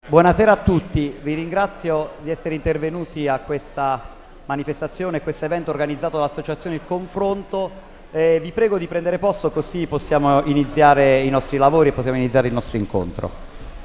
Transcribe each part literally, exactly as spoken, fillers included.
Buonasera a tutti, vi ringrazio di essere intervenuti a questa manifestazione, a questo evento organizzato dall'Associazione Il Confronto. Eh, vi prego di prendere posto così possiamo iniziare i nostri lavori e possiamo iniziare il nostro incontro.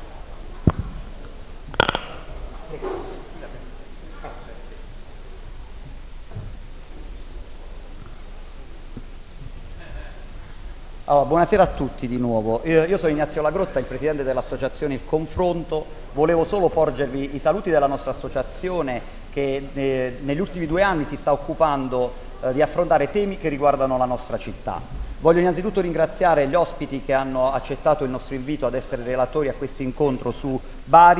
Allora, buonasera a tutti di nuovo. Io, io sono Ignazio Lagrotta, il presidente dell'associazione Il Confronto. Volevo solo porgervi i saluti della nostra associazione che eh, negli ultimi due anni si sta occupando eh, di affrontare temi che riguardano la nostra città. Voglio innanzitutto ringraziare gli ospiti che hanno accettato il nostro invito ad essere relatori a questo incontro su Bari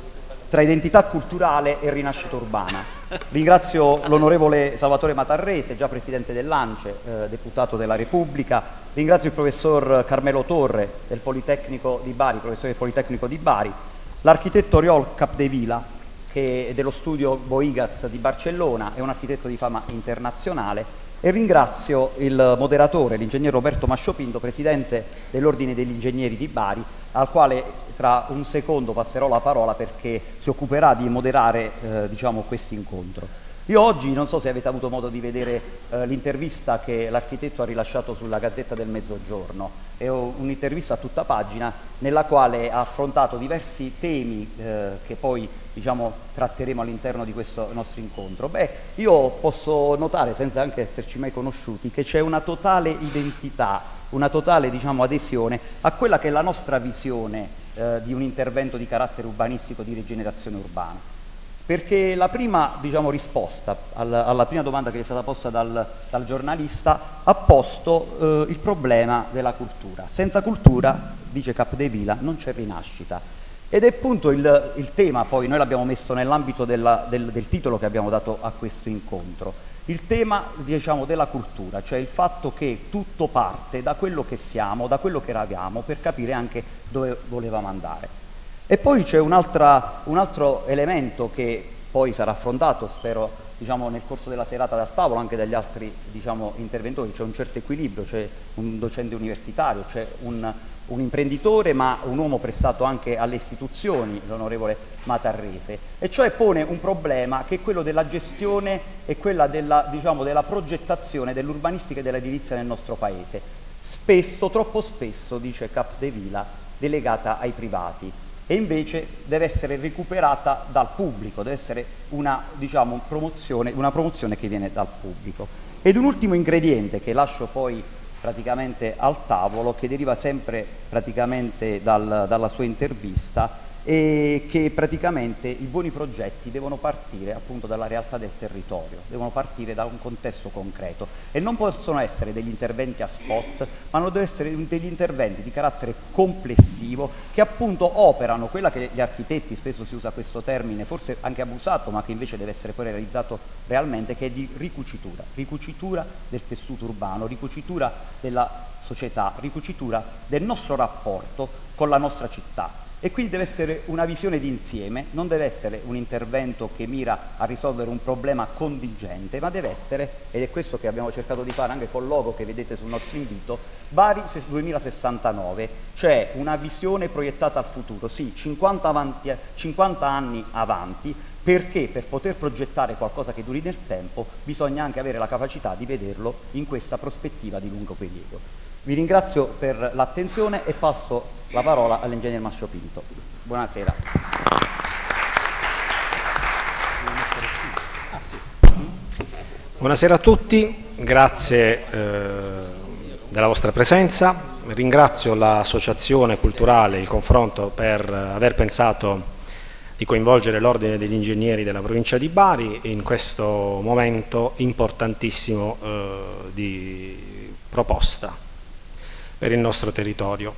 tra identità culturale e rinascita urbana. Ringrazio l'onorevole Salvatore Matarrese, già presidente dell'ANCE, eh, deputato della Repubblica. Ringrazio il professor Carmelo Torre del Politecnico di Bari, professore del Politecnico di Bari, l'architetto Oriol Capdevila, che è dello studio Boigas di Barcellona, è un architetto di fama internazionale, e ringrazio il moderatore, l'ingegnere Roberto Masciopinto, presidente dell'Ordine degli Ingegneri di Bari, al quale tra un secondo passerò la parola perché si occuperà di moderare eh, diciamo, questo incontro. Io oggi non so se avete avuto modo di vedere eh, l'intervista che l'architetto ha rilasciato sulla Gazzetta del Mezzogiorno. È un'intervista a tutta pagina nella quale ha affrontato diversi temi eh, che poi diciamo, tratteremo all'interno di questo nostro incontro. Beh, io posso notare, senza anche esserci mai conosciuti, che c'è una totale identità, una totale diciamo, adesione a quella che è la nostra visione eh, di un intervento di carattere urbanistico di rigenerazione urbana. Perché la prima diciamo, risposta alla, alla prima domanda che è stata posta dal, dal giornalista ha posto eh, il problema della cultura. Senza cultura, dice Capdevila, non c'è rinascita. Ed è appunto il, il tema, poi noi l'abbiamo messo nell'ambito del, del titolo che abbiamo dato a questo incontro, il tema diciamo, della cultura, cioè il fatto che tutto parte da quello che siamo, da quello che eravamo, per capire anche dove volevamo andare. E poi c'è un, un altro elemento che poi sarà affrontato, spero, diciamo, nel corso della serata dal tavolo anche dagli altri diciamo, interventori. C'è un certo equilibrio, c'è un docente universitario, c'è un, un imprenditore ma un uomo prestato anche alle istituzioni, l'onorevole Matarrese, e cioè pone un problema che è quello della gestione e quella della, diciamo, della progettazione dell'urbanistica e dell'edilizia nel nostro paese. Spesso, troppo spesso, dice Capdevila, delegata ai privati. E invece deve essere recuperata dal pubblico, deve essere una, diciamo, promozione, una promozione che viene dal pubblico. Ed un ultimo ingrediente che lascio poi praticamente al tavolo, che deriva sempre praticamente dal, dalla sua intervista, e che praticamente i buoni progetti devono partire appunto dalla realtà del territorio, devono partire da un contesto concreto e non possono essere degli interventi a spot, ma non devono essere degli interventi di carattere complessivo che appunto operano quella che gli architetti, spesso si usa questo termine, forse anche abusato, ma che invece deve essere poi realizzato realmente, che è di ricucitura, ricucitura del tessuto urbano, ricucitura della società, ricucitura del nostro rapporto con la nostra città. E quindi deve essere una visione d'insieme, non deve essere un intervento che mira a risolvere un problema contingente, ma deve essere, ed è questo che abbiamo cercato di fare anche col logo che vedete sul nostro invito, Bari duemilasessantanove, cioè una visione proiettata al futuro, sì, cinquanta, avanti, cinquanta anni avanti, perché per poter progettare qualcosa che duri nel tempo bisogna anche avere la capacità di vederlo in questa prospettiva di lungo periodo. Vi ringrazio per l'attenzione e passo la parola all'ingegner Masciopinto. Buonasera. Buonasera a tutti, grazie eh, della vostra presenza. Ringrazio l'Associazione Culturale Il Confronto per aver pensato di coinvolgere l'Ordine degli Ingegneri della provincia di Bari in questo momento importantissimo eh, di proposta per il nostro territorio.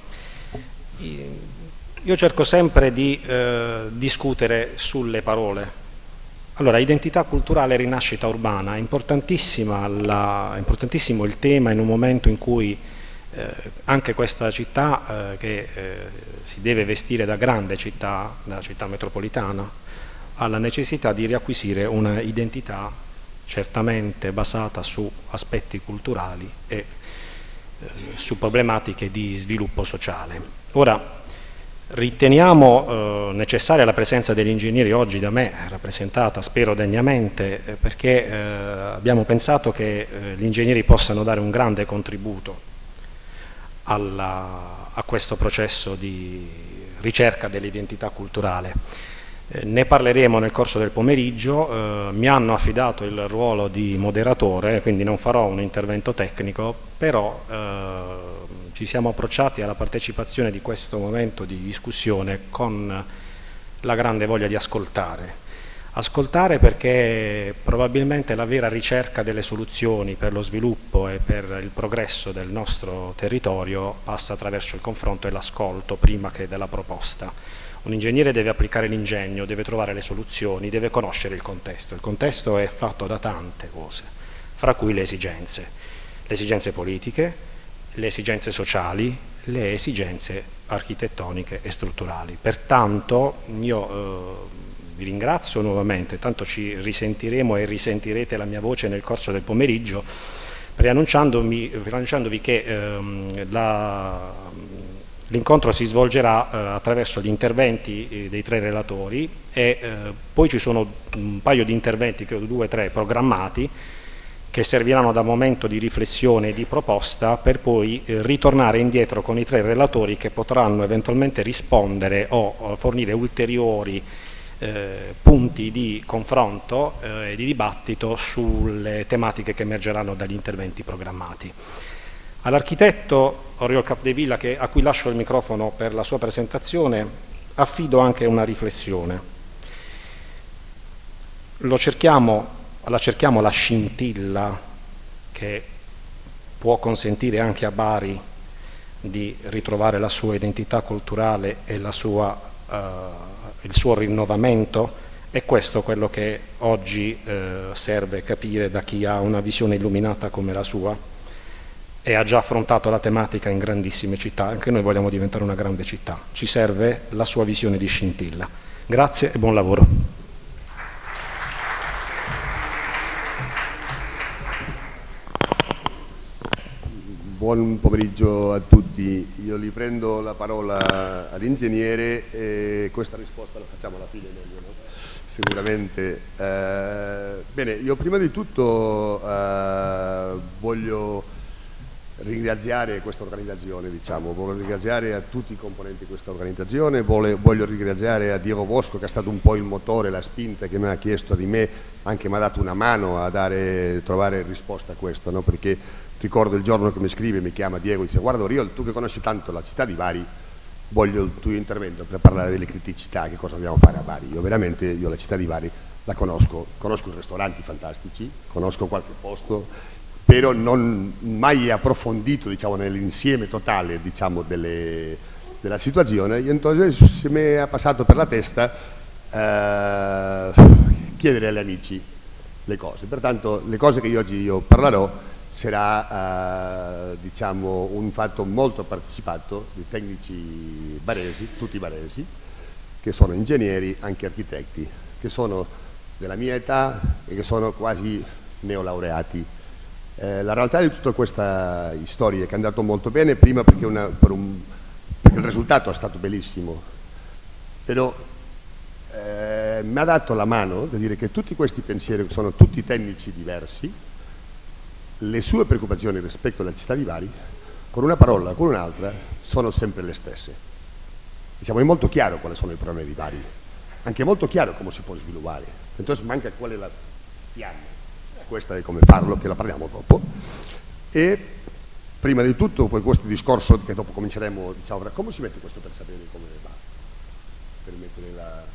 Io cerco sempre di eh, discutere sulle parole. Allora, identità culturale e rinascita urbana, è importantissima la, è importantissimo il tema in un momento in cui eh, anche questa città, eh, che eh, si deve vestire da grande città, da città metropolitana, ha la necessità di riacquisire una identità certamente basata su aspetti culturali e su problematiche di sviluppo sociale. Ora, Riteniamo eh, necessaria la presenza degli ingegneri oggi da me rappresentata, spero degnamente, eh, perché eh, abbiamo pensato che eh, gli ingegneri possano dare un grande contributo alla, a questo processo di ricerca dell'identità culturale. Eh, ne parleremo nel corso del pomeriggio, eh, mi hanno affidato il ruolo di moderatore, quindi non farò un intervento tecnico, però eh, ci siamo approcciati alla partecipazione di questo momento di discussione con la grande voglia di ascoltare. Ascoltare perché probabilmente la vera ricerca delle soluzioni per lo sviluppo e per il progresso del nostro territorio passa attraverso il confronto e l'ascolto prima che della proposta. Un ingegnere deve applicare l'ingegno, deve trovare le soluzioni, deve conoscere il contesto. Il contesto è fatto da tante cose, fra cui le esigenze, le esigenze politiche, le esigenze sociali, le esigenze architettoniche e strutturali. Pertanto io eh, vi ringrazio nuovamente, tanto ci risentiremo e risentirete la mia voce nel corso del pomeriggio, preannunciandovi che ehm, l'incontro si svolgerà eh, attraverso gli interventi eh, dei tre relatori e eh, poi ci sono un paio di interventi, credo due o tre, programmati, che serviranno da momento di riflessione e di proposta per poi eh, ritornare indietro con i tre relatori che potranno eventualmente rispondere o, o fornire ulteriori eh, punti di confronto e eh, di dibattito sulle tematiche che emergeranno dagli interventi programmati. All'architetto Oriol Capdevilla, che, a cui lascio il microfono per la sua presentazione, affido anche una riflessione. Lo cerchiamo La cerchiamo la scintilla che può consentire anche a Bari di ritrovare la sua identità culturale e la sua, uh, il suo rinnovamento. È questo quello che oggi uh, serve capire da chi ha una visione illuminata come la sua e ha già affrontato la tematica in grandissime città. Anche noi vogliamo diventare una grande città. Ci serve la sua visione di scintilla. Grazie e buon lavoro. Buon pomeriggio a tutti, io li prendo la parola all'ingegnere e questa risposta la facciamo alla fine meglio, no? Sicuramente. Eh, bene, io prima di tutto eh, voglio ringraziare questa organizzazione, diciamo, voglio ringraziare a tutti i componenti di questa organizzazione, voglio, voglio ringraziare a Diego Bosco che è stato un po' il motore, la spinta che mi ha chiesto di me, anche mi ha dato una mano a dare, trovare risposta a questo, no? Perché ricordo il giorno che mi scrive, mi chiama Diego e dice: guarda Oriol, tu che conosci tanto la città di Bari, voglio il tuo intervento per parlare delle criticità, che cosa dobbiamo fare a Bari. Io veramente, io la città di Bari la conosco, conosco i ristoranti fantastici, conosco qualche posto, però non mai approfondito, diciamo, nell'insieme totale, diciamo, delle, della situazione. E entonces se mi è passato per la testa eh, chiedere agli amici le cose. Pertanto le cose che io oggi io parlerò sarà eh, diciamo, un fatto molto partecipato di tecnici baresi, tutti baresi, che sono ingegneri, anche architetti, che sono della mia età e che sono quasi neolaureati. Eh, la realtà di tutta questa storia è che è andato molto bene, prima perché, una, per un, perché il risultato è stato bellissimo, però eh, mi ha dato la mano da dire che tutti questi pensieri sono tutti tecnici diversi. Le sue preoccupazioni rispetto alla città di Bari, con una parola o con un'altra, sono sempre le stesse. Diciamo, è molto chiaro quali sono i problemi di Bari, anche molto chiaro come si può sviluppare. Entonces manca qual è la piana, questa è come farlo, che la parliamo dopo. E prima di tutto, poi questo discorso che dopo cominceremo, diciamo, come si mette questo per sapere come va? Per mettere la...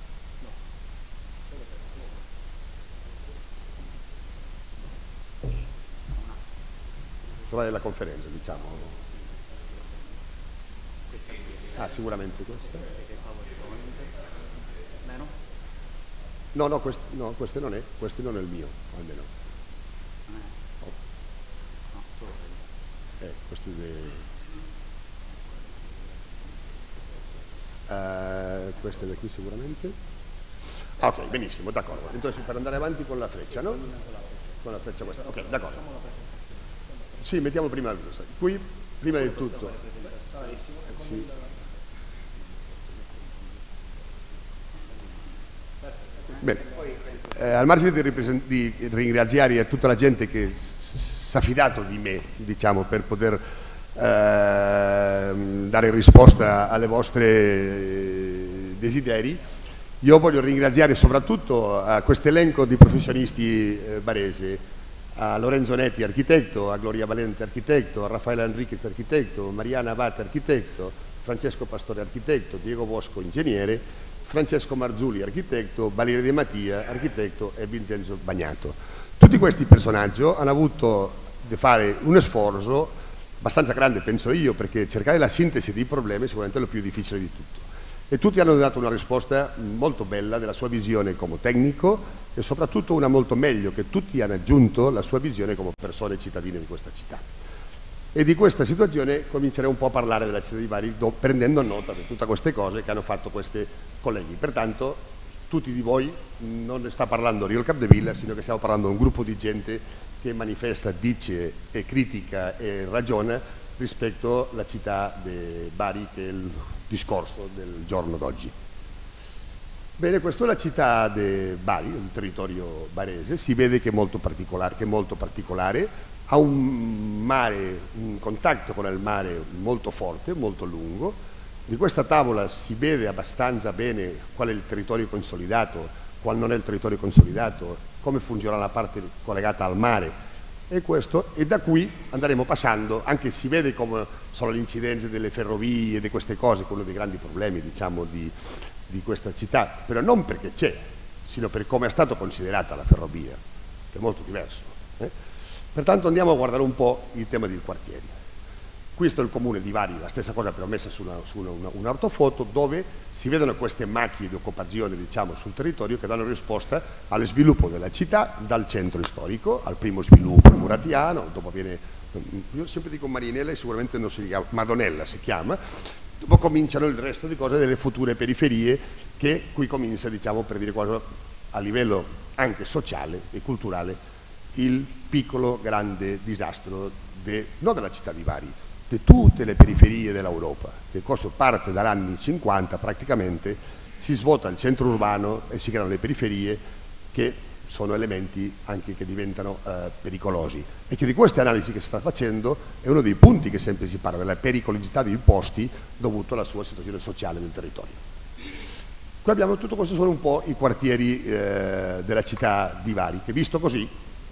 trovare la conferenza, diciamo. Ah, sicuramente questa. No, no, questo, no, questo non è, questo non è il mio, almeno. Oh. Eh, questo è de... uh, questo è da qui sicuramente. Ah, ok, benissimo, d'accordo. Entonces, per andare avanti con la freccia, no? Con la freccia questa. Ok, d'accordo. Sì, mettiamo prima il qui, prima di tutto. Sì. Bene, eh, al margine di, di ringraziare tutta la gente che si è fidato di me, diciamo, per poter eh, dare risposta alle vostre desideri, io voglio ringraziare soprattutto a questo elenco di professionisti eh, barese, a Lorenzo Netti, architetto, a Gloria Valente, architetto, a Raffaele Enriquez, architetto, Mariana Abate, architetto, Francesco Pastore, architetto, Diego Bosco, ingegnere, Francesco Marzulli, architetto, Valerio De Mattia, architetto e Vincenzo Bagnato. Tutti questi personaggi hanno avuto di fare un sforzo abbastanza grande, penso io, perché cercare la sintesi dei problemi è sicuramente lo più difficile di tutto. E tutti hanno dato una risposta molto bella della sua visione come tecnico e soprattutto una molto meglio, che tutti hanno aggiunto la sua visione come persone cittadine di questa città. E di questa situazione comincerei un po' a parlare della città di Bari, prendendo nota di tutte queste cose che hanno fatto questi colleghi. Pertanto tutti di voi non ne sta parlando Rio Capdevilla, sino che stiamo parlando di un gruppo di gente che manifesta, dice e critica e ragiona rispetto alla città di Bari, che è il discorso del giorno d'oggi. Bene, questa è la città di Bari, il territorio barese, si vede che è molto particolare, che è molto particolare, ha un mare, un contatto con il mare molto forte, molto lungo. Di questa tavola si vede abbastanza bene qual è il territorio consolidato, qual non è il territorio consolidato, come funzionerà la parte collegata al mare, e questo, e da qui andremo passando, anche si vede come sono le incidenze delle ferrovie e di queste cose, uno dei grandi problemi, diciamo, di, di questa città, però non perché c'è, sino per come è stata considerata la ferrovia, che è molto diverso. Eh? Pertanto andiamo a guardare un po' il tema dei quartieri. Questo è il comune di Bari, la stessa cosa però messa su, una, su una, una, un'ortofoto, dove si vedono queste macchie di occupazione, diciamo, sul territorio, che danno risposta allo sviluppo della città, dal centro storico al primo sviluppo muratiano, dopo viene, io sempre dico Marinella, sicuramente non si chiama, Madonnella si chiama, dopo cominciano il resto di cose delle future periferie, che qui comincia, diciamo, per dire cosa a livello anche sociale e culturale, il piccolo grande disastro de, non della città di Bari, di tutte le periferie dell'Europa, che questo parte dagli anni cinquanta praticamente, si svuota il centro urbano e si creano le periferie, che sono elementi anche che diventano eh, pericolosi, e che di queste analisi che si sta facendo è uno dei punti che sempre si parla della pericolosità dei posti dovuto alla sua situazione sociale nel territorio. Qui abbiamo tutto questo, sono un po' i quartieri eh, della città di Bari, che visto così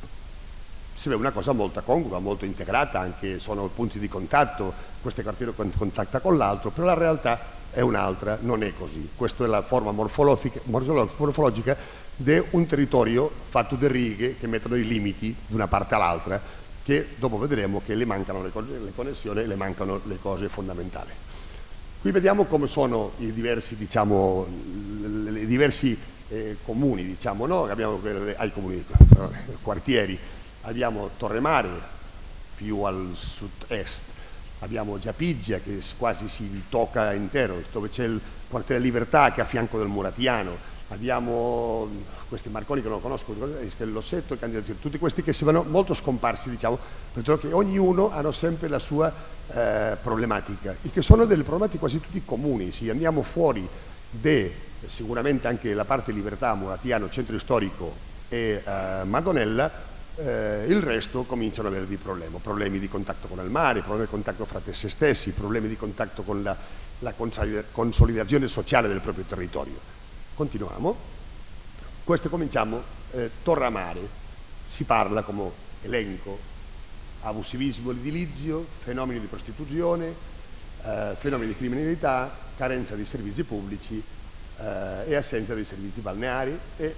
si vede una cosa molto congrua, molto integrata, anche sono punti di contatto, questo quartiere contatta con l'altro, però la realtà è un'altra, non è così. Questa è la forma morfologica, morfologica di un territorio fatto di righe che mettono i limiti da una parte all'altra, che dopo vedremo che le mancano le, le connessioni e le mancano le cose fondamentali. Qui vediamo come sono i diversi, diciamo, i diversi eh, comuni, diciamo, no? Abbiamo ai comuni, quartieri. Abbiamo Torremare più al sud-est, abbiamo Giapiggia che quasi si tocca intero, dove c'è il quartiere Libertà che è a fianco del Muratiano, abbiamo questi Marconi che non conosco, l'Ossetto e Candidazione, tutti questi che si vanno molto scomparsi, diciamo, perché ognuno ha sempre la sua eh, problematica, e che sono delle problematiche quasi tutti comuni. Se andiamo fuori de sicuramente anche la parte Libertà, Muratiano, centro storico e eh, Madonnella, Eh, il resto cominciano ad avere dei problemi, problemi di contatto con il mare, problemi di contatto fra se stessi, problemi di contatto con la, la consolidazione sociale del proprio territorio. Continuiamo. Questo cominciamo, eh, Torramare, si parla come elenco, abusivismo edilizio, fenomeni di prostituzione, eh, fenomeni di criminalità, carenza di servizi pubblici eh, e assenza dei servizi balneari, e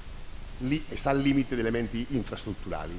lì sta al limite di elementi infrastrutturali.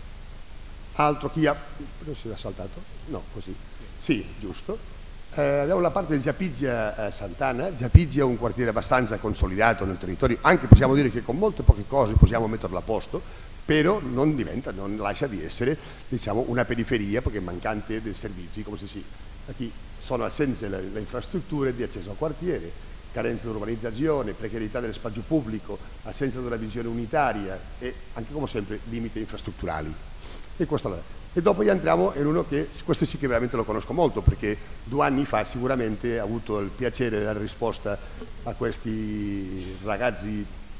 Altro chi ha... non si è saltato? No, così. Sì, giusto. Eh, abbiamo la parte di Giapiggia eh, Sant'Anna. Giapiggia è un quartiere abbastanza consolidato nel territorio, anche possiamo dire che con molte poche cose possiamo metterlo a posto, però non diventa, non lascia di essere, diciamo, una periferia perché è mancante dei servizi, come si si... Qui sono assenze le, le infrastrutture di accesso al quartiere, carenza di urbanizzazione, precarietà dello spazio pubblico, assenza di una visione unitaria e anche come sempre limiti infrastrutturali. E, questo e dopo entriamo in uno che, questo sì che veramente lo conosco molto, perché due anni fa sicuramente ho avuto il piacere di dare risposta a questi ragazzi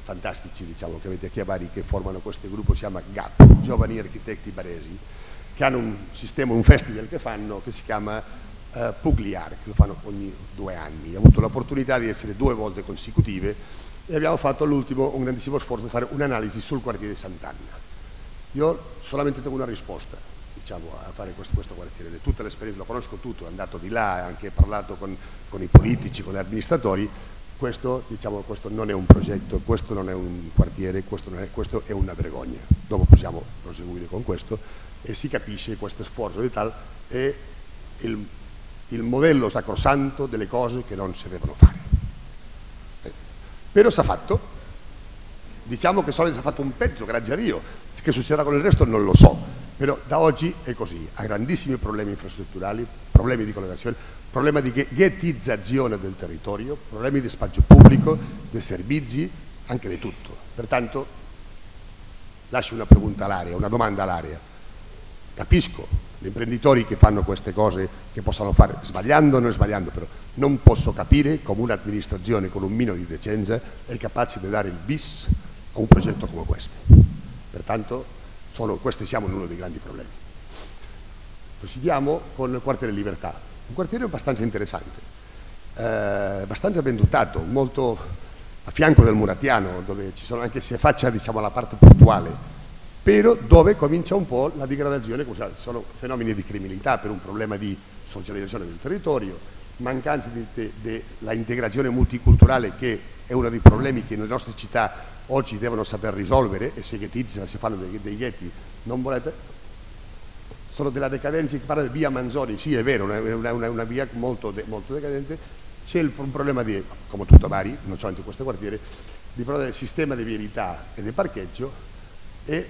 fantastici, diciamo, che avete qui a Bari, che formano questo gruppo, si chiama G A P, Giovani Architetti Baresi, che hanno un sistema, un festival che fanno, che si chiama uh, Pugliar, che lo fanno ogni due anni. Ho avuto l'opportunità di essere due volte consecutive e abbiamo fatto all'ultimo un grandissimo sforzo di fare un'analisi sul quartiere Sant'Anna. Io solamente tengo una risposta, diciamo, a fare questo, questo quartiere, di tutta l'esperienza, lo conosco tutto, è andato di là, anche parlato con, con i politici, con gli amministratori. Questo, diciamo, questo non è un progetto, questo non è un quartiere, questo, non è, questo è una vergogna. Dopo possiamo proseguire con questo e si capisce che questo sforzo di tal è il, il modello sacrosanto delle cose che non si devono fare. Eh. Però si è fatto, diciamo che solo si è fatto un peggio, grazie a Dio, che succederà con il resto non lo so, però da oggi è così, ha grandissimi problemi infrastrutturali, problemi di collegazione, problema di ghettizzazione del territorio, problemi di spazio pubblico, di servizi, anche di tutto. Pertanto lascio una pregunta all'aria, una domanda all'aria. Capisco gli imprenditori che fanno queste cose, che possono fare sbagliando o non sbagliando, però non posso capire come un'amministrazione con un minimo di decenza è capace di dare il bis a un progetto come questo. Pertanto sono, questi siamo in uno dei grandi problemi. Proseguiamo con il quartiere Libertà. Un quartiere abbastanza interessante, eh, abbastanza ben dotato, molto a fianco del Muratiano, dove ci sono, anche se faccia, diciamo, la parte portuale, però dove comincia un po' la degradazione, ci sono fenomeni di criminalità per un problema di socializzazione del territorio, mancanza della integrazione multiculturale, che è uno dei problemi che nelle nostre città oggi devono saper risolvere, e se ghettizza, si fanno dei, dei ghetti, non volete... Sono della decadenza, che parla di via Manzoni, sì è vero, è una, una, una via molto, de, molto decadente. C'è un problema di, come tutto a Bari, non solamente in questo quartiere, di problema del sistema di vialità e del parcheggio, e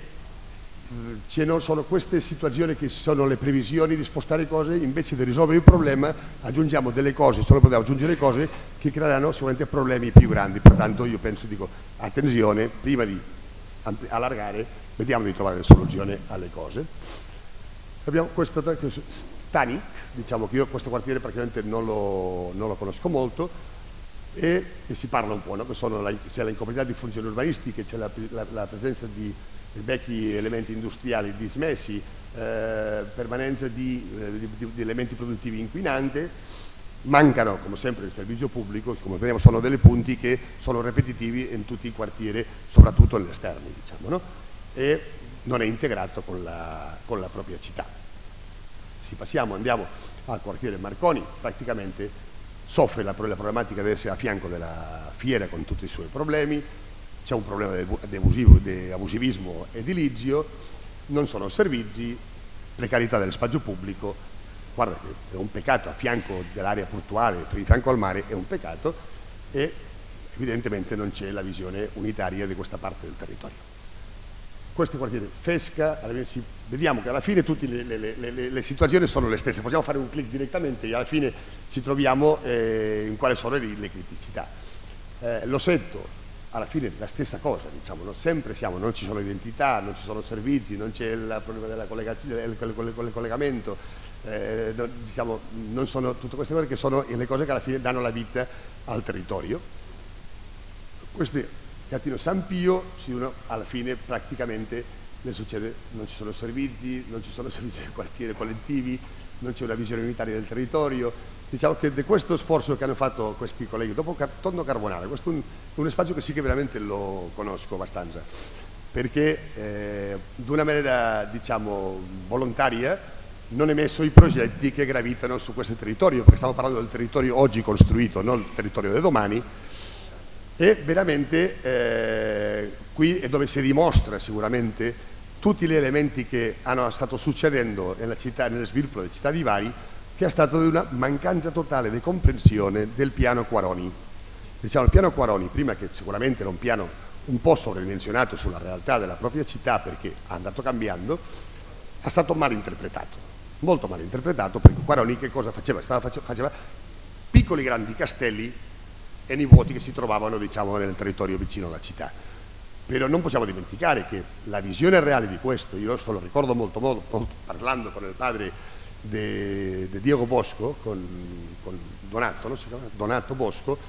ce ne sono queste situazioni che sono le previsioni di spostare cose, invece di risolvere il problema aggiungiamo delle cose, solo possiamo aggiungere cose che creeranno sicuramente problemi più grandi. Pertanto io penso, dico, attenzione, prima di allargare, vediamo di trovare le soluzioni alle cose. Abbiamo questo Stanik, diciamo che io questo quartiere praticamente non lo, non lo conosco molto, e, e si parla un po', no? C'è la incompatibilità di funzioni urbanistiche, c'è la, la, la presenza di, di vecchi elementi industriali dismessi, eh, permanenza di, eh, di, di elementi produttivi inquinanti, mancano come sempre il servizio pubblico, come vediamo sono dei punti che sono ripetitivi in tutti i quartieri, soprattutto negli esterni, diciamo, no? E non è integrato con la, con la propria città. Se passiamo, andiamo al quartiere Marconi, praticamente soffre la, la problematica di essere a fianco della fiera con tutti i suoi problemi, c'è un problema di, abusivo, di abusivismo edilizio, non sono servizi, precarietà dello spazio pubblico, guarda che è un peccato, a fianco dell'area portuale, di fianco al mare è un peccato, e evidentemente non c'è la visione unitaria di questa parte del territorio. Questo quartiere Fesca, vediamo che alla fine tutte le, le, le, le situazioni sono le stesse, possiamo fare un clic direttamente e alla fine ci troviamo eh, in quali sono le, le criticità. Eh, L'Osetto, alla fine la stessa cosa, diciamo, no? Sempre siamo, non ci sono identità, non ci sono servizi, non c'è il problema della collegazione, il, il, il collegamento, eh, non, diciamo, non sono tutte queste cose che sono le cose che alla fine danno la vita al territorio. Queste Catino San Pio, alla fine praticamente ne succede, non ci sono servizi, non ci sono servizi del quartiere collettivi, non c'è una visione unitaria del territorio. Diciamo che di questo sforzo che hanno fatto questi colleghi, dopo Tondo Carbonale, questo è un, un spazio che sì che veramente lo conosco abbastanza, perché eh, di una maniera, diciamo, volontaria non è messo i progetti che gravitano su questo territorio, perché stiamo parlando del territorio oggi costruito, non il territorio di domani. E veramente eh, qui è dove si dimostra sicuramente tutti gli elementi che hanno stato succedendo nella città, nello sviluppo della città di Bari, che è stato di una mancanza totale di comprensione del piano Quaroni. Diciamo, il piano Quaroni, prima che sicuramente era un piano un po' sovradimensionato sulla realtà della propria città, perché è andato cambiando, è stato mal interpretato, molto mal interpretato, perché Quaroni che cosa faceva? Stava, faceva piccoli grandi castelli e nei vuoti che si trovavano, diciamo, nel territorio vicino alla città. Però non possiamo dimenticare che la visione reale di questo, io lo ricordo molto, molto, molto parlando con il padre di Diego Bosco, con, con Donato, no? Si chiama Donato Bosco,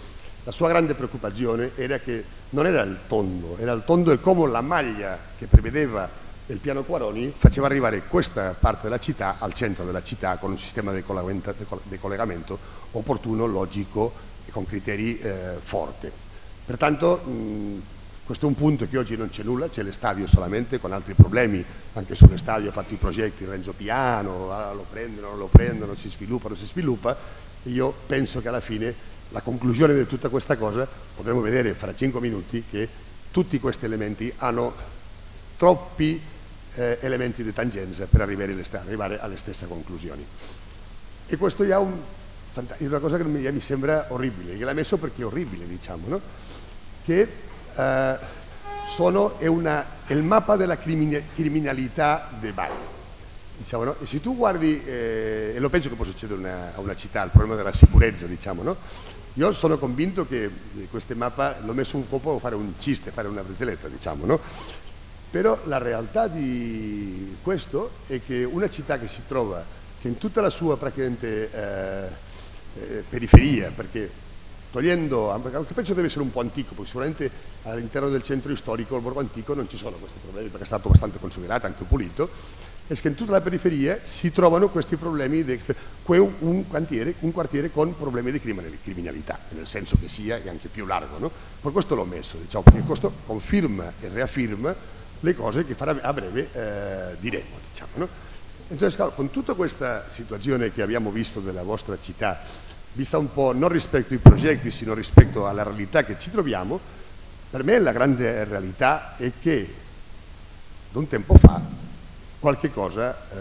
la sua grande preoccupazione era che non era il tondo, era il tondo e come la maglia che prevedeva il piano Quaroni faceva arrivare questa parte della città al centro della città con un sistema di collegamento, di collegamento opportuno, logico e con criteri eh, forti. Pertanto mh, questo è un punto che oggi non c'è nulla, c'è l'estadio solamente con altri problemi, anche sull'estadio ha fatto i progetti in Reggio Piano, ah, lo prendono, non lo prendono, si sviluppa, non si sviluppa, e io penso che alla fine la conclusione di tutta questa cosa potremo vedere fra cinque minuti che tutti questi elementi hanno troppi eh, elementi di tangenza per arrivare, arrivare alle stesse conclusioni. E questo è un, una cosa che mi, mi sembra orribile, che l'ha messo perché è orribile, diciamo, no? Che Uh, sono, è, una, è il mappa della criminalità dei Bari, diciamo, no? E se tu guardi, eh, e lo penso che può succedere una, a una città, il problema della sicurezza, diciamo, no? Io sono convinto che questo mappa l'ho messo un po' per fare un ciste, fare una barzelletta, diciamo, no? Però la realtà di questo è che una città che si trova, che in tutta la sua praticamente eh, eh, periferia, perché togliendo, anche penso deve essere un po' antico, perché sicuramente all'interno del centro storico, il borgo antico, non ci sono questi problemi, perché è stato abbastanza considerato, anche pulito, è che in tutta la periferia si trovano questi problemi, di, un, quartiere, un quartiere con problemi di criminalità, nel senso che sia e anche più largo, no? Per questo l'ho messo, diciamo, perché questo conferma e riafferma le cose che farà, a breve eh, diremo, diciamo, no? Entonces, con tutta questa situazione che abbiamo visto della vostra città, vista un po' non rispetto ai progetti, sino rispetto alla realtà che ci troviamo, per me la grande realtà è che da un tempo fa qualche cosa eh,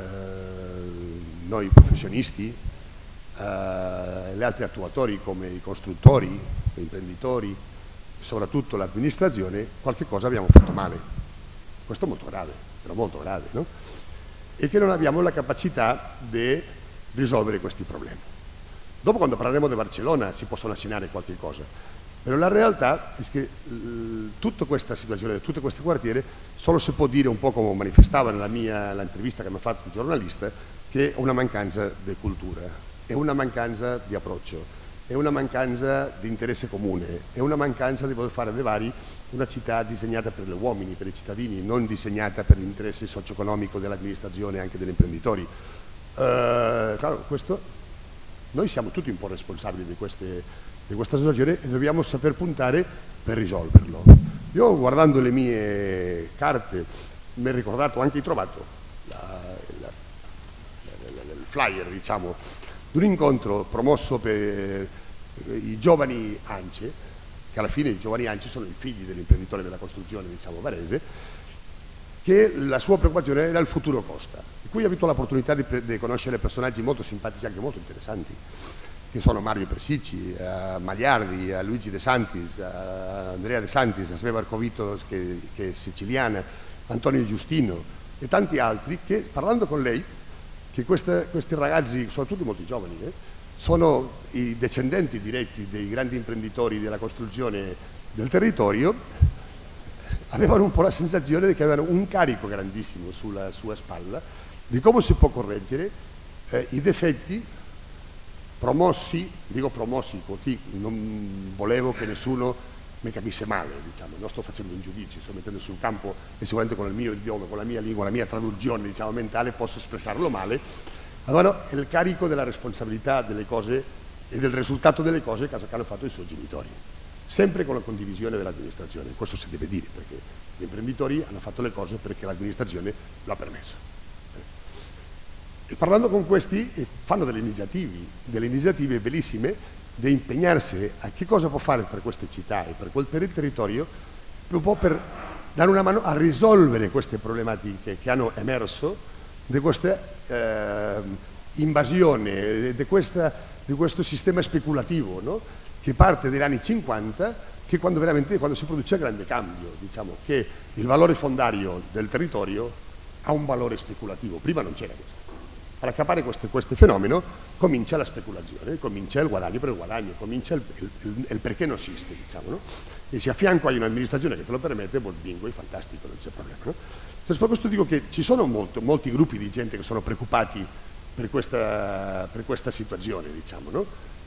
noi professionisti, eh, gli altri attuatori come i costruttori, gli imprenditori, soprattutto l'amministrazione, qualche cosa abbiamo fatto male. Questo è molto grave, però molto grave, no? E che non abbiamo la capacità di risolvere questi problemi. Dopo, quando parleremo di Barcellona, si possono accennare qualche cosa, però la realtà è che eh, tutta questa situazione, tutti questi quartieri, solo si può dire un po' come manifestava nella mia l'intervista che mi ha fatto il giornalista, che è una mancanza di cultura, è una mancanza di approccio, è una mancanza di interesse comune, è una mancanza di voler fare dei vari una città disegnata per gli uomini, per i cittadini, non disegnata per l'interesse socio-economico dell'amministrazione e anche degli imprenditori. Uh, claro, questo... Noi siamo tutti un po' responsabili di, queste, di questa situazione e dobbiamo saper puntare per risolverlo. Io, guardando le mie carte, mi ho ricordato, anche ho trovato la, la, la, la, il flyer, diciamo, di un incontro promosso per i giovani ANCE, che alla fine i giovani ANCE sono i figli dell'imprenditore della costruzione, diciamo, varese, che la sua preoccupazione era il futuro Costa. E qui ho avuto l'opportunità di, di conoscere personaggi molto simpatici e anche molto interessanti, che sono Mario Persicci, uh, Magliardi, uh, Luigi De Santis, uh, Andrea De Santis, Sveva Arcovito, che, che è siciliana, Antonio Giustino e tanti altri, che parlando con lei, che queste, questi ragazzi, soprattutto molto giovani, eh, sono i discendenti diretti dei grandi imprenditori della costruzione del territorio, avevano un po' la sensazione di che avevano un carico grandissimo sulla sua spalla di come si può correggere eh, i difetti promossi, dico promossi, così non volevo che nessuno mi capisse male, diciamo, non sto facendo un giudizio, sto mettendo sul campo e sicuramente con il mio idioma, con la mia lingua, la mia traduzione, diciamo, mentale posso espressarlo male. Allora il carico della responsabilità delle cose e del risultato delle cose che hanno fatto i suoi genitori, sempre con la condivisione dell'amministrazione. Questo si deve dire, perché gli imprenditori hanno fatto le cose perché l'amministrazione lo ha permesso. E parlando con questi fanno delle iniziative, delle iniziative bellissime di impegnarsi a che cosa può fare per queste città e per quel per il territorio, un po' per dare una mano a risolvere queste problematiche che hanno emerso di questa eh, invasione, di, questa, di questo sistema speculativo, no? Che parte dagli anni cinquanta, che quando veramente quando si produce il grande cambio, diciamo che il valore fondario del territorio ha un valore speculativo, prima non c'era questo. Ad accapare questo, questo fenomeno comincia la speculazione, comincia il guadagno per il guadagno, comincia il, il, il, il perché non esiste, diciamo, no? E se a fianco hai un'amministrazione che te lo permette, vuol bingo, è fantastico, non c'è problema, no? Entonces, per questo dico che ci sono molto, molti gruppi di gente che sono preoccupati per questa, per questa situazione, diciamo, no?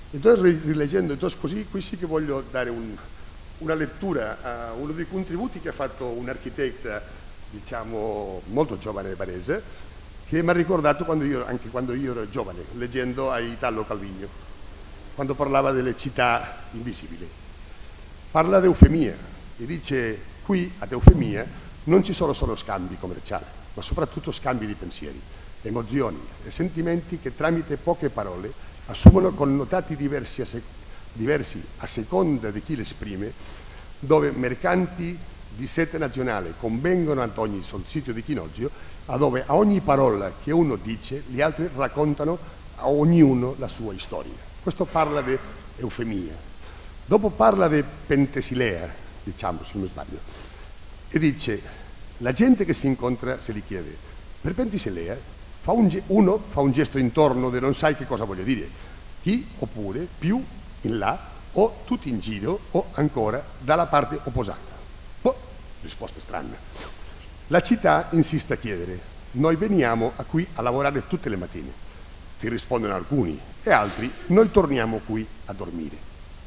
Entonces, rileggendo, entonces così, qui sì che voglio dare un, una lettura a uno dei contributi che ha fatto un architetto, diciamo, molto giovane barese, che mi ha ricordato quando io, anche quando io ero giovane, leggendo a Italo Calvino, quando parlava delle città invisibili. Parla di eufemia e dice, qui ad eufemia non ci sono solo scambi commerciali, ma soprattutto scambi di pensieri, emozioni e sentimenti che tramite poche parole assumono connotati diversi a, sec diversi a seconda di chi li esprime, dove mercanti di sete nazionale convengono ad ogni solstizio di Chinogio, a dove a ogni parola che uno dice gli altri raccontano a ognuno la sua storia. Questo parla di eufemia. Dopo parla di pentesilea, diciamo, se non sbaglio, e dice, la gente che si incontra se li chiede, per pentesilea fa un uno fa un gesto intorno di non sai che cosa voglia dire, chi oppure più in là o tutti in giro o ancora dalla parte opposata. Oh, risposta strana. La città insiste a chiedere, noi veniamo a qui a lavorare tutte le mattine, ti rispondono alcuni e altri, noi torniamo qui a dormire.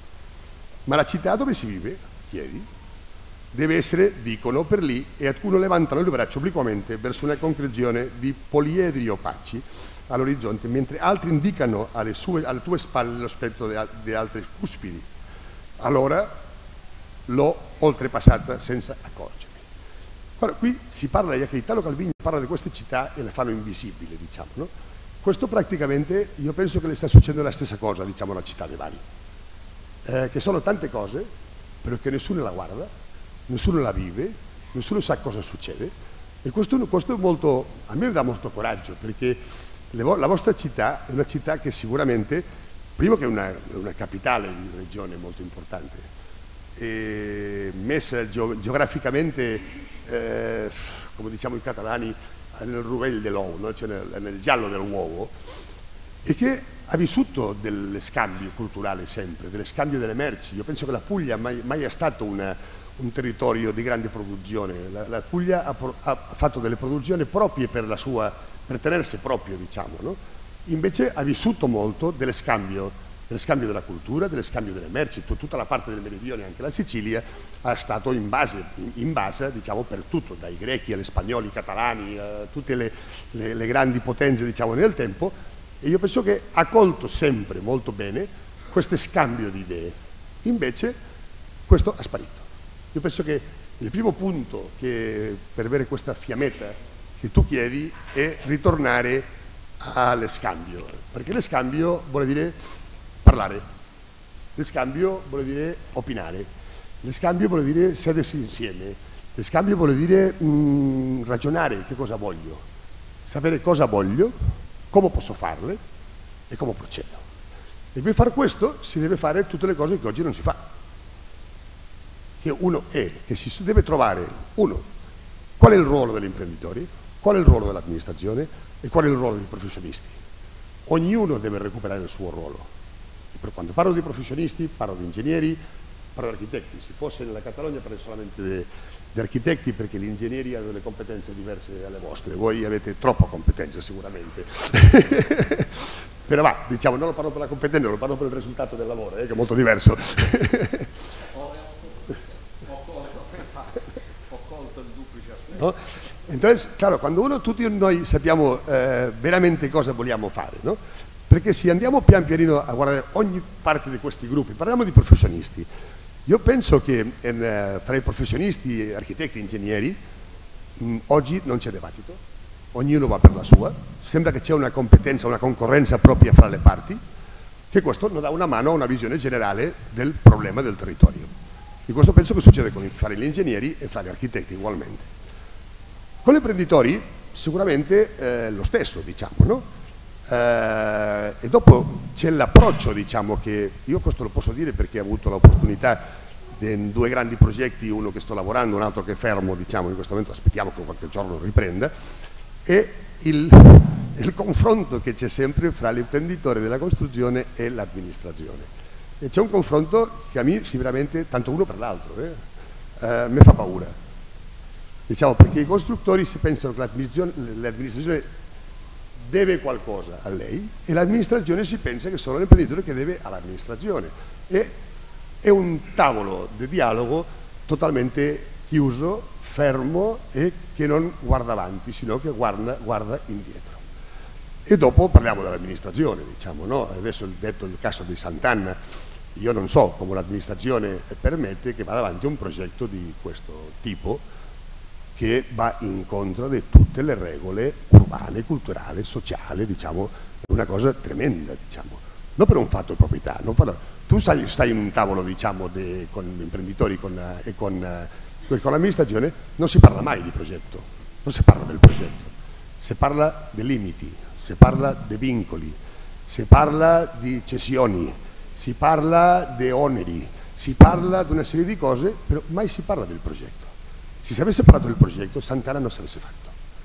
Ma la città dove si vive, chiedi, deve essere, dicono, per lì, e alcuni levantano il braccio obliquamente verso una concrezione di poliedri opaci all'orizzonte, mentre altri indicano alle, sue, alle tue spalle lo spettro di altre cuspidi. Allora l'ho oltrepassata senza accorgermi. Allora, qui si parla, che Italo Calvino parla di queste città e le fanno invisibili, diciamo, no? Questo praticamente, io penso che le sta succedendo la stessa cosa, diciamo, alla città dei Bari, eh, che sono tante cose, però che nessuno la guarda, nessuno la vive, nessuno sa cosa succede, e questo, questo è molto, a me dà molto coraggio, perché le, la vostra città è una città che sicuramente, primo che è una, una capitale di regione molto importante, e messa geograficamente, eh, come diciamo i catalani, nel rovell dell'uovo, no? Cioè nel, nel giallo dell'uovo, e che ha vissuto dello scambio culturale sempre, dello scambio delle merci. Io penso che la Puglia mai, mai è stato una, un territorio di grande produzione. La, la Puglia ha, ha fatto delle produzioni proprie per, la sua, per tenersi proprio, diciamo, no? Invece ha vissuto molto dello scambio, dello scambio della cultura, dello scambio delle merci. Tutta la parte del meridione, anche la Sicilia, ha stato in base, in, in base diciamo, per tutto, dai grechi agli spagnoli, ai catalani, a tutte le, le, le grandi potenze, diciamo, nel tempo. E io penso che ha colto sempre molto bene questo scambio di idee. Invece questo è sparito. Io penso che il primo punto che, per avere questa fiammetta che tu chiedi, è ritornare allo scambio, perché lo scambio vuole dire parlare, lo scambio vuole dire opinare, lo scambio vuole dire sedersi insieme, lo scambio vuole dire mh, ragionare che cosa voglio, sapere cosa voglio, come posso farle e come procedo. E per fare questo si deve fare tutte le cose che oggi non si fa. Che uno è, che si deve trovare, uno, qual è il ruolo degli imprenditori, qual è il ruolo dell'amministrazione e qual è il ruolo dei professionisti. Ognuno deve recuperare il suo ruolo. E per quando parlo di professionisti, parlo di ingegneri, parlo di architetti. Se fosse nella Catalogna parlo solamente di, di architetti, perché gli ingegneri hanno delle competenze diverse dalle vostre. Voi avete troppa competenza sicuramente. Però va, diciamo, non lo parlo per la competenza, lo parlo per il risultato del lavoro, eh, che è molto diverso. No? Entonces, claro, quando uno, tutti noi sappiamo eh, veramente cosa vogliamo fare, no? Perché se andiamo pian pianino a guardare ogni parte di questi gruppi, parliamo di professionisti, io penso che eh, tra i professionisti, architetti e ingegneri, mh, oggi non c'è dibattito, ognuno va per la sua, sembra che c'è una competenza, una concorrenza propria fra le parti, che questo non dà una mano a una visione generale del problema del territorio. E questo penso che succede con, fra gli ingegneri e fra gli architetti ugualmente. Con gli imprenditori sicuramente eh, lo stesso, diciamo, no? Eh, e dopo c'è l'approccio, diciamo, che io questo lo posso dire perché ho avuto l'opportunità di due grandi progetti, uno che sto lavorando, un altro che è fermo, diciamo, in questo momento aspettiamo che qualche giorno riprenda, e il, il confronto che c'è sempre fra l'imprenditore della costruzione e l'amministrazione. E c'è un confronto che a me sicuramente, tanto uno per l'altro, eh, eh, mi fa paura. Diciamo, perché i costruttori si pensano che l'amministrazione deve qualcosa a lei e l'amministrazione si pensa che sono l'imprenditore che deve all'amministrazione. E è un tavolo di dialogo totalmente chiuso, fermo e che non guarda avanti, sino che guarda, guarda indietro. E dopo parliamo dell'amministrazione, diciamo, no? Adesso ho detto il caso di Sant'Anna, io non so come l'amministrazione permette che vada avanti un progetto di questo tipo che va incontro di tutte le regole urbane, culturali, sociali, diciamo, è una cosa tremenda, diciamo, non per un fatto di proprietà, non per, tu stai, stai in un tavolo, diciamo, de, con gli imprenditori con, e con, con l'amministrazione, non si parla mai di progetto, non si parla del progetto, si parla dei limiti, si parla dei vincoli, si parla di cessioni, si parla di oneri, si parla di una serie di cose, però mai si parla del progetto. Se si avesse parlato del progetto, Sant'Anna non si avesse fatto.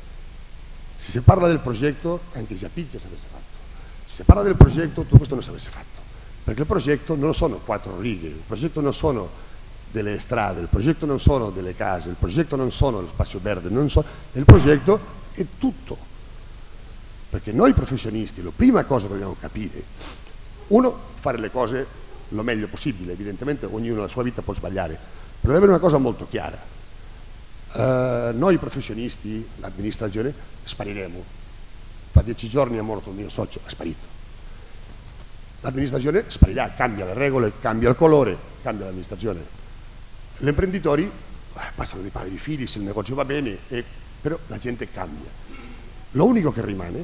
Se si parla del progetto, anche Giapiccia si avesse fatto. Se si parla del progetto, tutto questo non si avesse fatto. Perché il progetto non sono quattro righe, il progetto non sono delle strade, il progetto non sono delle case, il progetto non sono lo spazio verde, non so, il progetto è tutto. Perché noi professionisti, la prima cosa che dobbiamo capire, uno, fare le cose lo meglio possibile, evidentemente ognuno nella sua vita può sbagliare, però deve avere una cosa molto chiara. Uh, noi professionisti, l'amministrazione, spariremo. Fa dieci giorni è morto il mio socio, è sparito. L'amministrazione sparirà, cambia le regole, cambia il colore, cambia l'amministrazione. Gli imprenditori eh, passano dei padri figli, se il negozio va bene, e, però la gente cambia. Lo unico che rimane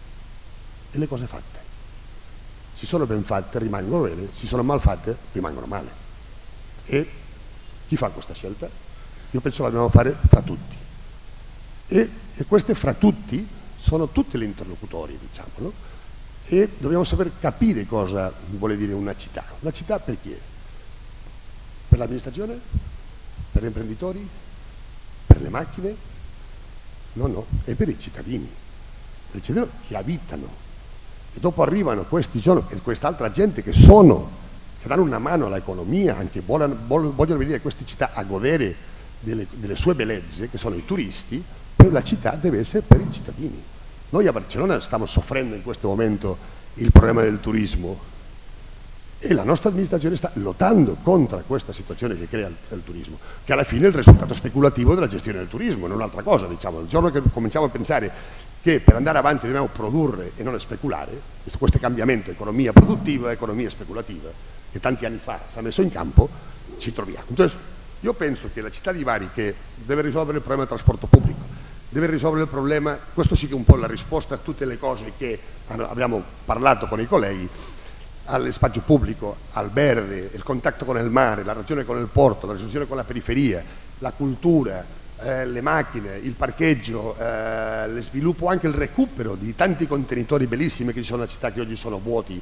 è le cose fatte. Se sono ben fatte rimangono bene, se sono mal fatte rimangono male. E chi fa questa scelta? Io penso la dobbiamo fare fra tutti. E, e queste fra tutti sono tutti gli interlocutori, diciamo, no? E dobbiamo saper capire cosa vuole dire una città. Una città per chi è? Per l'amministrazione? Per gli imprenditori? Per le macchine? No, no, è per i cittadini. Per i cittadini che abitano. E dopo arrivano questi giorni, quest'altra gente che sono, che danno una mano all'economia, anche vogliono, vogliono venire a queste città a godere Delle, delle sue bellezze, che sono i turisti, però la città deve essere per i cittadini. Noi a Barcellona stiamo soffrendo in questo momento il problema del turismo e la nostra amministrazione sta lottando contro questa situazione che crea il, il turismo, che alla fine è il risultato speculativo della gestione del turismo, non un'altra cosa, diciamo. Il giorno che cominciamo a pensare che per andare avanti dobbiamo produrre e non speculare, questo cambiamento economia produttiva, economia speculativa, che tanti anni fa si è messo in campo, ci troviamo. Entonces, io penso che la città di Bari, che deve risolvere il problema del trasporto pubblico, deve risolvere il problema, questo sì che è un po' la risposta a tutte le cose che abbiamo parlato con i colleghi, allo spazio pubblico, al verde, il contatto con il mare, la ragione con il porto, la ragione con la periferia, la cultura, eh, le macchine, il parcheggio, eh, lo sviluppo, anche il recupero di tanti contenitori bellissimi che ci sono nella città che oggi sono vuoti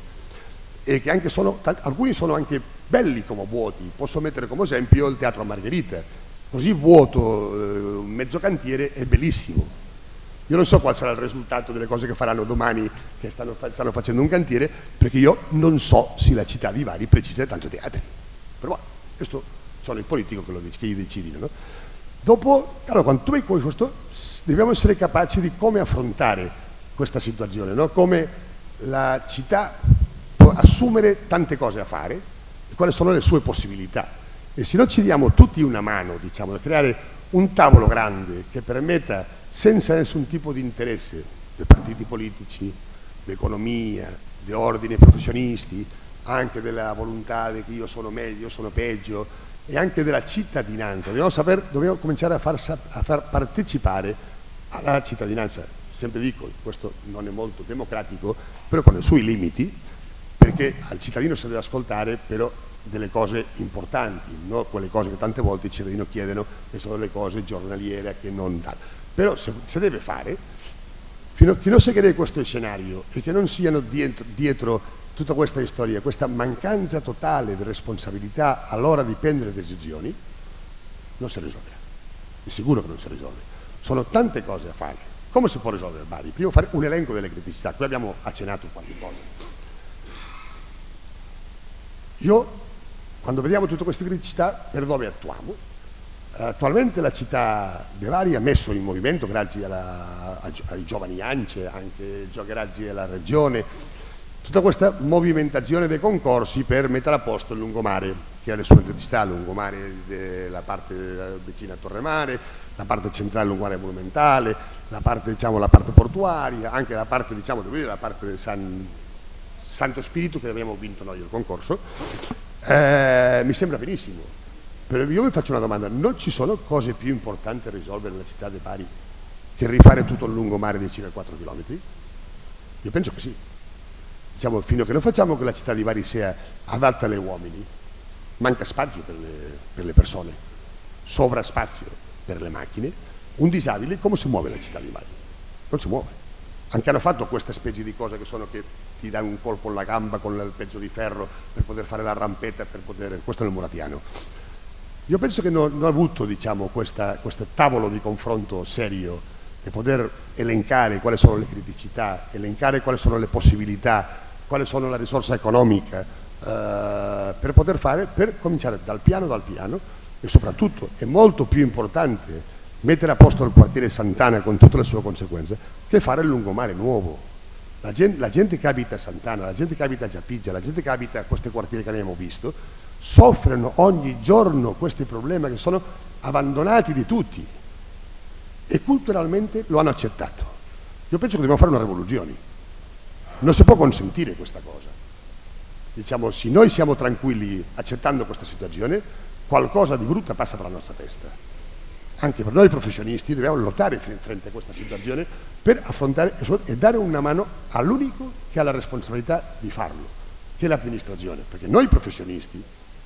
e che anche sono, alcuni sono anche belli come vuoti. Posso mettere come esempio il Teatro Margherita, così vuoto, eh, un mezzo cantiere, è bellissimo. Io non so qual sarà il risultato delle cose che faranno domani, che stanno, stanno facendo un cantiere, perché io non so se la città di Bari precisa tanto teatri. Però questo sono i politici che lo che decidono, no? Dopo, allora, quando tu vedi questo, dobbiamo essere capaci di come affrontare questa situazione, no? Come la città può assumere tante cose a fare e quali sono le sue possibilità. E se noi ci diamo tutti una mano, diciamo, a creare un tavolo grande che permetta, senza nessun tipo di interesse dei partiti politici, di economia, di ordini professionisti, anche della volontà di che io sono meglio, io sono peggio, e anche della cittadinanza. Dobbiamo, saper, dobbiamo cominciare a far, a far partecipare alla cittadinanza. Sempre dico, questo non è molto democratico, però con i suoi limiti, perché al cittadino si deve ascoltare però delle cose importanti, non quelle cose che tante volte il cittadino chiedono, che sono le cose giornaliere che non danno. Però se, se deve fare, fino a che non si crei questo scenario e che non siano dietro, dietro tutta questa storia, questa mancanza totale di responsabilità all'ora di prendere decisioni, non si risolverà. È sicuro che non si risolve. Sono tante cose a fare. Come si può risolvere Bari? Prima fare un elenco delle criticità. Qui abbiamo accennato qualche cosa. Io, quando vediamo tutte queste criticità, per dove attuiamo? Attualmente la città di Bari ha messo in movimento, grazie alla, ai giovani ANCE, anche grazie alla regione, tutta questa movimentazione dei concorsi per mettere a posto il lungomare, che ha le sue identità, il lungomare, la parte vicina a Torremare, la parte centrale lungomare monumentale, la parte, diciamo, la parte portuaria, anche la parte, diciamo, devo dire, la parte del San, Santo Spirito, che abbiamo vinto noi il concorso. Eh, mi sembra benissimo, però io vi faccio una domanda: non ci sono cose più importanti da risolvere nella città di Bari che rifare tutto il lungomare di circa quattro chilometri? Io penso che sì. Diciamo, fino a che non facciamo che la città di Bari sia adatta agli uomini, manca spazio per le, per le persone, sovraspazio per le macchine, un disabile come si muove la città di Bari? Non si muove. Anche hanno fatto questa specie di cose che sono che ti danno un colpo alla gamba con il pezzo di ferro per poter fare la rampetta, per poter... questo è il Muratiano. Io penso che non, non ha avuto, diciamo, questa, questo tavolo di confronto serio di poter elencare quali sono le criticità, elencare quali sono le possibilità, quali sono la risorsa economica, eh, per poter fare, per cominciare dal piano dal piano, e soprattutto è molto più importante mettere a posto il quartiere Sant'Ana con tutte le sue conseguenze che fare il lungomare nuovo. La gente, la gente che abita a Sant'Ana, la gente che abita a Giappigia, la gente che abita a questi quartieri che abbiamo visto, soffrono ogni giorno questi problemi che sono abbandonati di tutti e culturalmente lo hanno accettato. Io penso che dobbiamo fare una rivoluzione. Non si può consentire questa cosa. Diciamo, se noi siamo tranquilli accettando questa situazione, qualcosa di brutta passa per la nostra testa. Anche per noi professionisti dobbiamo lottare frente a questa situazione per affrontare e dare una mano all'unico che ha la responsabilità di farlo, che è l'amministrazione. Perché noi professionisti,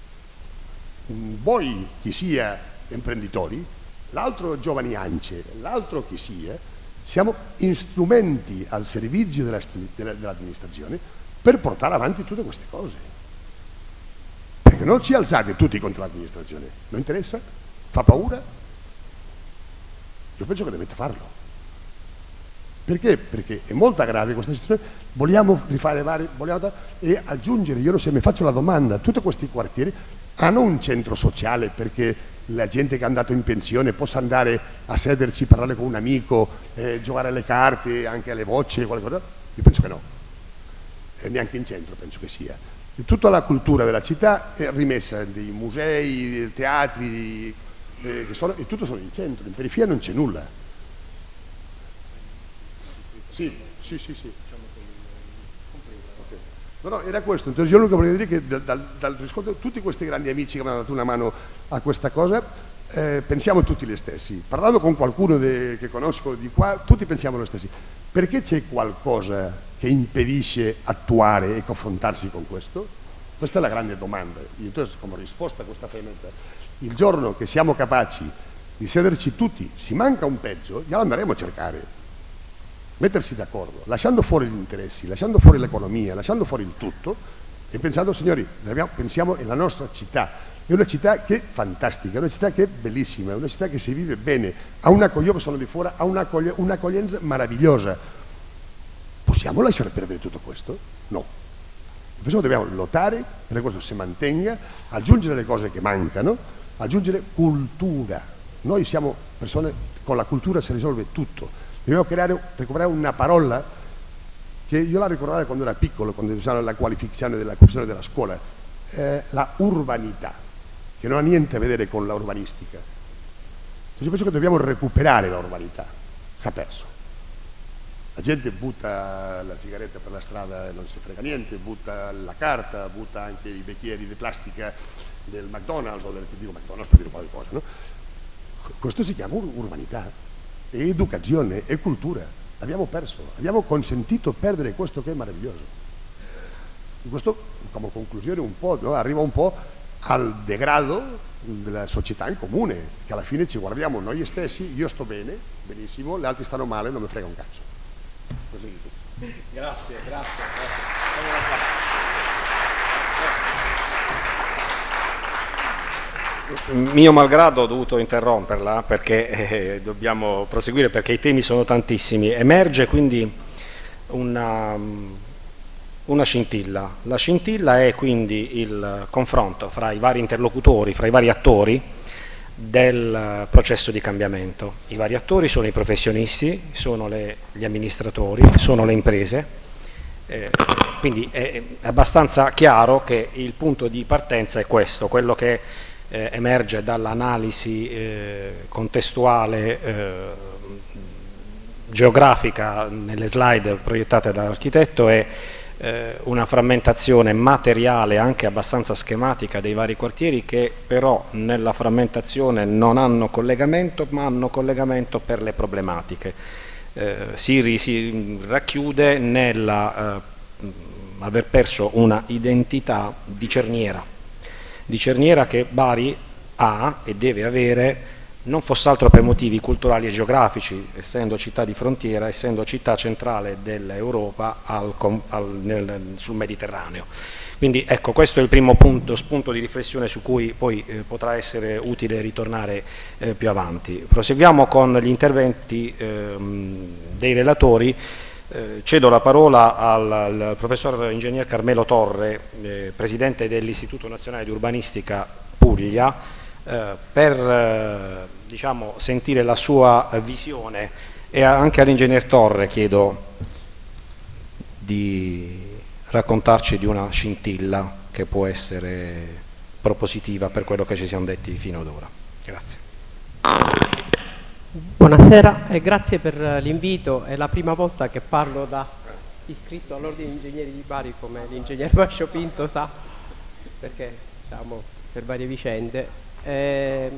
voi chi sia imprenditori, l'altro giovani ANCE, l'altro chi sia, siamo strumenti al servizio dell'amministrazione per portare avanti tutte queste cose. Perché non ci alzate tutti contro l'amministrazione, non interessa? Fa paura? Io penso che dovete farlo. Perché? Perché è molto grave questa situazione. Vogliamo rifare vari, vogliamo e aggiungere, io non so, mi faccio la domanda, tutti questi quartieri hanno un centro sociale perché la gente che è andato in pensione possa andare a sederci, parlare con un amico, eh, giocare alle carte, anche alle bocce, qualcosa? Io penso che no, e neanche in centro penso che sia. E tutta la cultura della città è rimessa dei musei, dei teatri, eh, che sono, e tutto sono in centro, in periferia non c'è nulla. Sì, sì, sì, sì. No, no, era questo. Entonces io l'unico che volevo dire è che dal, dal, dal riscontro tutti questi grandi amici che mi hanno dato una mano a questa cosa, eh, pensiamo tutti gli stessi. Parlando con qualcuno de, che conosco di qua, tutti pensiamo lo stessi. Perché c'è qualcosa che impedisce attuare e confrontarsi con questo? Questa è la grande domanda. Entonces, come risposta a questa fermenta, il giorno che siamo capaci di sederci tutti, si manca un pezzo, già lo andremo a cercare. Mettersi d'accordo, lasciando fuori gli interessi, lasciando fuori l'economia, lasciando fuori il tutto e pensando, signori, pensiamo alla nostra città. È una città che è fantastica, è una città che è bellissima, è una città che si vive bene, ha una, io che sono di fuori, ha un'accoglienza meravigliosa. Possiamo lasciare perdere tutto questo? No. Penso che dobbiamo lottare perché questo si mantenga, aggiungere le cose che mancano, aggiungere cultura. Noi siamo persone, con la cultura si risolve tutto. Dobbiamo creare, recuperare una parola che io la ricordavo quando era piccolo, quando usavano la qualificazione della, della scuola, eh, la urbanità, che non ha niente a vedere con la urbanistica. Io penso che dobbiamo recuperare la urbanità, si è perso. La gente butta la sigaretta per la strada e non si frega niente, butta la carta, butta anche i bicchieri di plastica del McDonald's o del dico McDonald's per dire qualcosa, no? Questo si chiama urbanità. È educazione, è cultura. Abbiamo perso, abbiamo consentito perdere questo che è meraviglioso. Questo, come conclusione, un po', no? Arriva un po' al degrado della società in comune, che alla fine ci guardiamo noi stessi, io sto bene, benissimo, gli altri stanno male, non mi frega un cazzo. Così. Grazie, grazie, grazie. Mio malgrado ho dovuto interromperla perché eh, dobbiamo proseguire, perché i temi sono tantissimi. Emerge quindi una, una scintilla. La scintilla è quindi il confronto fra i vari interlocutori, fra i vari attori, del processo di cambiamento. I vari attori sono i professionisti, sono le, gli amministratori, sono le imprese, eh, quindi è abbastanza chiaro che il punto di partenza è questo, quello che eh, emerge dall'analisi eh, contestuale eh, geografica nelle slide proiettate dall'architetto è eh, una frammentazione materiale anche abbastanza schematica dei vari quartieri, che però nella frammentazione non hanno collegamento, ma hanno collegamento per le problematiche. Eh, si, si racchiude nella eh, aver perso una identità di cerniera, di cerniera che Bari ha e deve avere, non fosse altro per motivi culturali e geografici, essendo città di frontiera, essendo città centrale dell'Europa al, al, nel, sul Mediterraneo. Quindi ecco, questo è il primo punto, spunto di riflessione su cui poi eh, potrà essere utile ritornare eh, più avanti. Proseguiamo con gli interventi eh, dei relatori. Eh, cedo la parola al, al professor ingegner Carmelo Torre, eh, presidente dell'Istituto Nazionale di Urbanistica Puglia, Eh, per eh, diciamo, sentire la sua eh, visione, e anche all'ingegner Torre chiedo di raccontarci di una scintilla che può essere propositiva per quello che ci siamo detti fino ad ora. Grazie. Buonasera e grazie per l'invito. È la prima volta che parlo da iscritto all'Ordine degli Ingegneri di Bari, come l'ingegner Mascio Pinto sa, perché diciamo per varie vicende. Eh,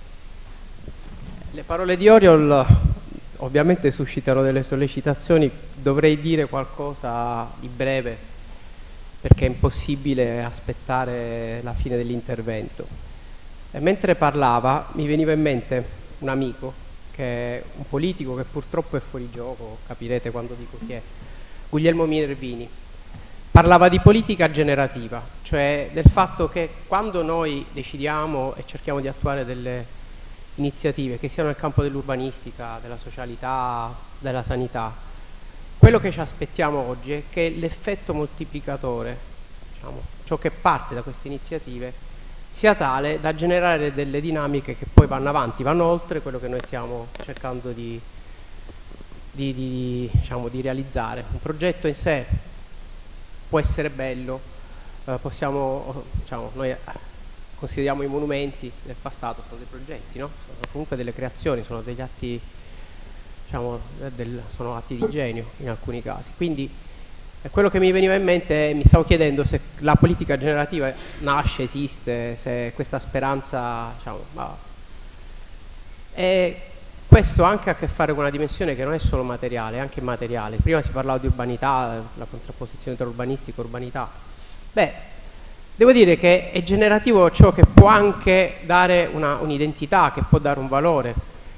le parole di Oriol ovviamente suscitano delle sollecitazioni. Dovrei dire qualcosa di breve perché è impossibile aspettare la fine dell'intervento. E mentre parlava mi veniva in mente un amico, che è un politico che purtroppo è fuori gioco, capirete quando dico chi è, Guglielmo Minervini. Parlava di politica generativa, cioè del fatto che quando noi decidiamo e cerchiamo di attuare delle iniziative che siano nel campo dell'urbanistica, della socialità, della sanità, quello che ci aspettiamo oggi è che l'effetto moltiplicatore, diciamo, ciò che parte da queste iniziative, sia tale da generare delle dinamiche che poi vanno avanti, vanno oltre quello che noi stiamo cercando di, di, di, diciamo, di realizzare. Un progetto in sé può essere bello, eh, possiamo, diciamo, noi consideriamo i monumenti del passato, sono dei progetti, no? Sono comunque delle creazioni, sono degli atti, diciamo, del, sono atti di genio in alcuni casi. Quindi eh, quello che mi veniva in mente, mi stavo chiedendo se la politica generativa nasce, esiste, se questa speranza, diciamo, ma, e questo anche ha a che fare con una dimensione che non è solo materiale, è anche immateriale. Prima si parlava di urbanità, la contrapposizione tra urbanistica e urbanità. Beh, devo dire che è generativo ciò che può anche dare un'identità, che può dare un valore.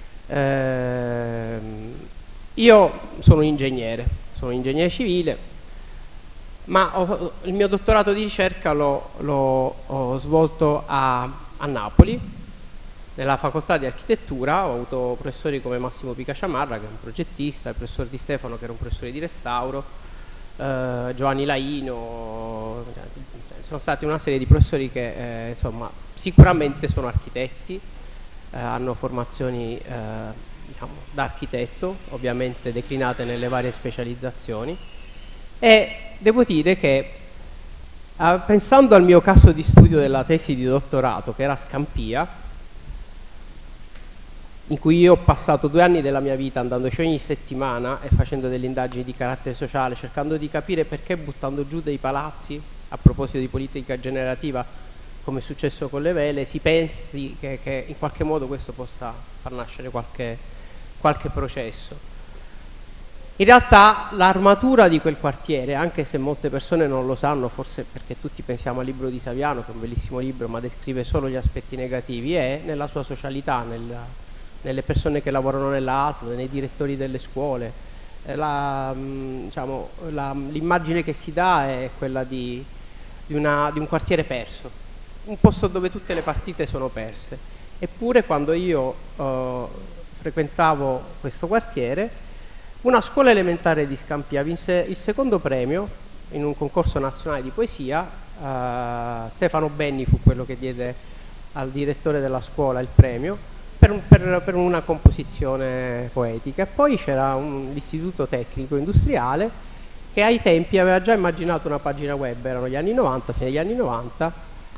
Eh, io sono un ingegnere, sono un ingegnere civile, ma ho, il mio dottorato di ricerca l'ho svolto a, a Napoli. Nella facoltà di architettura ho avuto professori come Massimo Picaciamarra, che è un progettista, il professor Di Stefano, che era un professore di restauro, eh, Giovanni Laino, sono stati una serie di professori che eh, insomma, sicuramente sono architetti, eh, hanno formazioni eh, diciamo, da architetto, ovviamente declinate nelle varie specializzazioni, e devo dire che eh, pensando al mio caso di studio della tesi di dottorato, che era Scampia, in cui io ho passato due anni della mia vita andandoci ogni settimana e facendo delle indagini di carattere sociale, cercando di capire perché buttando giù dei palazzi, a proposito di politica generativa, come è successo con le vele, si pensi che, che in qualche modo questo possa far nascere qualche, qualche processo. In realtà l'armatura di quel quartiere, anche se molte persone non lo sanno, forse perché tutti pensiamo al libro di Saviano, che è un bellissimo libro, ma descrive solo gli aspetti negativi, è nella sua socialità, nel nelle persone che lavorano nella A S L, nei direttori delle scuole. La, diciamo, l'immagine che si dà è quella di, di, una, di un quartiere perso, un posto dove tutte le partite sono perse. Eppure quando io eh, frequentavo questo quartiere, una scuola elementare di Scampia vinse il secondo premio in un concorso nazionale di poesia. eh, Stefano Benni fu quello che diede al direttore della scuola il premio per, un, per, per una composizione poetica. E poi c'era l'istituto tecnico industriale che ai tempi aveva già immaginato una pagina web, erano gli anni novanta, fine degli anni novanta,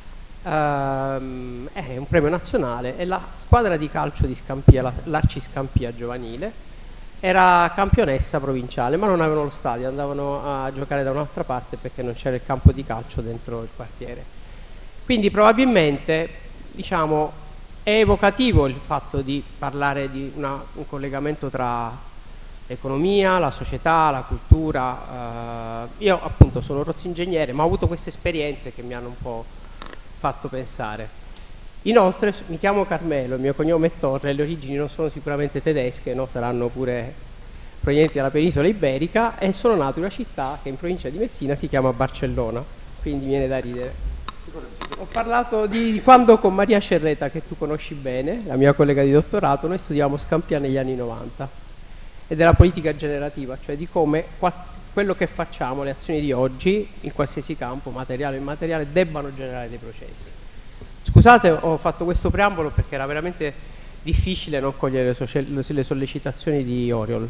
ehm, è un premio nazionale, e la squadra di calcio di Scampia, l'Arci Scampia giovanile, era campionessa provinciale, ma non avevano lo stadio, andavano a giocare da un'altra parte perché non c'era il campo di calcio dentro il quartiere. Quindi probabilmente, diciamo, è evocativo il fatto di parlare di una, un collegamento tra l'economia, la società, la cultura. Eh, io appunto sono rozzingegnere, ma ho avuto queste esperienze che mi hanno un po' fatto pensare. Inoltre mi chiamo Carmelo, il mio cognome è Torre, le origini non sono sicuramente tedesche, no? Saranno pure provenienti dalla penisola iberica, e sono nato in una città che in provincia di Messina si chiama Barcellona, quindi viene da ridere. Ho parlato di quando con Maria Cerreta, che tu conosci bene, la mia collega di dottorato, noi studiavamo Scampia negli anni novanta, e della politica generativa, cioè di come quello che facciamo, le azioni di oggi, in qualsiasi campo, materiale o immateriale, debbano generare dei processi. Scusate, ho fatto questo preambolo perché era veramente difficile non cogliere le sollecitazioni di Oriol.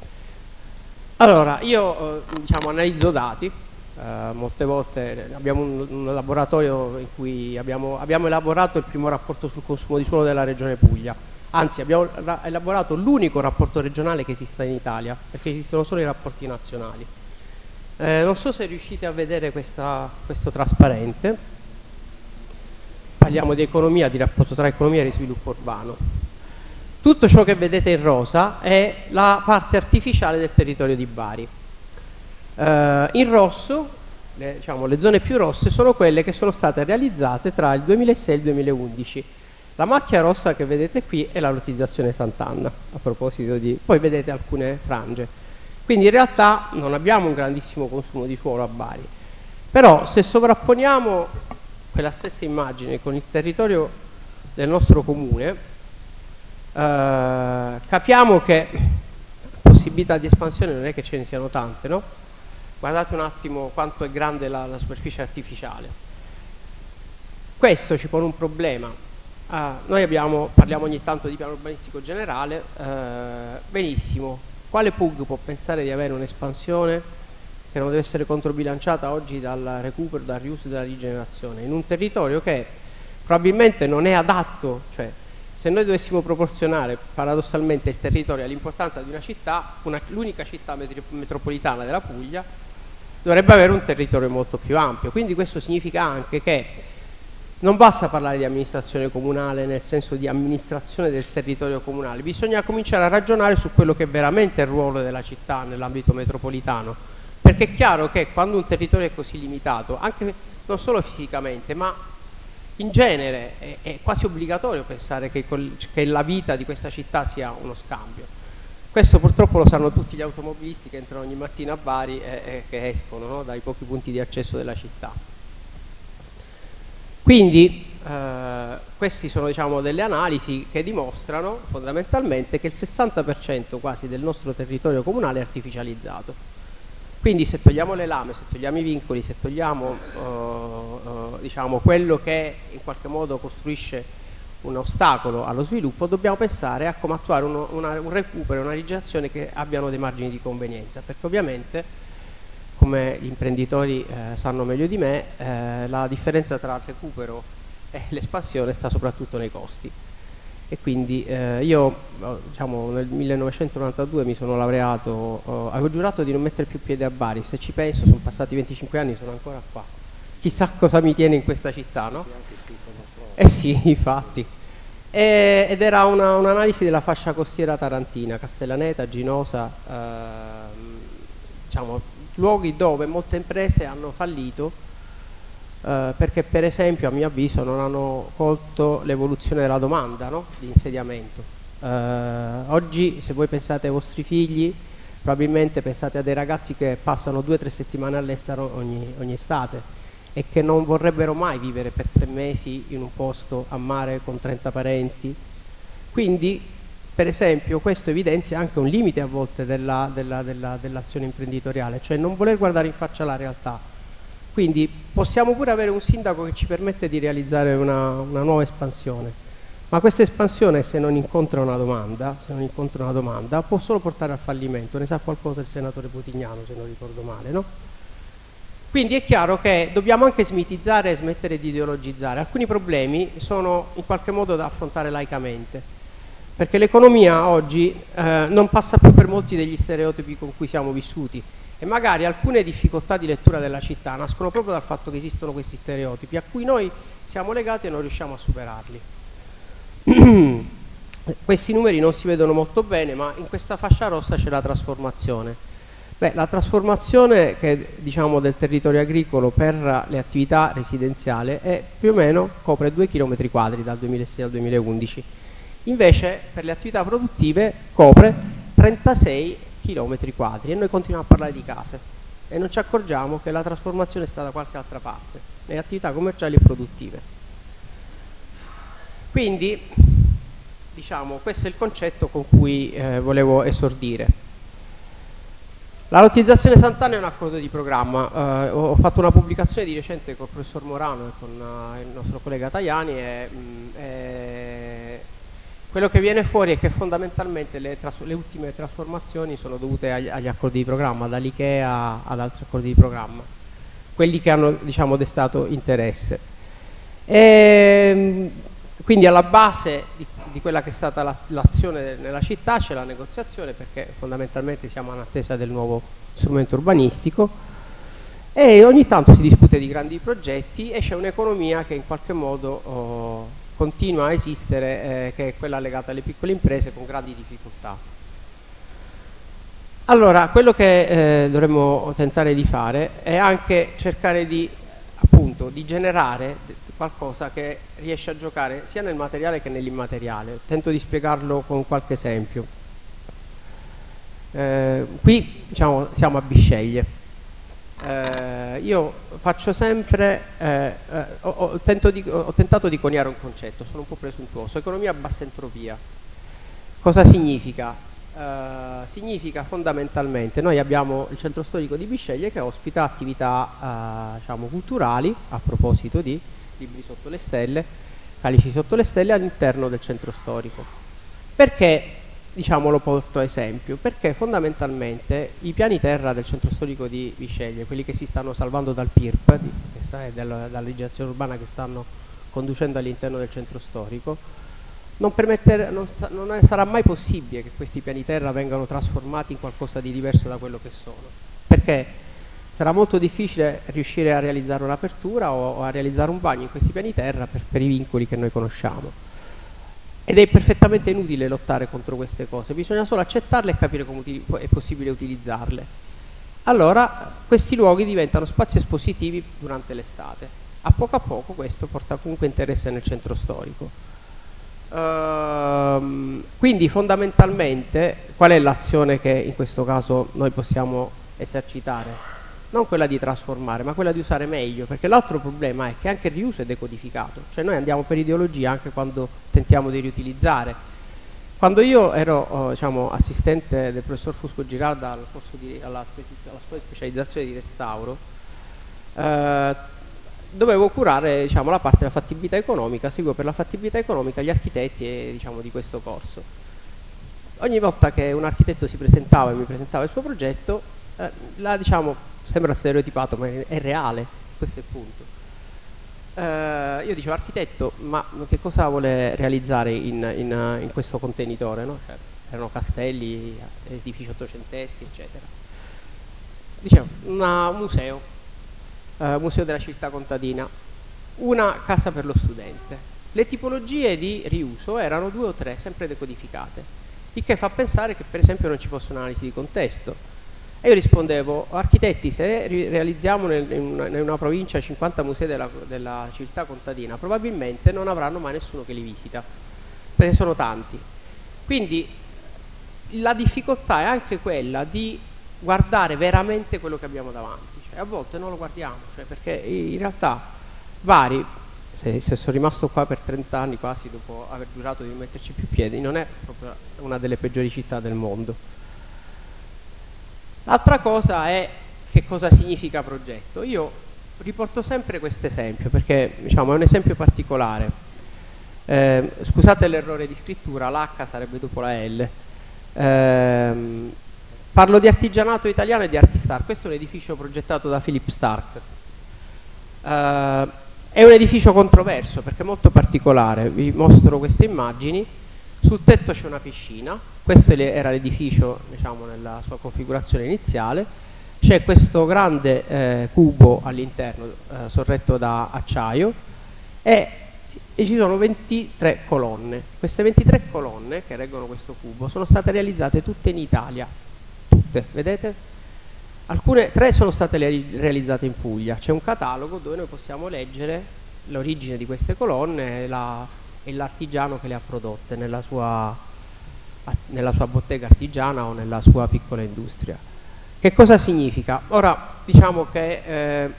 Allora, io eh, diciamo, analizzo dati, eh, molte volte abbiamo un, un laboratorio in cui abbiamo, abbiamo elaborato il primo rapporto sul consumo di suolo della Regione Puglia, anzi abbiamo elaborato l'unico rapporto regionale che esista in Italia, perché esistono solo i rapporti nazionali. Eh, non so se riuscite a vedere questa, questo trasparente. Parliamo di economia, di rapporto tra economia e sviluppo urbano. Tutto ciò che vedete in rosa è la parte artificiale del territorio di Bari. Eh, in rosso, le, diciamo, le zone più rosse sono quelle che sono state realizzate tra il duemilasei e il duemilaundici. La macchia rossa che vedete qui è la lottizzazione Sant'Anna, a proposito di... poi vedete alcune frange. Quindi in realtà non abbiamo un grandissimo consumo di suolo a Bari. Però se sovrapponiamo quella stessa immagine con il territorio del nostro comune, eh, capiamo che possibilità di espansione non è che ce ne siano tante, no? Guardate un attimo quanto è grande la, la superficie artificiale. Questo ci pone un problema. Eh, noi abbiamo, parliamo ogni tanto di piano urbanistico generale, eh, benissimo, quale P U G può pensare di avere un'espansione che non deve essere controbilanciata oggi dal recupero, dal riuso e dalla rigenerazione, in un territorio che probabilmente non è adatto? Cioè, se noi dovessimo proporzionare paradossalmente il territorio all'importanza di una città, l'unica città metro metropolitana della Puglia dovrebbe avere un territorio molto più ampio. Quindi questo significa anche che non basta parlare di amministrazione comunale nel senso di amministrazione del territorio comunale, bisogna cominciare a ragionare su quello che è veramente il ruolo della città nell'ambito metropolitano. Perché è chiaro che quando un territorio è così limitato, anche non solo fisicamente, ma in genere è, è quasi obbligatorio pensare che, che la vita di questa città sia uno scambio. Questo purtroppo lo sanno tutti gli automobilisti che entrano ogni mattina a Bari e, e che escono, no, dai pochi punti di accesso della città. Quindi eh, queste sono, diciamo, delle analisi che dimostrano fondamentalmente che il sessanta per cento quasi del nostro territorio comunale è artificializzato. Quindi se togliamo le lame, se togliamo i vincoli, se togliamo uh, uh, diciamo, quello che in qualche modo costruisce un ostacolo allo sviluppo, dobbiamo pensare a come attuare uno, una, un recupero, una rigenerazione che abbiano dei margini di convenienza, perché ovviamente, come gli imprenditori eh, sanno meglio di me, eh, la differenza tra il recupero e l'espansione sta soprattutto nei costi. E quindi eh, io diciamo, nel millenovecentonovantadue mi sono laureato, eh, avevo giurato di non mettere più piede a Bari, se ci penso sono passati venticinque anni, sono ancora qua, chissà cosa mi tiene in questa città, no? Eh sì, infatti. E, ed era un'analisi un della fascia costiera tarantina, Castellaneta, Ginosa, eh, diciamo, luoghi dove molte imprese hanno fallito Uh, perché per esempio a mio avviso non hanno colto l'evoluzione della domanda, no? Di insediamento. Uh, oggi se voi pensate ai vostri figli probabilmente pensate a dei ragazzi che passano due o tre settimane all'estero ogni, ogni estate e che non vorrebbero mai vivere per tre mesi in un posto a mare con trenta parenti. Quindi per esempio questo evidenzia anche un limite a volte della, della, della, dell'azione imprenditoriale, cioè non voler guardare in faccia la realtà. quindi possiamo pure avere un sindaco che ci permette di realizzare una, una nuova espansione, ma questa espansione, se non incontra una domanda, se non incontra una domanda, può solo portare al fallimento. Ne sa qualcosa il senatore Putignano, se non ricordo male, no? Quindi è chiaro che dobbiamo anche smitizzare e smettere di ideologizzare. Alcuni problemi sono in qualche modo da affrontare laicamente, perché l'economia oggi eh, non passa più per molti degli stereotipi con cui siamo vissuti, e magari alcune difficoltà di lettura della città nascono proprio dal fatto che esistono questi stereotipi a cui noi siamo legati e non riusciamo a superarli. Questi numeri non si vedono molto bene, ma in questa fascia rossa c'è la trasformazione. Beh, la trasformazione che, diciamo, del territorio agricolo per le attività residenziali è più o meno copre due chilometri quadri dal duemilasei al duemilaundici. Invece per le attività produttive copre trentasei chilometri quadri, e noi continuiamo a parlare di case e non ci accorgiamo che la trasformazione è stata da qualche altra parte, nelle attività commerciali e produttive. Quindi, diciamo, questo è il concetto con cui eh, volevo esordire. La lottizzazione Sant'Anna è un accordo di programma. Eh, ho fatto una pubblicazione di recente con il professor Morano e con uh, il nostro collega Tajani, e mh, è quello che viene fuori è che fondamentalmente le, le ultime trasformazioni sono dovute agli, agli accordi di programma, dall'IKEA ad altri accordi di programma, quelli che hanno, diciamo, destato interesse. E, quindi alla base di, di quella che è stata l'azione la, nella città c'è la negoziazione, perché fondamentalmente siamo in attesa del nuovo strumento urbanistico, e ogni tanto si discute di grandi progetti e c'è un'economia che in qualche modo oh, continua a esistere, eh, che è quella legata alle piccole imprese con grandi difficoltà. Allora, quello che eh, dovremmo tentare di fare è anche cercare di, appunto, di generare qualcosa che riesce a giocare sia nel materiale che nell'immateriale. Tento di spiegarlo con qualche esempio. Eh, qui, diciamo, siamo a Bisceglie. Eh, io faccio sempre, eh, eh, ho, ho, tento di, ho tentato di coniare un concetto, sono un po' presuntuoso: economia a bassa entropia. Cosa significa? Eh, significa fondamentalmente, noi abbiamo il centro storico di Bisceglie che ospita attività eh, diciamo, culturali, a proposito di libri sotto le stelle, calici sotto le stelle, all'interno del centro storico. Perché? Diciamo, lo porto a esempio, perché fondamentalmente i piani terra del centro storico di Bisceglie, quelli che si stanno salvando dal P I R P, di, dalla, dalla legislazione urbana che stanno conducendo all'interno del centro storico, non, non, non è, sarà mai possibile che questi piani terra vengano trasformati in qualcosa di diverso da quello che sono, perché sarà molto difficile riuscire a realizzare un'apertura o, o a realizzare un bagno in questi piani terra per, per i vincoli che noi conosciamo. Ed è perfettamente inutile lottare contro queste cose, bisogna solo accettarle e capire come è possibile utilizzarle. Allora questi luoghi diventano spazi espositivi durante l'estate. A poco a poco questo porta comunque interesse nel centro storico. Ehm, quindi fondamentalmente qual è l'azione che in questo caso noi possiamo esercitare? Non quella di trasformare, ma quella di usare meglio, perché l'altro problema è che anche il riuso è decodificato, cioè noi andiamo per ideologia anche quando tentiamo di riutilizzare. Quando io ero oh, diciamo, assistente del professor Fusco Girarda al corso di, alla, alla scuola di specializzazione di restauro, eh, dovevo curare, diciamo, la parte della fattibilità economica, seguivo per la fattibilità economica gli architetti e, diciamo, di questo corso. Ogni volta che un architetto si presentava e mi presentava il suo progetto, eh, la, diciamo, sembra stereotipato, ma è reale, questo è il punto. Eh, io dicevo: architetto, ma che cosa vuole realizzare in, in, in questo contenitore? No? Cioè, erano castelli, edifici ottocenteschi, eccetera. Dicevo: una, un museo, eh, museo della civiltà contadina, una casa per lo studente. Le tipologie di riuso erano due o tre, sempre decodificate, il che fa pensare che per esempio non ci fosse un'analisi di contesto. E io rispondevo: architetti, se realizziamo nel, in, una, in una provincia cinquanta musei della, della civiltà contadina, probabilmente non avranno mai nessuno che li visita, perché sono tanti. Quindi la difficoltà è anche quella di guardare veramente quello che abbiamo davanti, cioè, a volte non lo guardiamo, cioè, perché in realtà vari, se, se sono rimasto qua per trenta anni quasi dopo aver giurato di metterci più piedi, non è proprio una delle peggiori città del mondo. L'altra cosa è che cosa significa progetto. Io riporto sempre questo esempio perché diciamo, è un esempio particolare. Eh, scusate l'errore di scrittura, l'H sarebbe dopo la L. Eh, parlo di artigianato italiano e di Archistar. Questo è un edificio progettato da Philip Stark. Eh, è un edificio controverso perché è molto particolare. Vi mostro queste immagini. Sul tetto c'è una piscina. Questo era l'edificio, diciamo, nella sua configurazione iniziale. C'è questo grande eh, cubo all'interno eh, sorretto da acciaio e, e ci sono ventitré colonne. Queste ventitré colonne che reggono questo cubo sono state realizzate tutte in Italia, tutte, vedete? Alcune, tre sono state realizzate in Puglia. C'è un catalogo dove noi possiamo leggere l'origine di queste colonne e, la, e l'artigiano che le ha prodotte nella sua, nella sua bottega artigiana o nella sua piccola industria. Che cosa significa? Ora, diciamo che eh,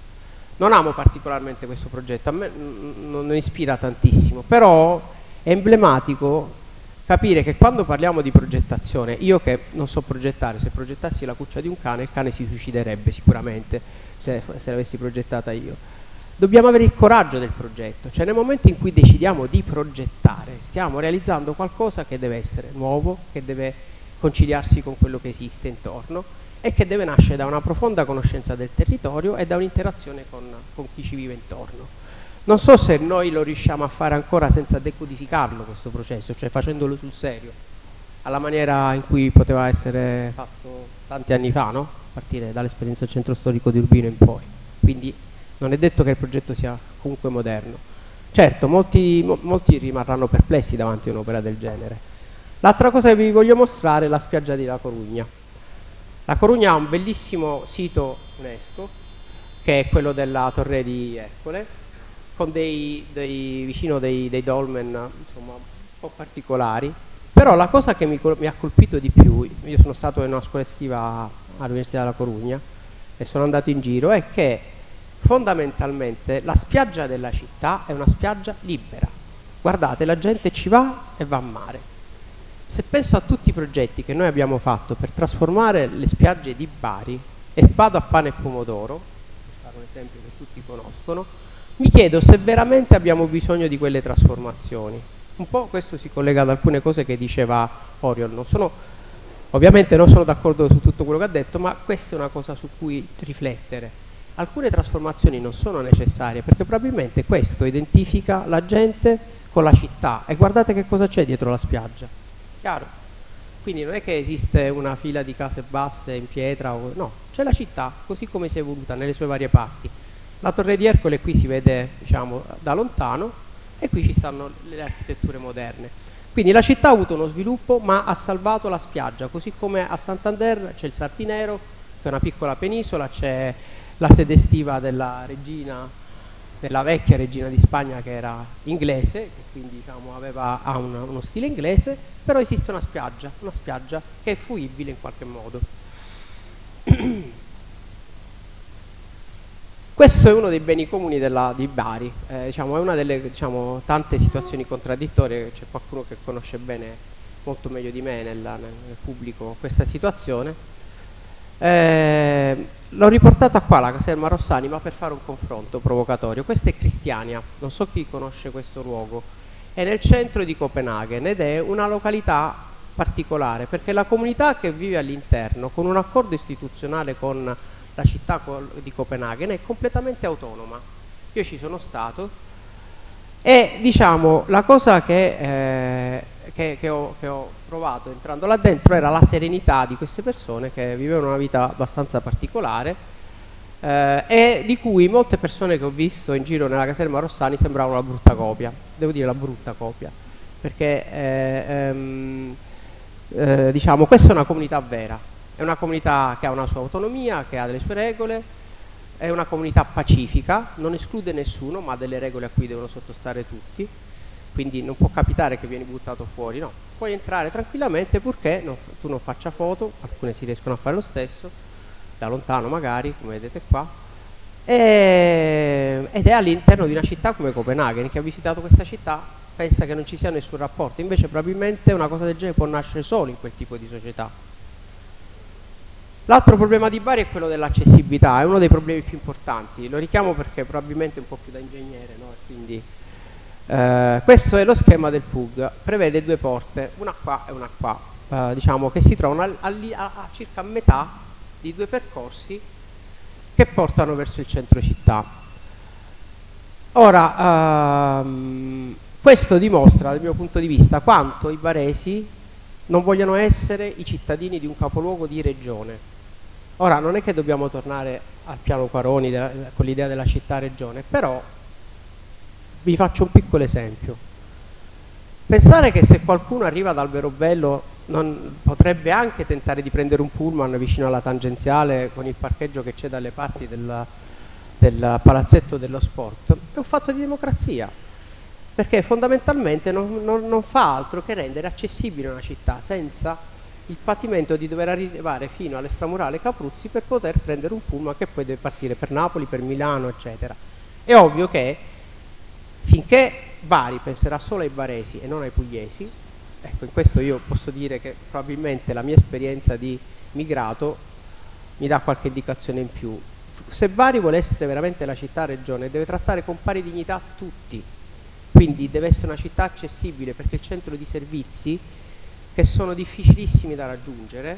non amo particolarmente questo progetto, a me non ispira tantissimo, però è emblematico capire che quando parliamo di progettazione, io che non so progettare, se progettassi la cuccia di un cane, il cane si suiciderebbe sicuramente se, se l'avessi progettata io. Dobbiamo avere il coraggio del progetto, cioè nel momento in cui decidiamo di progettare, stiamo realizzando qualcosa che deve essere nuovo, che deve conciliarsi con quello che esiste intorno e che deve nascere da una profonda conoscenza del territorio e da un'interazione con, con chi ci vive intorno. Non so se noi lo riusciamo a fare ancora senza decodificarlo questo processo, cioè facendolo sul serio, alla maniera in cui poteva essere fatto tanti anni fa, no? A partire dall'esperienza del centro storico di Urbino in poi. Quindi non è detto che il progetto sia comunque moderno. Certo, molti, mo, molti rimarranno perplessi davanti a un'opera del genere. L'altra cosa che vi voglio mostrare è la spiaggia di La Corugna. La Corugna ha un bellissimo sito UNESCO, che è quello della Torre di Ercole, con dei, dei vicino dei, dei dolmen, insomma, un po' particolari. Però la cosa che mi, mi ha colpito di più, io sono stato in una scuola estiva all'Università della Corugna e sono andato in giro, è che fondamentalmente la spiaggia della città è una spiaggia libera. Guardate, la gente ci va e va a mare. Se penso a tutti i progetti che noi abbiamo fatto per trasformare le spiagge di Bari, e vado a Pane e Pomodoro, per fare un esempio che tutti conoscono, mi chiedo se veramente abbiamo bisogno di quelle trasformazioni. Un po' questo si collega ad alcune cose che diceva Oriol. Non sono, ovviamente non sono d'accordo su tutto quello che ha detto, ma questa è una cosa su cui riflettere. Alcune trasformazioni non sono necessarie perché probabilmente questo identifica la gente con la città e guardate che cosa c'è dietro la spiaggia. Chiaro? Quindi non è che esiste una fila di case basse in pietra, o, no, c'è la città così come si è evoluta nelle sue varie parti. La Torre di Ercole qui si vede, diciamo, da lontano e qui ci stanno le architetture moderne. Quindi la città ha avuto uno sviluppo ma ha salvato la spiaggia, così come a Santander c'è il Sardinero, che è una piccola penisola, c'è la sede estiva della regina, della vecchia regina di Spagna che era inglese, che quindi diciamo, aveva, ha un, uno stile inglese, però esiste una spiaggia, una spiaggia che è fruibile in qualche modo. Questo è uno dei beni comuni della, di Bari, eh, diciamo, è una delle diciamo, tante situazioni contraddittorie, c'è qualcuno che conosce bene, molto meglio di me nella, nel pubblico, questa situazione. Eh, l'ho riportata qua la caserma Rossani ma per fare un confronto provocatorio. Questa è Cristiania, non so chi conosce questo luogo, è nel centro di Copenaghen ed è una località particolare perché la comunità che vive all'interno con un accordo istituzionale con la città di Copenaghen è completamente autonoma. Io ci sono stato e diciamo la cosa che, eh, che, che, ho, che ho provato entrando là dentro era la serenità di queste persone che vivevano una vita abbastanza particolare eh, e di cui molte persone che ho visto in giro nella caserma Rossani sembravano la brutta copia, devo dire la brutta copia, perché eh, ehm, eh, diciamo questa è una comunità vera, è una comunità che ha una sua autonomia, che ha delle sue regole, è una comunità pacifica, non esclude nessuno ma ha delle regole a cui devono sottostare tutti. Quindi non può capitare che vieni buttato fuori, no, puoi entrare tranquillamente purché non, tu non faccia foto, alcune si riescono a fare lo stesso, da lontano magari, come vedete qua, e, ed è all'interno di una città come Copenaghen. Chi ha visitato questa città pensa che non ci sia nessun rapporto, invece probabilmente una cosa del genere può nascere solo in quel tipo di società. L'altro problema di Bari è quello dell'accessibilità, è uno dei problemi più importanti, lo richiamo perché probabilmente è un po' più da ingegnere, no? Quindi, eh, questo è lo schema del P U G, prevede due porte, una qua e una qua, eh, diciamo che si trovano a, a, a circa metà di due percorsi che portano verso il centro città. Ora, ehm, questo dimostra dal mio punto di vista quanto i baresi non vogliono essere i cittadini di un capoluogo di regione. Ora, non è che dobbiamo tornare al piano Quaroni della, con l'idea della città-regione, però vi faccio un piccolo esempio. Pensare che se qualcuno arriva da Alberobello non potrebbe anche tentare di prendere un pullman vicino alla tangenziale con il parcheggio che c'è dalle parti del, del palazzetto dello sport, è un fatto di democrazia, perché fondamentalmente non, non, non fa altro che rendere accessibile una città senza il patimento di dover arrivare fino all'estramurale Capruzzi per poter prendere un pullman che poi deve partire per Napoli, per Milano, eccetera. È ovvio che finché Bari penserà solo ai baresi e non ai pugliesi, ecco, in questo io posso dire che probabilmente la mia esperienza di migrato mi dà qualche indicazione in più. Se Bari vuole essere veramente la città-regione, deve trattare con pari dignità tutti, quindi deve essere una città accessibile, perché il centro di servizi che sono difficilissimi da raggiungere,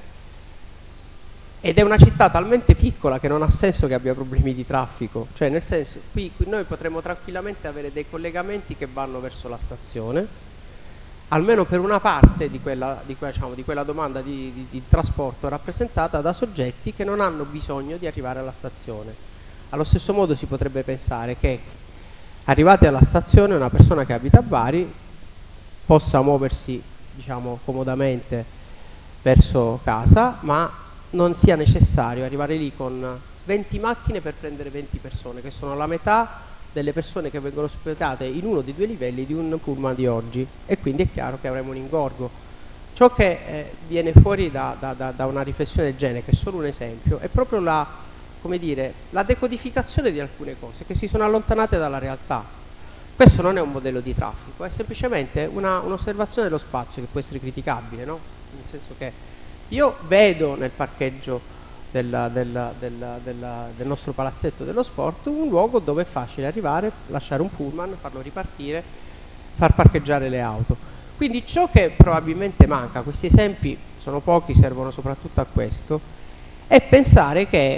ed è una città talmente piccola che non ha senso che abbia problemi di traffico, cioè nel senso, qui, qui noi potremmo tranquillamente avere dei collegamenti che vanno verso la stazione, almeno per una parte di quella, di quella, diciamo, di quella domanda di, di, di trasporto rappresentata da soggetti che non hanno bisogno di arrivare alla stazione. Allo stesso modo si potrebbe pensare che arrivati alla stazione una persona che abita a Bari possa muoversi, diciamo, comodamente verso casa, ma non sia necessario arrivare lì con venti macchine per prendere venti persone, che sono la metà delle persone che vengono ospitate in uno dei due livelli di un pullman di oggi, e quindi è chiaro che avremo un ingorgo. Ciò che eh, viene fuori da, da, da, da una riflessione del genere, che è solo un esempio, è proprio la, come dire, la decodificazione di alcune cose che si sono allontanate dalla realtà. Questo non è un modello di traffico, è semplicemente un'osservazione dello spazio che può essere criticabile, no? Nel senso che io vedo nel parcheggio del, del, del, del, del nostro palazzetto dello sport un luogo dove è facile arrivare, lasciare un pullman, farlo ripartire, far parcheggiare le auto. Quindi ciò che probabilmente manca, questi esempi sono pochi, servono soprattutto a questo, è pensare che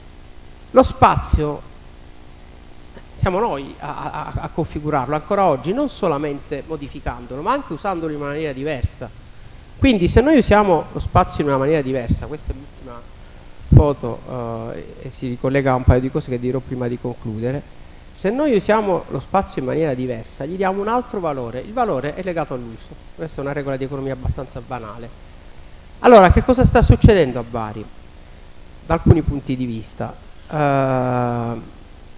lo spazio siamo noi a, a, a configurarlo ancora oggi, non solamente modificandolo, ma anche usandolo in una maniera diversa. Quindi se noi usiamo lo spazio in una maniera diversa, questa è l'ultima foto eh, e si ricollega a un paio di cose che dirò prima di concludere, se noi usiamo lo spazio in maniera diversa, gli diamo un altro valore, il valore è legato all'uso. Questa è una regola di economia abbastanza banale. Allora, che cosa sta succedendo a Bari? Da alcuni punti di vista. Uh,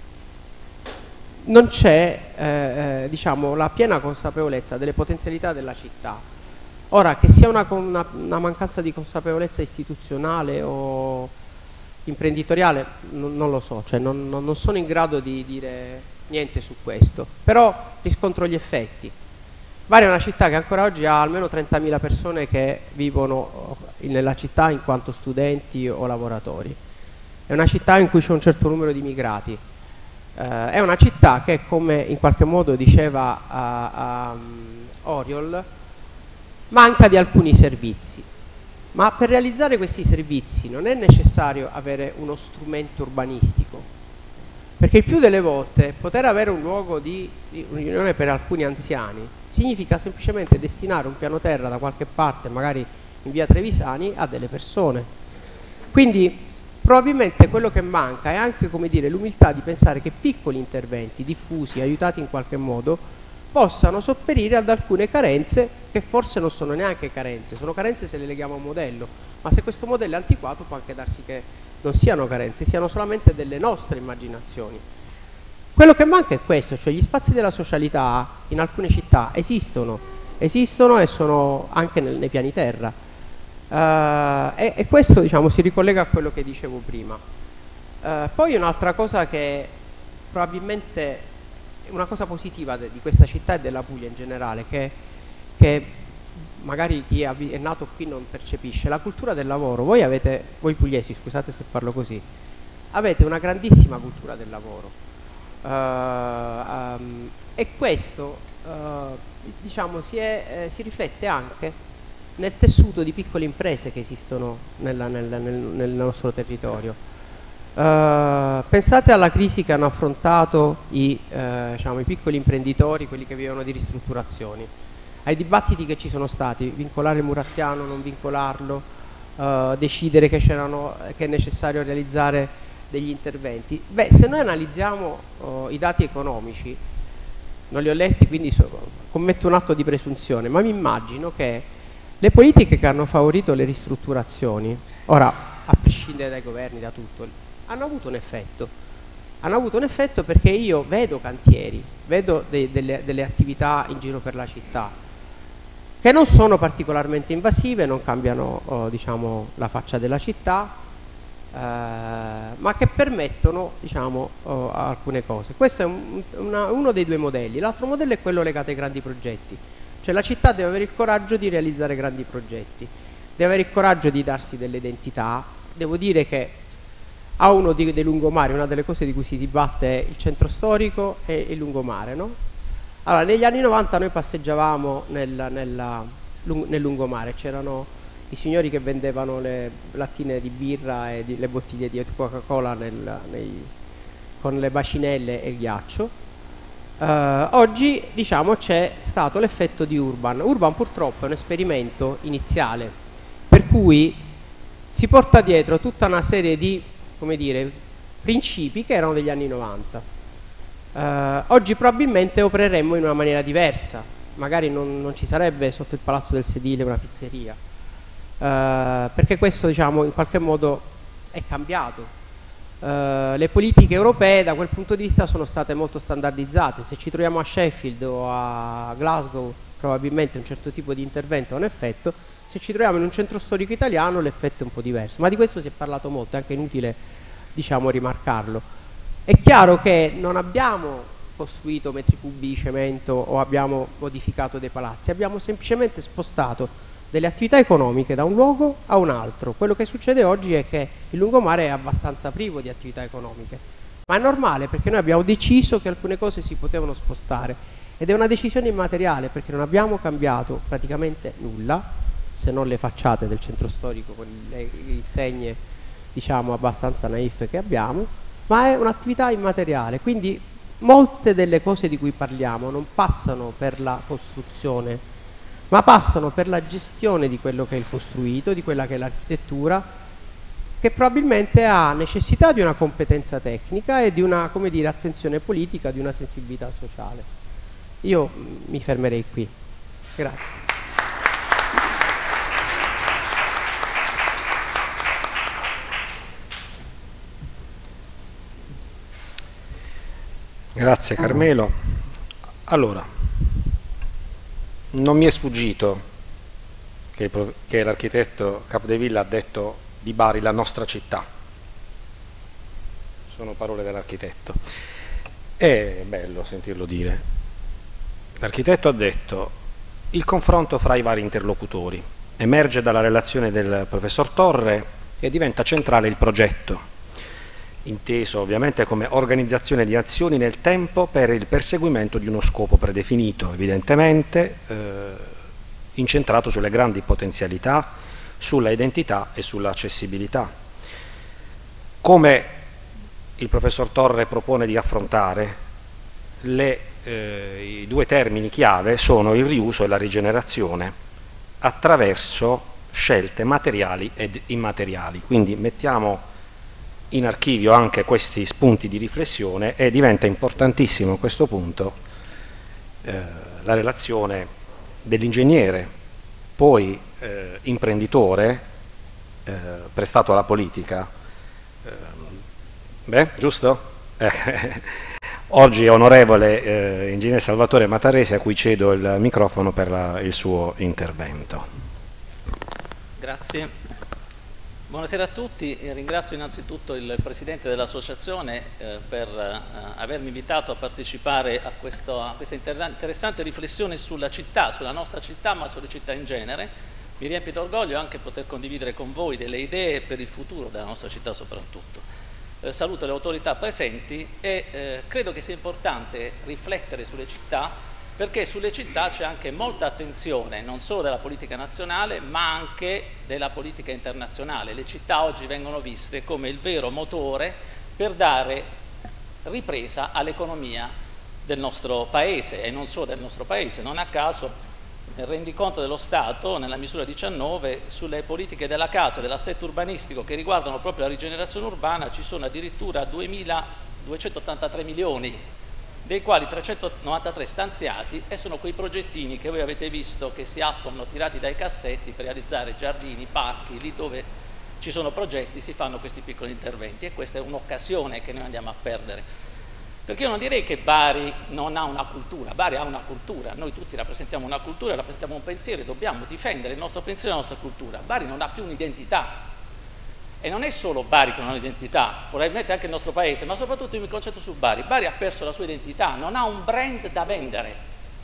non c'è eh, diciamo, la piena consapevolezza delle potenzialità della città. Ora, che sia una, una, una mancanza di consapevolezza istituzionale o imprenditoriale, non, non lo so, cioè non, non sono in grado di dire niente su questo, però riscontro gli effetti. Bari è una città che ancora oggi ha almeno trentamila persone che vivono nella città in quanto studenti o lavoratori. È una città in cui c'è un certo numero di immigrati. Uh, è una città che, come in qualche modo diceva uh, um, Oriol, manca di alcuni servizi, ma per realizzare questi servizi non è necessario avere uno strumento urbanistico, perché il più delle volte poter avere un luogo di, di riunione per alcuni anziani significa semplicemente destinare un piano terra da qualche parte, magari in via Trevisani, a delle persone. Quindi probabilmente quello che manca è anche, come dire, l'umiltà di pensare che piccoli interventi diffusi, aiutati in qualche modo, possano sopperire ad alcune carenze che forse non sono neanche carenze, sono carenze se le leghiamo a un modello, ma se questo modello è antiquato può anche darsi che non siano carenze, siano solamente delle nostre immaginazioni. Quello che manca è questo, cioè gli spazi della socialità in alcune città esistono, esistono e sono anche nel, nei piani terra. Uh, e, e questo, diciamo, si ricollega a quello che dicevo prima. Uh, poi un'altra cosa che probabilmente è una cosa positiva di questa città e della Puglia in generale, che, che magari chi è nato qui non percepisce, la cultura del lavoro. Voi avete, voi pugliesi, scusate se parlo così, avete una grandissima cultura del lavoro, uh, um, e questo uh, diciamo si, è, eh, si riflette anche nel tessuto di piccole imprese che esistono nella, nel, nel, nel nostro territorio. Uh, pensate alla crisi che hanno affrontato i, uh, diciamo, i piccoli imprenditori, quelli che vivono di ristrutturazioni, ai dibattiti che ci sono stati, vincolare il murattiano, non vincolarlo, uh, decidere che, che è necessario realizzare degli interventi. Beh, se noi analizziamo uh, i dati economici, non li ho letti quindi so, commetto un atto di presunzione, ma mi immagino che le politiche che hanno favorito le ristrutturazioni, ora a prescindere dai governi, da tutto, hanno avuto un effetto. Hanno avuto un effetto perché io vedo cantieri, vedo de delle, delle attività in giro per la città che non sono particolarmente invasive, non cambiano oh, diciamo, la faccia della città, eh, ma che permettono diciamo, oh, alcune cose. Questo è un, una, uno dei due modelli. L'altro modello è quello legato ai grandi progetti. Cioè la città deve avere il coraggio di realizzare grandi progetti, deve avere il coraggio di darsi delle identità. Devo dire che a uno di, dei lungomari, una delle cose di cui si dibatte è il centro storico e il lungomare, no? Allora, negli anni novanta noi passeggiavamo nel, nella, nel lungomare, c'erano i signori che vendevano le lattine di birra e di, le bottiglie di Coca-Cola con le bacinelle e il ghiaccio. Uh, oggi diciamo c'è stato l'effetto di Urban. Urban purtroppo è un esperimento iniziale per cui si porta dietro tutta una serie di, come dire, principi che erano degli anni novanta. Uh, oggi probabilmente opereremmo in una maniera diversa, magari non, non ci sarebbe sotto il Palazzo del Sedile una pizzeria, uh, perché questo diciamo in qualche modo è cambiato. Uh, le politiche europee da quel punto di vista sono state molto standardizzate. Se ci troviamo a Sheffield o a Glasgow probabilmente un certo tipo di intervento ha un effetto, se ci troviamo in un centro storico italiano l'effetto è un po' diverso, ma di questo si è parlato molto, è anche inutile diciamo rimarcarlo. È chiaro che non abbiamo costruito metri cubi di cemento o abbiamo modificato dei palazzi, abbiamo semplicemente spostato delle attività economiche da un luogo a un altro. Quello che succede oggi è che il lungomare è abbastanza privo di attività economiche, ma è normale perché noi abbiamo deciso che alcune cose si potevano spostare ed è una decisione immateriale perché non abbiamo cambiato praticamente nulla, se non le facciate del centro storico con le insegne diciamo abbastanza naif che abbiamo, ma è un'attività immateriale, quindi molte delle cose di cui parliamo non passano per la costruzione, ma passano per la gestione di quello che è il costruito, di quella che è l'architettura, che probabilmente ha necessità di una competenza tecnica e di una, come dire, attenzione politica, di una sensibilità sociale. Io mi fermerei qui. Grazie. Grazie Carmelo. Allora, non mi è sfuggito che, che l'architetto Capdevilla ha detto di Bari la nostra città. Sono parole dell'architetto. È bello sentirlo dire. L'architetto ha detto il confronto fra i vari interlocutori emerge dalla relazione del professor Torre e diventa centrale il progetto, inteso ovviamente come organizzazione di azioni nel tempo per il perseguimento di uno scopo predefinito, evidentemente eh, incentrato sulle grandi potenzialità, sulla identità e sull'accessibilità. Come il professor Torre propone di affrontare, le, eh, i due termini chiave sono il riuso e la rigenerazione attraverso scelte materiali ed immateriali. Quindi mettiamo in archivio anche questi spunti di riflessione e diventa importantissimo a questo punto eh, la relazione dell'ingegnere, poi eh, imprenditore, eh, prestato alla politica. Eh, beh, giusto? Eh, oggi onorevole eh, ingegnere Salvatore Mataresi, a cui cedo il microfono per la, il suo intervento. Grazie. Buonasera a tutti, ringrazio innanzitutto il Presidente dell'Associazione eh, per eh, avermi invitato a partecipare a, questo, a questa inter interessante riflessione sulla città, sulla nostra città, ma sulle città in genere. Mi riempie d'orgoglio anche poter condividere con voi delle idee per il futuro della nostra città soprattutto. Eh, saluto le autorità presenti e eh, credo che sia importante riflettere sulle città, perché sulle città c'è anche molta attenzione, non solo della politica nazionale, ma anche della politica internazionale. Le città oggi vengono viste come il vero motore per dare ripresa all'economia del nostro Paese, e non solo del nostro Paese. Non a caso nel rendiconto dello Stato, nella misura diciannove, sulle politiche della casa e dell'assetto urbanistico che riguardano proprio la rigenerazione urbana, ci sono addirittura duemiladuecentottantatré milioni, dei quali trecentonovantatré stanziati, e sono quei progettini che voi avete visto che si attuano tirati dai cassetti per realizzare giardini, parchi, lì dove ci sono progetti si fanno questi piccoli interventi, e questa è un'occasione che noi andiamo a perdere. Perché io non direi che Bari non ha una cultura, Bari ha una cultura, noi tutti rappresentiamo una cultura, rappresentiamo un pensiero e dobbiamo difendere il nostro pensiero e la nostra cultura. Bari non ha più un'identità. E non è solo Bari che non ha un'identità, probabilmente anche il nostro paese, ma soprattutto io mi concentro su Bari. Bari ha perso la sua identità, non ha un brand da vendere.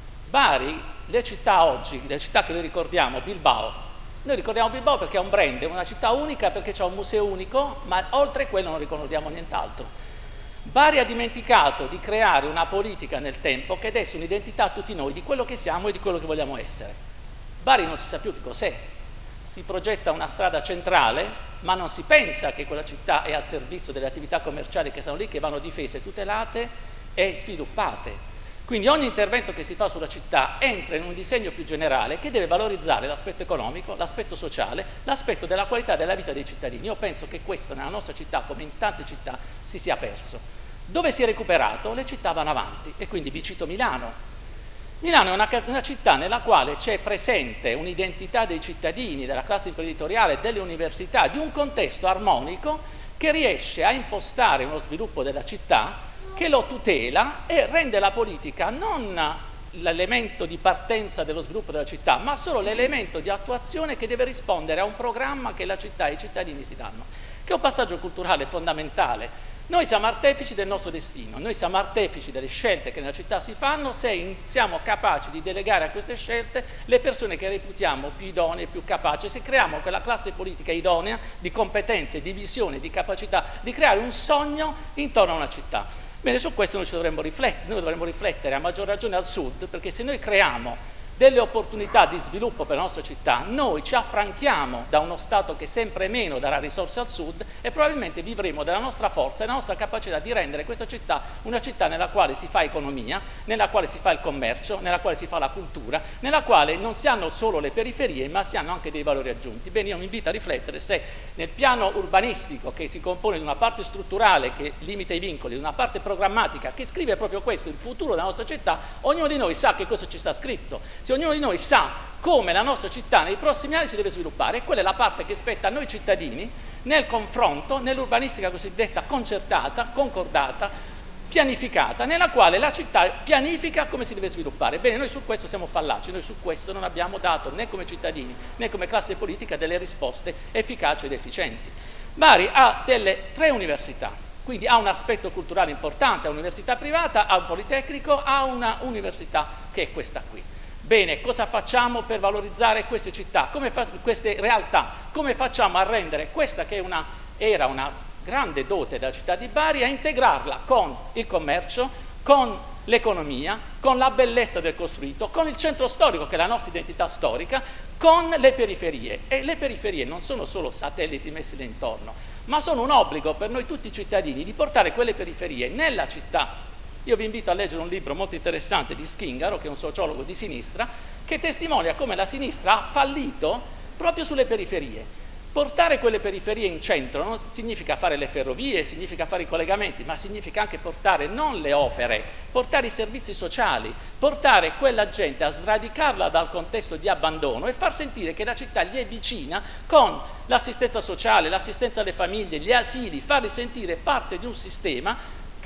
Bari, le città oggi, le città che noi ricordiamo, Bilbao, noi ricordiamo Bilbao perché è un brand, è una città unica perché c'è un museo unico, ma oltre quello non ricordiamo nient'altro. Bari ha dimenticato di creare una politica nel tempo che desse un'identità a tutti noi di quello che siamo e di quello che vogliamo essere. Bari non si sa più che cos'è. Si progetta una strada centrale, ma non si pensa che quella città è al servizio delle attività commerciali che stanno lì, che vanno difese, tutelate e sviluppate. Quindi ogni intervento che si fa sulla città entra in un disegno più generale che deve valorizzare l'aspetto economico, l'aspetto sociale, l'aspetto della qualità della vita dei cittadini. Io penso che questo nella nostra città, come in tante città, si sia perso. Dove si è recuperato? Le città vanno avanti, e quindi vi cito Milano. Milano è una, una città nella quale c'è presente un'identità dei cittadini, della classe imprenditoriale, delle università, di un contesto armonico che riesce a impostare uno sviluppo della città che lo tutela e rende la politica non l'elemento di partenza dello sviluppo della città, ma solo l'elemento di attuazione che deve rispondere a un programma che la città e i cittadini si danno, che è un passaggio culturale fondamentale. Noi siamo artefici del nostro destino, noi siamo artefici delle scelte che nella città si fanno se siamo capaci di delegare a queste scelte le persone che reputiamo più idonee, più capaci, se creiamo quella classe politica idonea di competenze, di visione, di capacità di creare un sogno intorno a una città. Bene, su questo noi ci dovremmo riflettere, noi dovremmo riflettere a maggior ragione al sud, perché se noi creiamo delle opportunità di sviluppo per la nostra città, noi ci affranchiamo da uno Stato che sempre meno darà risorse al sud, e probabilmente vivremo della nostra forza e della nostra capacità di rendere questa città una città nella quale si fa economia, nella quale si fa il commercio, nella quale si fa la cultura, nella quale non si hanno solo le periferie, ma si hanno anche dei valori aggiunti. Bene, io mi invito a riflettere se nel piano urbanistico, che si compone di una parte strutturale che limita i vincoli, di una parte programmatica che scrive proprio questo, il futuro della nostra città, ognuno di noi sa che cosa ci sta scritto. Se ognuno di noi sa come la nostra città nei prossimi anni si deve sviluppare, quella è la parte che spetta a noi cittadini nel confronto, nell'urbanistica cosiddetta concertata, concordata, pianificata, nella quale la città pianifica come si deve sviluppare. Bene, noi su questo siamo fallaci, noi su questo non abbiamo dato né come cittadini né come classe politica delle risposte efficaci ed efficienti. Bari ha delle tre università, quindi ha un aspetto culturale importante, ha un'università privata, ha un politecnico, ha una università che è questa qui. Bene, cosa facciamo per valorizzare queste città, come fa, queste realtà? Come facciamo a rendere questa che è una, era una grande dote della città di Bari, a integrarla con il commercio, con l'economia, con la bellezza del costruito, con il centro storico che è la nostra identità storica, con le periferie. E le periferie non sono solo satelliti messi lì intorno, ma sono un obbligo per noi tutti i cittadini di portare quelle periferie nella città. Io vi invito a leggere un libro molto interessante di Schingaro, che è un sociologo di sinistra, che testimonia come la sinistra ha fallito proprio sulle periferie. Portare quelle periferie in centro non significa fare le ferrovie, significa fare i collegamenti, ma significa anche portare non le opere, portare i servizi sociali, portare quella gente a sradicarla dal contesto di abbandono e far sentire che la città gli è vicina con l'assistenza sociale, l'assistenza alle famiglie, gli asili, farli sentire parte di un sistema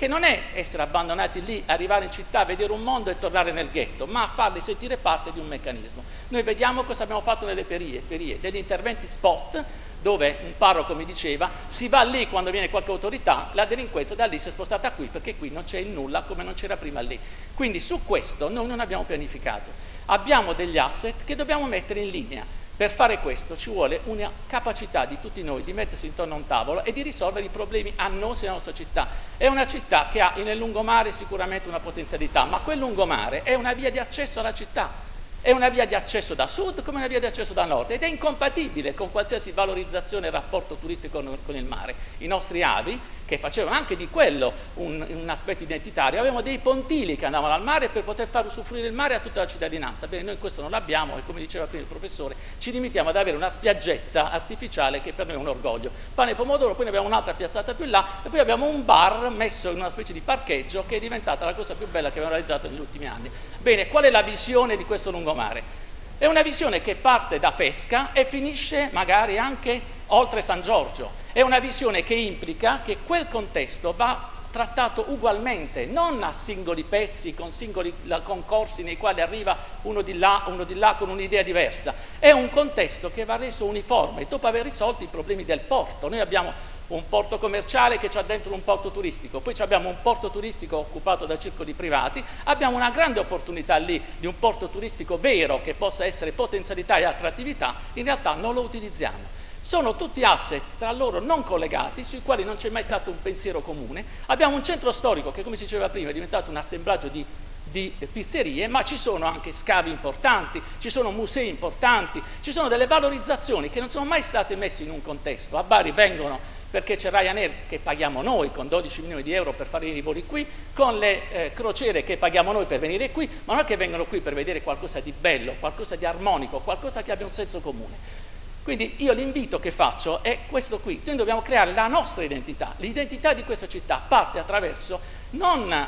che non è essere abbandonati lì, arrivare in città, vedere un mondo e tornare nel ghetto, ma farli sentire parte di un meccanismo. Noi vediamo cosa abbiamo fatto nelle periferie, degli interventi spot, dove un parroco mi diceva si va lì quando viene qualche autorità, la delinquenza da lì si è spostata qui perché qui non c'è il nulla come non c'era prima lì. Quindi su questo noi non abbiamo pianificato, abbiamo degli asset che dobbiamo mettere in linea. Per fare questo ci vuole una capacità di tutti noi di mettersi intorno a un tavolo e di risolvere i problemi annosi della nostra città. È una città che ha nel lungomare sicuramente una potenzialità, ma quel lungomare è una via di accesso alla città. È una via di accesso da sud come una via di accesso da nord ed è incompatibile con qualsiasi valorizzazione e rapporto turistico con, con il mare. I nostri avi, che facevano anche di quello un, un aspetto identitario, avevano dei pontili che andavano al mare per poter far usufruire il mare a tutta la cittadinanza. Bene, noi questo non l'abbiamo e come diceva prima il professore, ci limitiamo ad avere una spiaggetta artificiale che per noi è un orgoglio. Pane e pomodoro, poi ne abbiamo un'altra piazzata più là e poi abbiamo un bar messo in una specie di parcheggio che è diventata la cosa più bella che abbiamo realizzato negli ultimi anni. Bene, qual è la visione di questo lungomare? È una visione che parte da Fesca e finisce magari anche oltre San Giorgio. È una visione che implica che quel contesto va trattato ugualmente, non a singoli pezzi, con singoli concorsi nei quali arriva uno di là, uno di là con un'idea diversa. È un contesto che va reso uniforme dopo aver risolto i problemi del porto. Noi abbiamo un porto commerciale che c'ha dentro un porto turistico, poi abbiamo un porto turistico occupato da circoli privati, abbiamo una grande opportunità lì di un porto turistico vero che possa essere potenzialità e attrattività, in realtà non lo utilizziamo. Sono tutti asset tra loro non collegati, sui quali non c'è mai stato un pensiero comune. Abbiamo un centro storico che, come si diceva prima, è diventato un assemblaggio di, di pizzerie, ma ci sono anche scavi importanti, ci sono musei importanti, ci sono delle valorizzazioni che non sono mai state messe in un contesto. A Bari vengono perché c'è Ryanair che paghiamo noi con dodici milioni di euro per fare i voli qui, con le eh, crociere che paghiamo noi per venire qui, ma non è che vengono qui per vedere qualcosa di bello, qualcosa di armonico, qualcosa che abbia un senso comune. Quindi io l'invito che faccio è questo qui: noi dobbiamo creare la nostra identità. L'identità di questa città parte attraverso non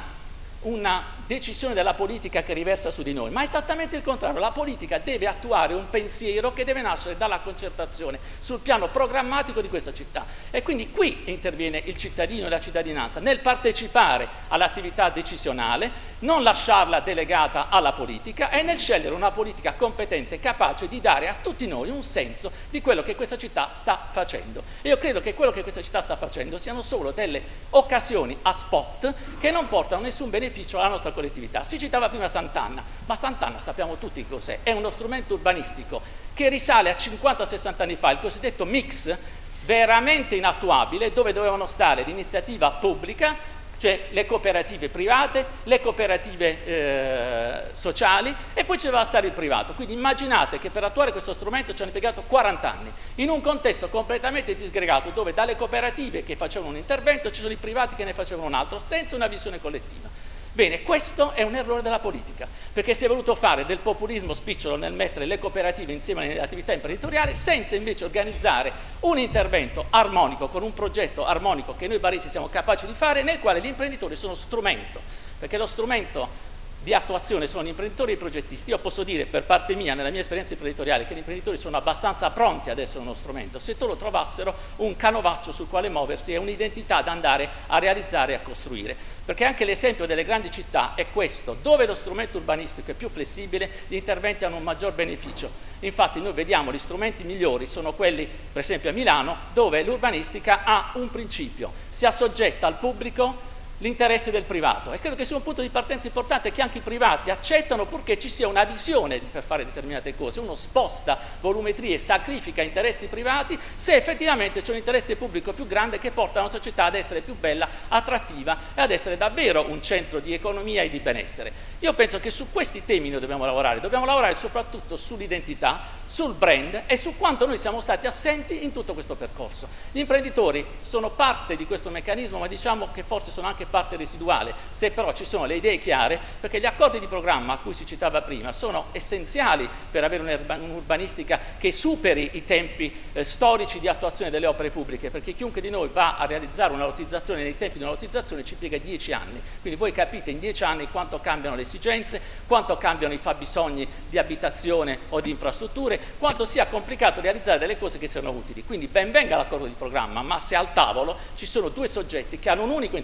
una decisione della politica che riversa su di noi, ma esattamente il contrario. La politica deve attuare un pensiero che deve nascere dalla concertazione sul piano programmatico di questa città, e quindi qui interviene il cittadino e la cittadinanza nel partecipare all'attività decisionale, non lasciarla delegata alla politica, e nel scegliere una politica competente, capace di dare a tutti noi un senso di quello che questa città sta facendo. E io credo che quello che questa città sta facendo siano solo delle occasioni a spot che non portano nessun beneficio alla nostra collettività. Si citava prima Sant'Anna, ma Sant'Anna sappiamo tutti cos'è: è uno strumento urbanistico che risale a cinquanta sessanta anni fa, il cosiddetto mix, veramente inattuabile, dove dovevano stare l'iniziativa pubblica, cioè le cooperative private, le cooperative eh, sociali, e poi ci doveva stare il privato. Quindi immaginate che per attuare questo strumento ci hanno impiegato quaranta anni, in un contesto completamente disgregato, dove dalle cooperative che facevano un intervento ci sono i privati che ne facevano un altro, senza una visione collettiva. Bene, questo è un errore della politica, perché si è voluto fare del populismo spicciolo nel mettere le cooperative insieme alle attività imprenditoriali, senza invece organizzare un intervento armonico, con un progetto armonico che noi baresi siamo capaci di fare, nel quale gli imprenditori sono strumento, perché lo strumento di attuazione sono gli imprenditori e i progettisti. Io posso dire per parte mia, nella mia esperienza imprenditoriale, che gli imprenditori sono abbastanza pronti ad essere uno strumento, se loro trovassero un canovaccio sul quale muoversi e un'identità da andare a realizzare e a costruire. Perché anche l'esempio delle grandi città è questo: dove lo strumento urbanistico è più flessibile, gli interventi hanno un maggior beneficio. Infatti noi vediamo gli strumenti migliori sono quelli, per esempio a Milano, dove l'urbanistica ha un principio: si assoggetta al pubblico l'interesse del privato, e credo che sia un punto di partenza importante, che anche i privati accettano, purché ci sia una visione per fare determinate cose. Uno sposta volumetrie, sacrifica interessi privati se effettivamente c'è un interesse pubblico più grande che porta la nostra città ad essere più bella, attrattiva e ad essere davvero un centro di economia e di benessere. Io penso che su questi temi noi dobbiamo lavorare, dobbiamo lavorare soprattutto sull'identità, sul brand e su quanto noi siamo stati assenti in tutto questo percorso. Gli imprenditori sono parte di questo meccanismo, ma diciamo che forse sono anche parte residuale, se però ci sono le idee chiare, perché gli accordi di programma a cui si citava prima sono essenziali per avere un'urbanistica che superi i tempi eh, storici di attuazione delle opere pubbliche, perché chiunque di noi va a realizzare una lottizzazione nei tempi di una lottizzazione ci impiega dieci anni, quindi voi capite in dieci anni quanto cambiano le esigenze, quanto cambiano i fabbisogni di abitazione o di infrastrutture, quanto sia complicato realizzare delle cose che siano utili. Quindi ben venga l'accordo di programma, ma se al tavolo ci sono due soggetti che hanno un unico interesse,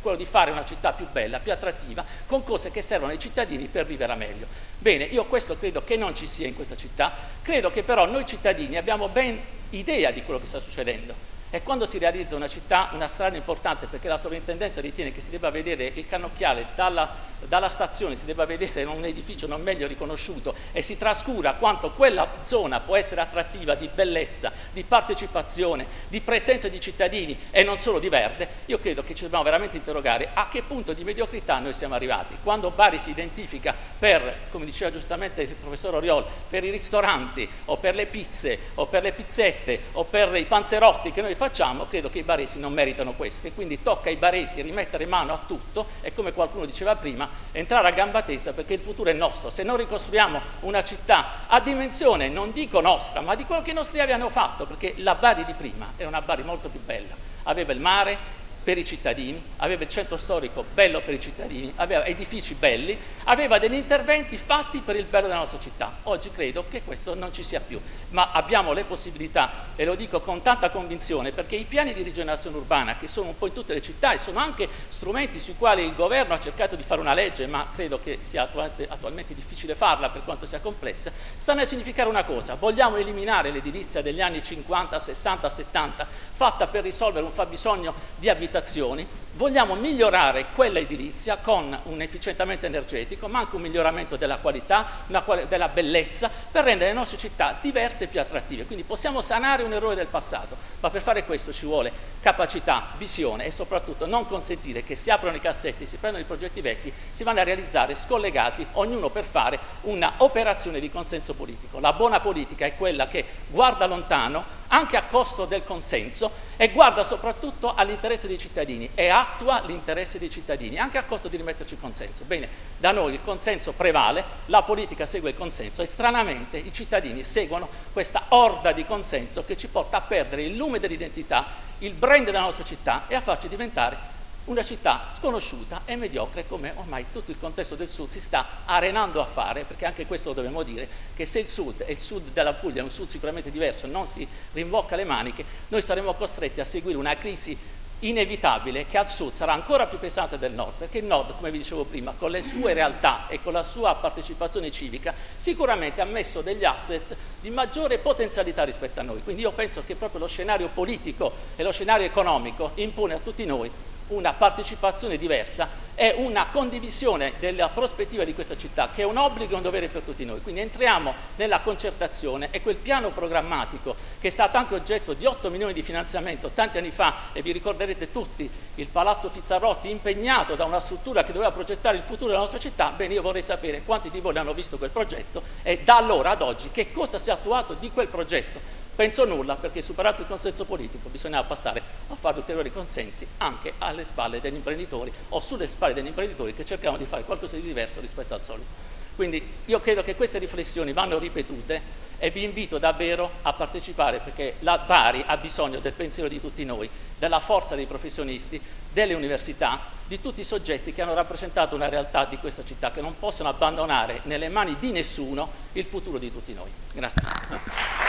quello di fare una città più bella, più attrattiva, con cose che servono ai cittadini per vivere meglio. Bene, io questo credo che non ci sia in questa città, credo che però noi cittadini abbiamo ben idea di quello che sta succedendo. E quando si realizza una città, una strada importante, perché la sovrintendenza ritiene che si debba vedere il cannocchiale dalla, dalla stazione, si debba vedere un edificio non meglio riconosciuto e si trascura quanto quella zona può essere attrattiva di bellezza, di partecipazione, di presenza di cittadini e non solo di verde, io credo che ci dobbiamo veramente interrogare a che punto di mediocrità noi siamo arrivati. Quando Bari si identifica per, come diceva giustamente il professor Oriol, per i ristoranti o per le pizze o per le pizzette o per i panzerotti che noi facciamo, credo che i baresi non meritano questo e quindi tocca ai baresi rimettere mano a tutto e, come qualcuno diceva prima, entrare a gamba tesa, perché il futuro è nostro. Se non ricostruiamo una città a dimensione, non dico nostra, ma di quello che i nostri avi hanno fatto, perché la Bari di prima era una Bari molto più bella, aveva il mare per i cittadini, aveva il centro storico bello per i cittadini, aveva edifici belli, aveva degli interventi fatti per il bello della nostra città. Oggi credo che questo non ci sia più, ma abbiamo le possibilità, e lo dico con tanta convinzione, perché i piani di rigenerazione urbana, che sono un po' in tutte le città e sono anche strumenti sui quali il governo ha cercato di fare una legge, ma credo che sia attualmente, attualmente difficile farla per quanto sia complessa, stanno a significare una cosa: vogliamo eliminare l'edilizia degli anni cinquanta, sessanta, settanta, fatta per risolvere un fabbisogno di abitazioni, vogliamo migliorare quella edilizia con un efficientamento energetico, ma anche un miglioramento della qualità, una quali- della bellezza, per rendere le nostre città diverse e più attrattive. Quindi possiamo sanare un errore del passato, ma per fare questo ci vuole capacità, visione e soprattutto non consentire che si aprono i cassetti, si prendono i progetti vecchi, si vanno a realizzare scollegati, ognuno per fare una operazione di consenso politico. La buona politica è quella che guarda lontano, anche a costo del consenso, e guarda soprattutto all'interesse dei cittadini e attua l'interesse dei cittadini, anche a costo di rimetterci il consenso. Bene, da noi il consenso prevale, la politica segue il consenso e stranamente i cittadini seguono questa orda di consenso che ci porta a perdere il lume dell'identità, il brand della nostra città e a farci diventare una città sconosciuta e mediocre, come ormai tutto il contesto del Sud si sta arenando a fare, perché anche questo lo dobbiamo dire, che se il Sud e il Sud della Puglia è un Sud sicuramente diverso, non si rimbocca le maniche, noi saremo costretti a seguire una crisi inevitabile che al Sud sarà ancora più pesante del Nord, perché il Nord, come vi dicevo prima, con le sue realtà e con la sua partecipazione civica sicuramente ha messo degli asset di maggiore potenzialità rispetto a noi. Quindi io penso che proprio lo scenario politico e lo scenario economico impone a tutti noi una partecipazione diversa e una condivisione della prospettiva di questa città, che è un obbligo e un dovere per tutti noi. Quindi entriamo nella concertazione e quel piano programmatico, che è stato anche oggetto di otto milioni di finanziamento tanti anni fa, e vi ricorderete tutti il Palazzo Fizzarrotti impegnato da una struttura che doveva progettare il futuro della nostra città. Bene, io vorrei sapere quanti di voi hanno visto quel progetto e da allora ad oggi che cosa si è attuato di quel progetto. Penso nulla, perché superato il consenso politico bisognava passare a fare ulteriori consensi anche alle spalle degli imprenditori o sulle spalle degli imprenditori che cercavano di fare qualcosa di diverso rispetto al solito. Quindi io credo che queste riflessioni vanno ripetute e vi invito davvero a partecipare, perché la Bari ha bisogno del pensiero di tutti noi, della forza dei professionisti, delle università, di tutti i soggetti che hanno rappresentato una realtà di questa città, che non possono abbandonare nelle mani di nessuno il futuro di tutti noi. Grazie.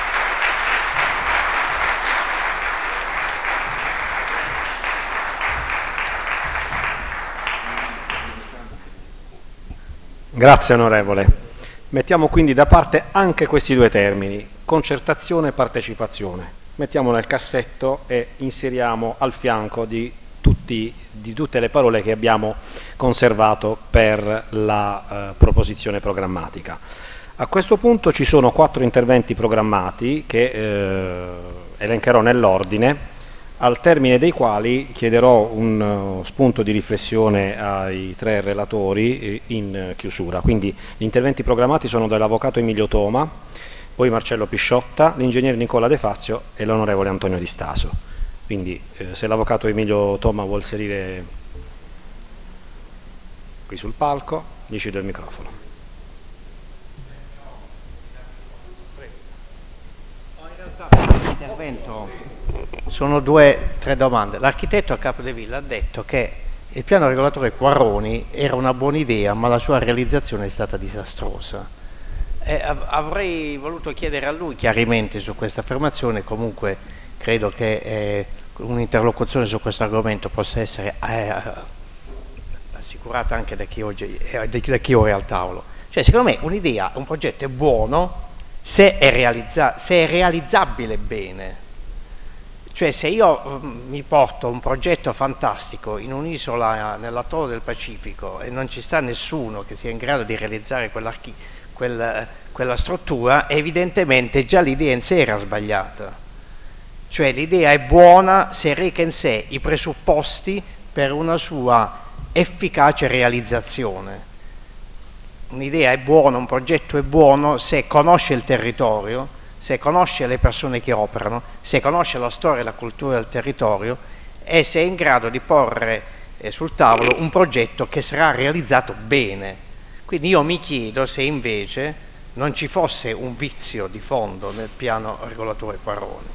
Grazie onorevole. Mettiamo quindi da parte anche questi due termini, concertazione e partecipazione. Mettiamo nel cassetto e inseriamo al fianco di, tutti, di tutte le parole che abbiamo conservato per la eh, proposizione programmatica. A questo punto ci sono quattro interventi programmati che eh, elencherò nell'ordine, al termine dei quali chiederò un uh, spunto di riflessione ai tre relatori eh, in chiusura. Quindi gli interventi programmati sono dell'avvocato Emilio Toma, poi Marcello Pisciotta, l'ingegnere Nicola De Fazio e l'onorevole Antonio Di Staso. Quindi eh, se l'avvocato Emilio Toma vuol salire qui sul palco, gli cedo il microfono. L'intervento sono due, tre domande. L'architetto a Capdevilla ha detto che il piano regolatore Quaroni era una buona idea, ma la sua realizzazione è stata disastrosa. Eh, av- avrei voluto chiedere a lui chiarimenti su questa affermazione. Comunque credo che eh, un'interlocuzione su questo argomento possa essere eh, assicurata anche da chi, oggi, eh, da chi ora è al tavolo. Cioè, secondo me un'idea, un progetto è buono se è, realizza se è realizzabile bene. Cioè, se io mh, mi porto un progetto fantastico in un'isola nell'atollo del Pacifico e non ci sta nessuno che sia in grado di realizzare quella, quella, quella struttura, evidentemente già l'idea in sé era sbagliata. Cioè, l'idea è buona se reca in sé i presupposti per una sua efficace realizzazione. Un'idea è buona, un progetto è buono se conosce il territorio, se conosce le persone che operano, se conosce la storia e la cultura del territorio e se è in grado di porre eh, sul tavolo un progetto che sarà realizzato bene. Quindi io mi chiedo se invece non ci fosse un vizio di fondo nel piano regolatore Quarroni.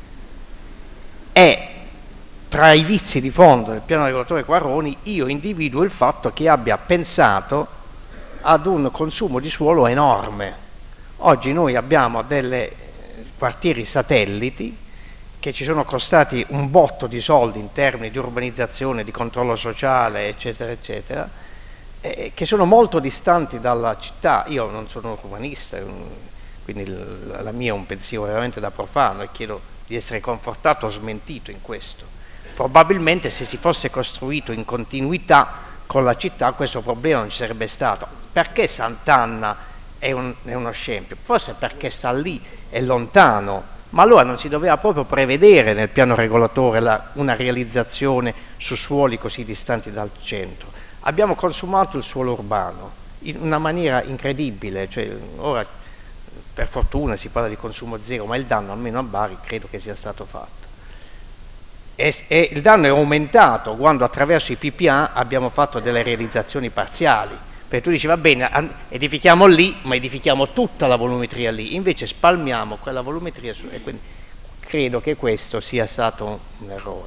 E tra i vizi di fondo del piano regolatore Quarroni io individuo il fatto che abbia pensato ad un consumo di suolo enorme. Oggi noi abbiamo delle quartieri satelliti che ci sono costati un botto di soldi in termini di urbanizzazione, di controllo sociale, eccetera, eccetera, eh, che sono molto distanti dalla città. Io non sono urbanista, quindi la mia è un pensiero veramente da profano e chiedo di essere confortato o smentito in questo. Probabilmente se si fosse costruito in continuità con la città questo problema non ci sarebbe stato. Perché Sant'Anna è, un, è uno scempio? Forse perché sta lì, è lontano, ma allora non si doveva proprio prevedere nel piano regolatore la, una realizzazione su suoli così distanti dal centro. Abbiamo consumato il suolo urbano in una maniera incredibile, cioè, ora per fortuna si parla di consumo zero, ma il danno almeno a Bari credo che sia stato fatto. E, e il danno è aumentato quando attraverso i P P A abbiamo fatto delle realizzazioni parziali. Perché tu dici va bene, edifichiamo lì, ma edifichiamo tutta la volumetria lì, invece spalmiamo quella volumetria su, e quindi credo che questo sia stato un errore.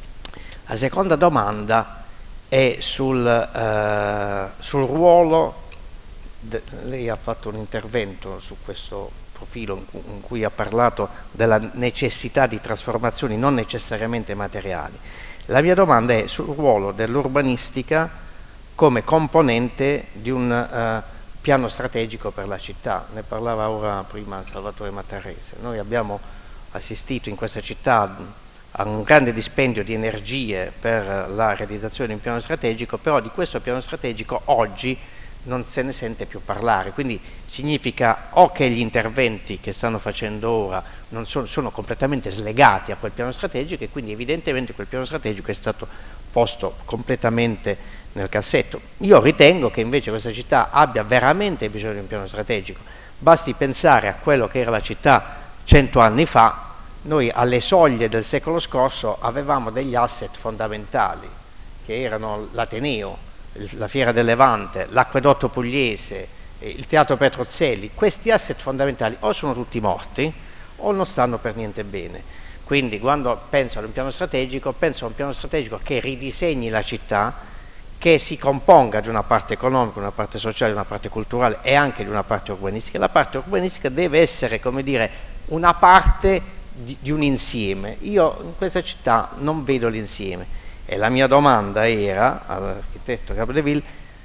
La seconda domanda è sul, eh, sul ruolo, de, lei ha fatto un intervento su questo profilo in cui, in cui ha parlato della necessità di trasformazioni non necessariamente materiali. La mia domanda è sul ruolo dell'urbanistica come componente di un uh, piano strategico per la città. Ne parlava ora prima Salvatore Mattarese. Noi abbiamo assistito in questa città a un grande dispendio di energie per la realizzazione di un piano strategico, però di questo piano strategico oggi non se ne sente più parlare, quindi significa o che gli interventi che stanno facendo ora non sono, sono completamente slegati a quel piano strategico e quindi evidentemente quel piano strategico è stato posto completamente nel cassetto. Io ritengo che invece questa città abbia veramente bisogno di un piano strategico. Basti pensare a quello che era la città cento anni fa. Noi alle soglie del secolo scorso avevamo degli asset fondamentali che erano l'Ateneo, la Fiera del Levante, l'Acquedotto Pugliese, il Teatro Petrozzelli. Questi asset fondamentali o sono tutti morti o non stanno per niente bene. Quindi quando penso ad un piano strategico, penso a un piano strategico che ridisegni la città, che si componga di una parte economica, una parte sociale, una parte culturale e anche di una parte urbanistica. La parte urbanistica deve essere, come dire, una parte di, di un insieme. Io in questa città non vedo l'insieme e la mia domanda era all'architetto Capdeville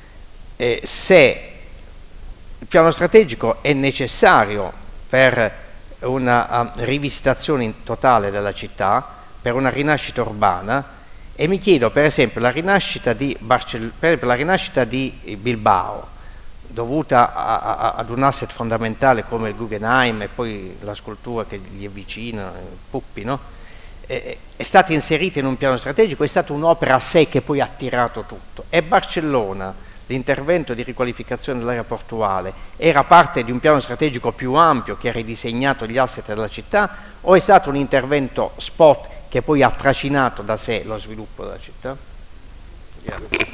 eh, se il piano strategico è necessario per una uh, rivisitazione totale della città, per una rinascita urbana. E mi chiedo per esempio la rinascita di, Barcell per esempio, la rinascita di Bilbao, dovuta a, a, ad un asset fondamentale come il Guggenheim e poi la scultura che gli è vicina, Puppi, no? è, è stata inserita in un piano strategico, è stata un'opera a sé che poi ha tirato tutto. E Barcellona, l'intervento di riqualificazione dell'area portuale, era parte di un piano strategico più ampio che ha ridisegnato gli asset della città o è stato un intervento spot che poi ha trascinato da sé lo sviluppo della città? Grazie.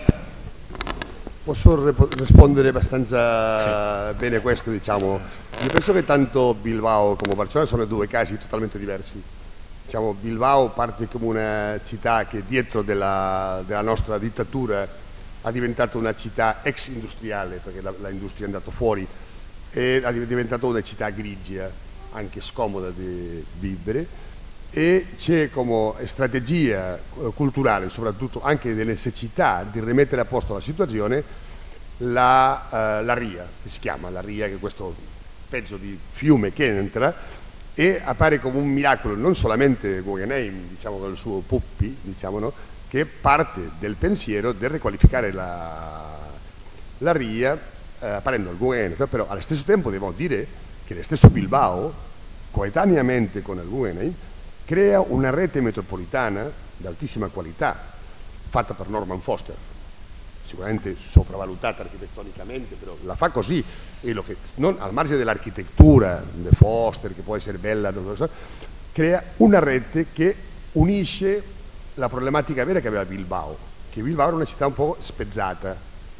Posso rispondere abbastanza sì. bene a questo, diciamo. Io penso che tanto Bilbao come Barcellona sono due casi totalmente diversi. Diciamo, Bilbao parte come una città che dietro della, della nostra dittatura ha diventato una città ex industriale, perché l'industria è andata fuori, e è diventata una città grigia, anche scomoda di vivere. e c'è come strategia culturale, soprattutto anche delle necessità di rimettere a posto la situazione, la, uh, la Ria, che si chiama la Ria, che è questo pezzo di fiume che entra e appare come un miracolo, non solamente Guggenheim, diciamo, con il suo Puppi, diciamo, no? Che parte del pensiero di riqualificare la, la Ria, eh, apparendo al Guggenheim, però allo stesso tempo devo dire che lo stesso Bilbao, coetaneamente con il Guggenheim, crea una rete metropolitana di altissima qualità, fatta per Norman Foster, sicuramente sopravvalutata architettonicamente, però la fa così, e lo che, non, al margine dell'architettura di Foster, che può essere bella, crea una rete che unisce la problematica vera che aveva Bilbao, che Bilbao era una città un po' spezzata,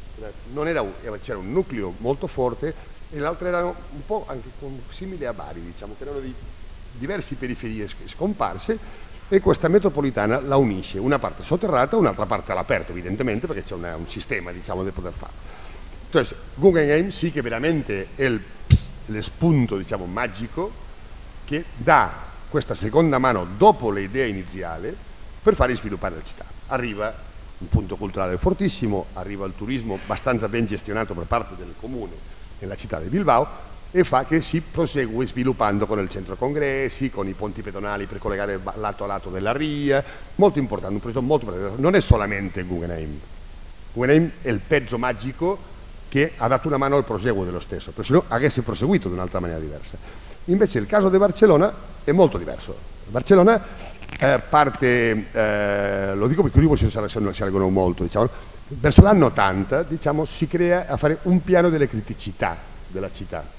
c'era un nucleo molto forte e l'altra era un po' anche simile a Bari, diciamo, che erano di diverse periferie scomparse, e questa metropolitana la unisce, una parte sotterrata, un'altra parte all'aperto, evidentemente, perché c'è un sistema, diciamo, di poter fare. Entonces, Guggenheim sì che veramente è il, il spunto, diciamo, magico che dà questa seconda mano dopo l'idea iniziale per fare sviluppare la città. Arriva un punto culturale fortissimo, arriva il turismo abbastanza ben gestionato per parte del comune nella città di Bilbao, e fa che si prosegue sviluppando con il centro congressi, con i ponti pedonali per collegare lato a lato della Ria, molto importante, un progetto molto importante. Non è solamente Guggenheim, Guggenheim è il pezzo magico che ha dato una mano al proseguo dello stesso, perché se no avesse proseguito in un'altra maniera diversa. Invece il caso di Barcellona è molto diverso. Barcellona eh, parte, eh, lo dico perché i si salgono molto, diciamo, verso l'anno ottanta, diciamo, si crea a fare un piano delle criticità della città.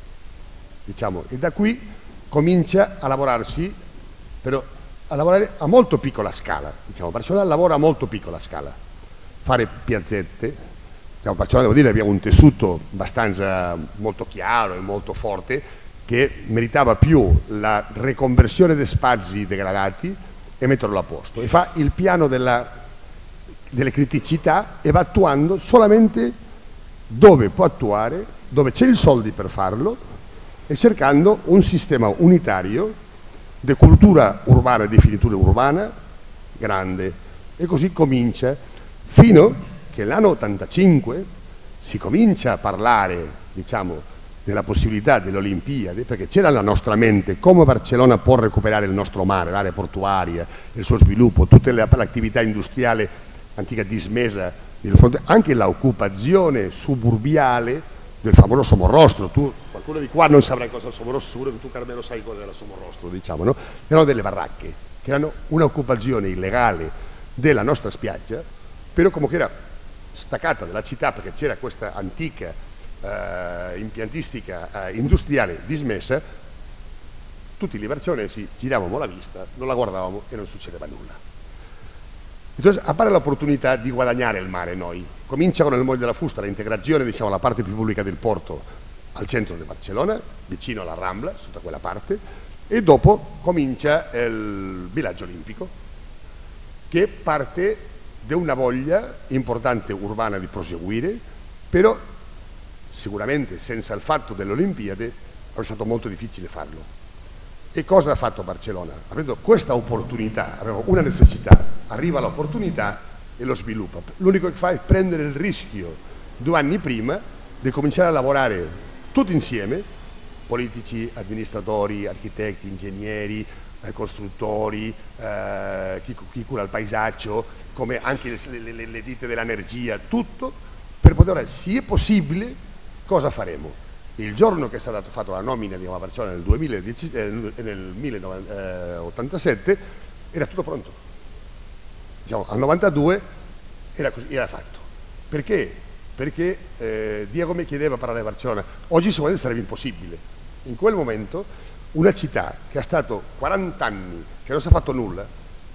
Diciamo, e da qui comincia a lavorarsi, però a lavorare a molto piccola scala. Diciamo, Barcellona lavora a molto piccola scala, fare piazzette. Diciamo, Barcellona, devo dire, abbiamo un tessuto abbastanza molto chiaro e molto forte, che meritava più la riconversione di spazi degradati e metterlo a posto, e fa il piano della, delle criticità e va attuando solamente dove può attuare, dove c'è i soldi per farlo, e cercando un sistema unitario di cultura urbana e di finitura urbana grande. E così comincia, fino che l'anno ottantacinque si comincia a parlare, diciamo, della possibilità delle Olimpiadi, perché c'era nella nostra mente come Barcellona può recuperare il nostro mare, l'area portuaria, il suo sviluppo, tutta l'attività industriale antica dismessa, anche l'occupazione suburbiale del famoso Somorrostro. Tu, qualcuno di qua non saprà cosa è il Somorrostro, sicuro che tu, Carmelo, sai cosa era il Somorrostro, diciamo, no? Erano delle baracche, che erano un'occupazione illegale della nostra spiaggia, però come che era staccata dalla città, perché c'era questa antica eh, impiantistica eh, industriale dismessa. Tutti i barcellonesi giravamo la vista, non la guardavamo e non succedeva nulla. Entonces appare l'opportunità di guadagnare il mare noi. Comincia con il Molle della Fusta, l'integrazione, diciamo, la parte più pubblica del porto al centro di Barcellona, vicino alla Rambla, tutta quella parte, e dopo comincia il villaggio olimpico, che parte da una voglia importante urbana di proseguire, però sicuramente senza il fatto delle Olimpiadi è stato molto difficile farlo. E cosa ha fatto Barcellona? Avendo questa opportunità, aveva una necessità, arriva l'opportunità e lo sviluppa. L'unico che fa è prendere il rischio due anni prima di cominciare a lavorare tutti insieme, politici, amministratori, architetti, ingegneri, eh, costruttori, eh, chi, chi cura il paesaggio, come anche le, le, le ditte dell'energia, tutto, per poter, se è possibile, cosa faremo? Il giorno che è stata fatta la nomina di Barcellona nel, duemiladieci, eh, nel millenovecentottantasette era tutto pronto. Diciamo, al novantadue era, così, era fatto. Perché? Perché eh, Diego mi chiedeva parlare di Barcellona. Oggi sicuramente sarebbe impossibile. In quel momento una città che ha stato quaranta anni, che non si è fatto nulla,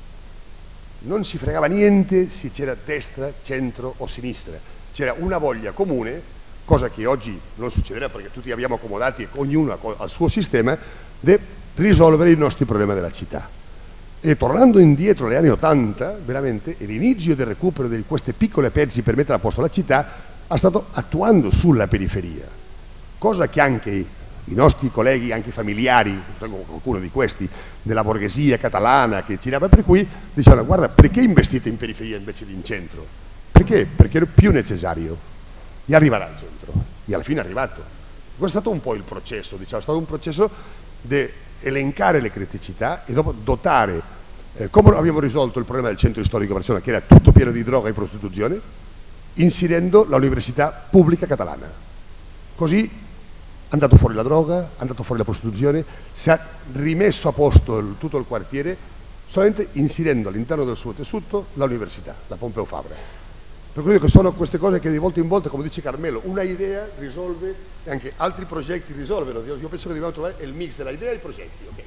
non si fregava niente se c'era destra, centro o sinistra. C'era una voglia comune, cosa che oggi non succederà perché tutti abbiamo accomodati, ognuno al suo sistema, di risolvere i nostri problemi della città. E tornando indietro agli anni ottanta, veramente l'inizio del recupero di queste piccole pezzi per mettere a posto la città è stato attuando sulla periferia, cosa che anche i nostri colleghi anche familiari, qualcuno di questi, della borghesia catalana che girava per qui, dicevano guarda perché investite in periferia invece di in centro? Perché? Perché è più necessario e arriverà al centro e alla fine è arrivato. Questo è stato un po' il processo, diciamo, è stato un processo di elencare le criticità e dopo dotare, eh, come abbiamo risolto il problema del centro storico di Barcellona che era tutto pieno di droga e prostituzione, inserendo l'università pubblica catalana. Così è andato fuori la droga, è andato fuori la prostituzione, si è rimesso a posto il, tutto il quartiere solamente inserendo all'interno del suo tessuto l'università, la Pompeu Fabra. Per cui che sono queste cose che di volta in volta, come dice Carmelo, una idea risolve e anche altri progetti risolvono. Io penso che dobbiamo trovare il mix della idea e i progetti. Okay.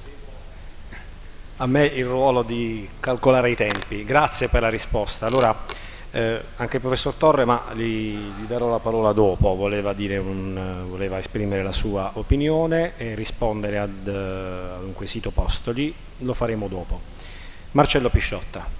A me il ruolo di calcolare i tempi. Grazie per la risposta. Allora, eh, anche il professor Torre, ma gli, gli darò la parola dopo, voleva, dire un, voleva esprimere la sua opinione e rispondere ad, ad un quesito postoli, lo faremo dopo. Marcello Pisciotta.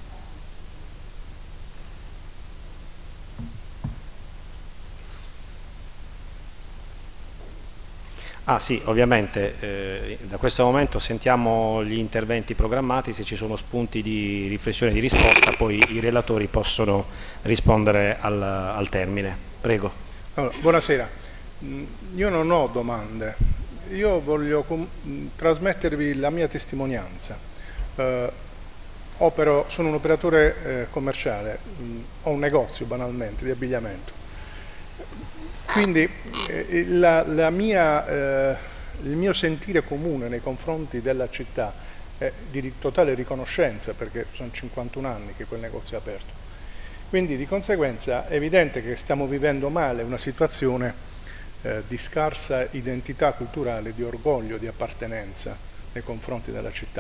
Ah sì, ovviamente eh, da questo momento sentiamo gli interventi programmati, se ci sono spunti di riflessione e di risposta poi i relatori possono rispondere al, al termine. Prego. Allora, buonasera, io non ho domande, io voglio trasmettervi la mia testimonianza. Eh, opero, sono un operatore eh, commerciale, mh, ho un negozio banalmente di abbigliamento. Quindi eh, la, la mia, eh, il mio sentire comune nei confronti della città è di totale riconoscenza, perché sono cinquantuno anni che quel negozio è aperto. Quindi di conseguenza è evidente che stiamo vivendo male una situazione eh, di scarsa identità culturale, di orgoglio, di appartenenza nei confronti della città.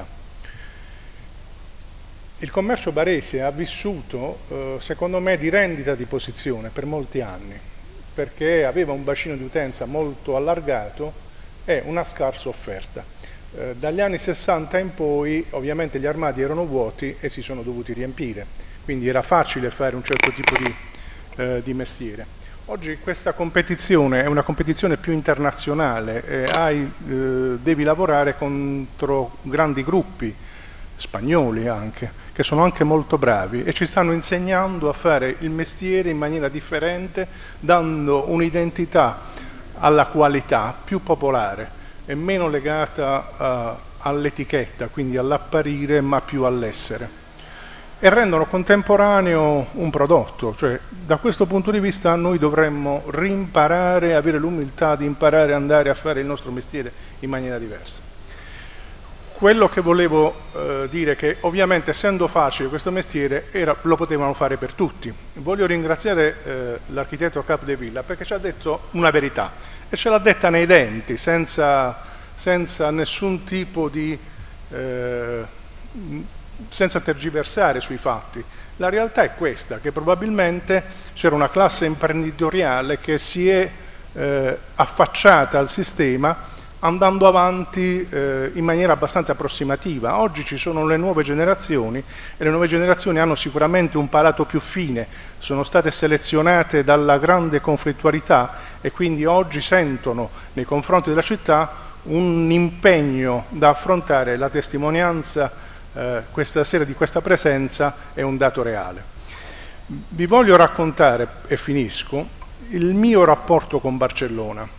Il commercio barese ha vissuto, eh, secondo me, di rendita di posizione per molti anni, perché aveva un bacino di utenza molto allargato e una scarsa offerta. Eh, dagli anni sessanta in poi ovviamente gli armadi erano vuoti e si sono dovuti riempire, quindi era facile fare un certo tipo di, eh, di mestiere. Oggi questa competizione è una competizione più internazionale, e hai, eh, devi lavorare contro grandi gruppi, spagnoli anche, che sono anche molto bravi e ci stanno insegnando a fare il mestiere in maniera differente, dando un'identità alla qualità più popolare e meno legata uh, all'etichetta, quindi all'apparire, ma più all'essere. E rendono contemporaneo un prodotto, cioè da questo punto di vista noi dovremmo rimparare, avere l'umiltà di imparare ad andare a fare il nostro mestiere in maniera diversa. Quello che volevo eh, dire è che ovviamente essendo facile questo mestiere era, lo potevano fare per tutti. Voglio ringraziare eh, l'architetto Capdevilla perché ci ha detto una verità e ce l'ha detta nei denti, senza, senza nessun tipo di... Eh, senza tergiversare sui fatti. La realtà è questa, che probabilmente c'era una classe imprenditoriale che si è eh, affacciata al sistema andando avanti eh, in maniera abbastanza approssimativa. Oggi ci sono le nuove generazioni e le nuove generazioni hanno sicuramente un palato più fine, sono state selezionate dalla grande conflittualità e quindi oggi sentono nei confronti della città un impegno da affrontare. La testimonianza eh, questa sera di questa presenza è un dato reale. Vi voglio raccontare, e finisco, il mio rapporto con Barcellona.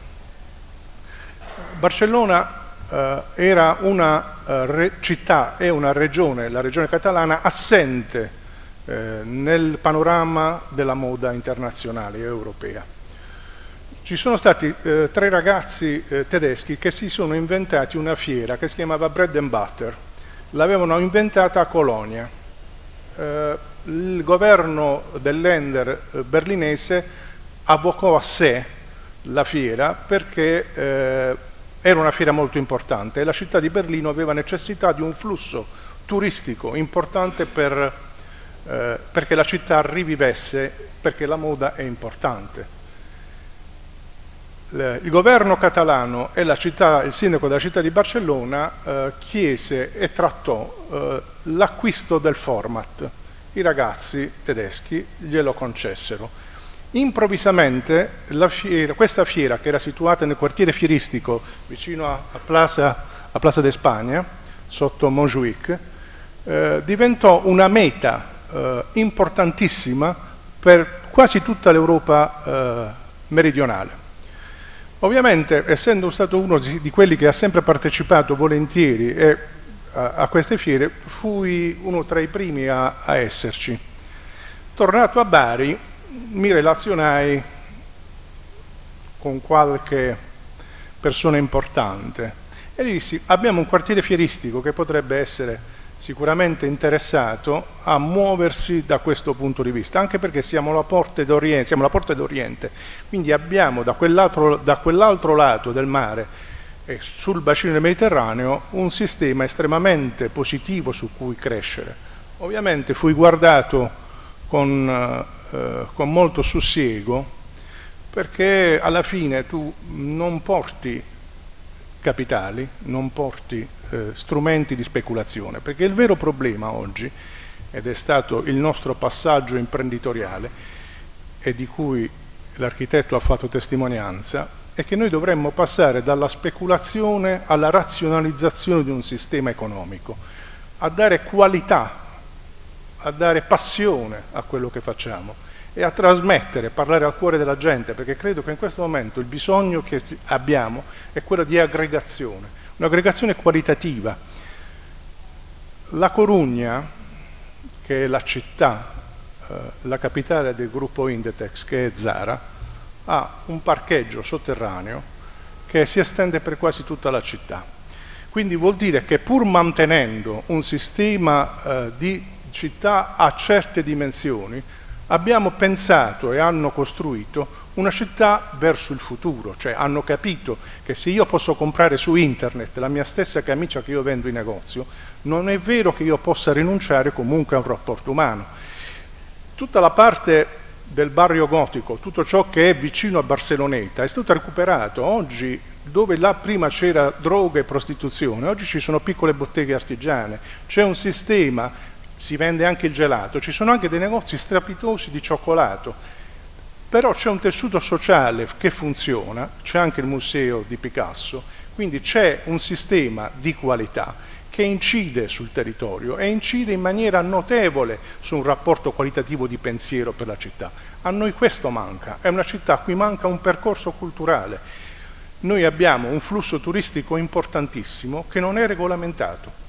Barcellona eh, era una eh, re, città e una regione, la regione catalana, assente eh, nel panorama della moda internazionale e europea. Ci sono stati eh, tre ragazzi eh, tedeschi che si sono inventati una fiera che si chiamava Bread and Butter. L'avevano inventata a Colonia. Eh, il governo dell'Länder berlinese avvocò a sé la fiera perché eh, era una fiera molto importante e la città di Berlino aveva necessità di un flusso turistico importante per, eh, perché la città rivivesse, perché la moda è importante. Il governo catalano e la città, il sindaco della città di Barcellona eh, chiese e trattò eh, l'acquisto del format. I ragazzi tedeschi glielo concessero. Improvvisamente la fiera, questa fiera, che era situata nel quartiere fieristico vicino a, a Plaza, a Plaza de Spagna, sotto Montjuic, eh, diventò una meta eh, importantissima per quasi tutta l'Europa eh, meridionale. Ovviamente, essendo stato uno di quelli che ha sempre partecipato volentieri e, a, a queste fiere, fui uno tra i primi a, a esserci. Tornato a Bari, mi relazionai con qualche persona importante e gli dissi: abbiamo un quartiere fieristico che potrebbe essere sicuramente interessato a muoversi da questo punto di vista, anche perché siamo la Porta d'Oriente, siamo la Porta d'Oriente, quindi abbiamo da quell'altro, da quell'altro lato del mare e sul bacino del Mediterraneo un sistema estremamente positivo su cui crescere. Ovviamente fui guardato con Eh, con molto sussiego, perché alla fine tu non porti capitali, non porti eh, strumenti di speculazione, perché il vero problema oggi, ed è stato il nostro passaggio imprenditoriale e di cui l'architetto ha fatto testimonianza, è che noi dovremmo passare dalla speculazione alla razionalizzazione di un sistema economico, a dare qualità, a dare passione a quello che facciamo e a trasmettere, parlare al cuore della gente, perché credo che in questo momento il bisogno che abbiamo è quello di aggregazione, un'aggregazione qualitativa. La Corugna, che è la città, eh, la capitale del gruppo Inditex, che è Zara, ha un parcheggio sotterraneo che si estende per quasi tutta la città. Quindi vuol dire che pur mantenendo un sistema eh, di città a certe dimensioni, abbiamo pensato e hanno costruito una città verso il futuro, cioè hanno capito che se io posso comprare su internet la mia stessa camicia che io vendo in negozio, non è vero che io possa rinunciare comunque a un rapporto umano. Tutta la parte del barrio gotico, tutto ciò che è vicino a Barceloneta è stato recuperato. Oggi, dove là prima c'era droga e prostituzione, oggi ci sono piccole botteghe artigiane, c'è un sistema, si vende anche il gelato, ci sono anche dei negozi strepitosi di cioccolato, però c'è un tessuto sociale che funziona, c'è anche il museo di Picasso, quindi c'è un sistema di qualità che incide sul territorio e incide in maniera notevole su un rapporto qualitativo di pensiero per la città. A noi questo manca, è una città a cui manca un percorso culturale. Noi abbiamo un flusso turistico importantissimo che non è regolamentato.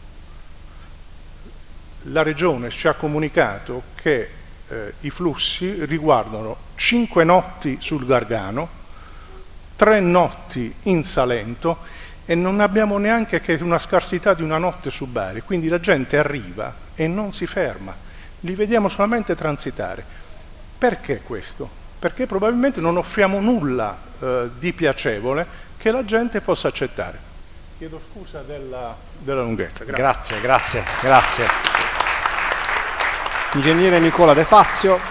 La Regione ci ha comunicato che eh, i flussi riguardano cinque notti sul Gargano, tre notti in Salento e non abbiamo neanche che una scarsità di una notte su Bari, quindi la gente arriva e non si ferma, li vediamo solamente transitare. Perché questo? Perché probabilmente non offriamo nulla eh, di piacevole che la gente possa accettare. Chiedo scusa della, della lunghezza. Grazie, grazie, grazie. grazie. Ingegnere Nicola De Fazio.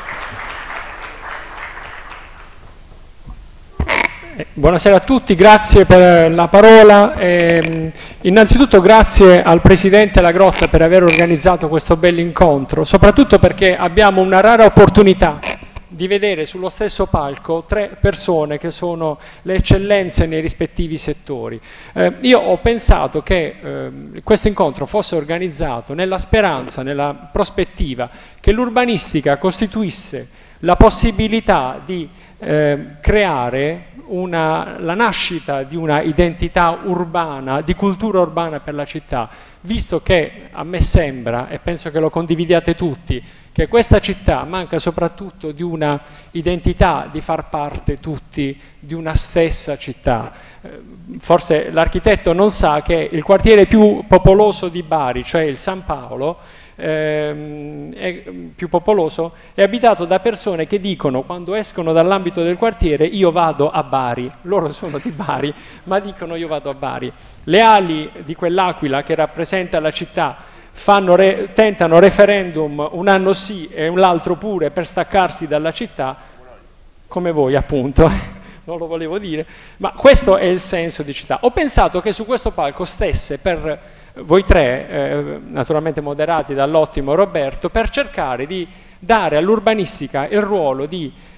Buonasera a tutti, grazie per la parola. Eh, innanzitutto grazie al Presidente La Grotta per aver organizzato questo bell'incontro, soprattutto perché abbiamo una rara opportunità di vedere sullo stesso palco tre persone che sono le eccellenze nei rispettivi settori. Eh, io ho pensato che eh, questo incontro fosse organizzato nella speranza, nella prospettiva che l'urbanistica costituisse la possibilità di eh, creare una, la nascita di una identità urbana, di cultura urbana per la città, visto che a me sembra, e penso che lo condividiate tutti, che questa città manca soprattutto di una identità, di far parte tutti di una stessa città. Forse l'architetto non sa che il quartiere più popoloso di Bari, cioè il San Paolo, ehm, è più popoloso, è abitato da persone che dicono, quando escono dall'ambito del quartiere, io vado a Bari. Loro sono di Bari, ma dicono io vado a Bari. Le ali di quell'aquila che rappresenta la città Fanno re, tentano referendum un anno sì e l'altro pure per staccarsi dalla città, come voi appunto, non lo volevo dire, ma questo è il senso di città. Ho pensato che su questo palco stesse per voi tre, eh, naturalmente moderati dall'ottimo Roberto, per cercare di dare all'urbanistica il ruolo di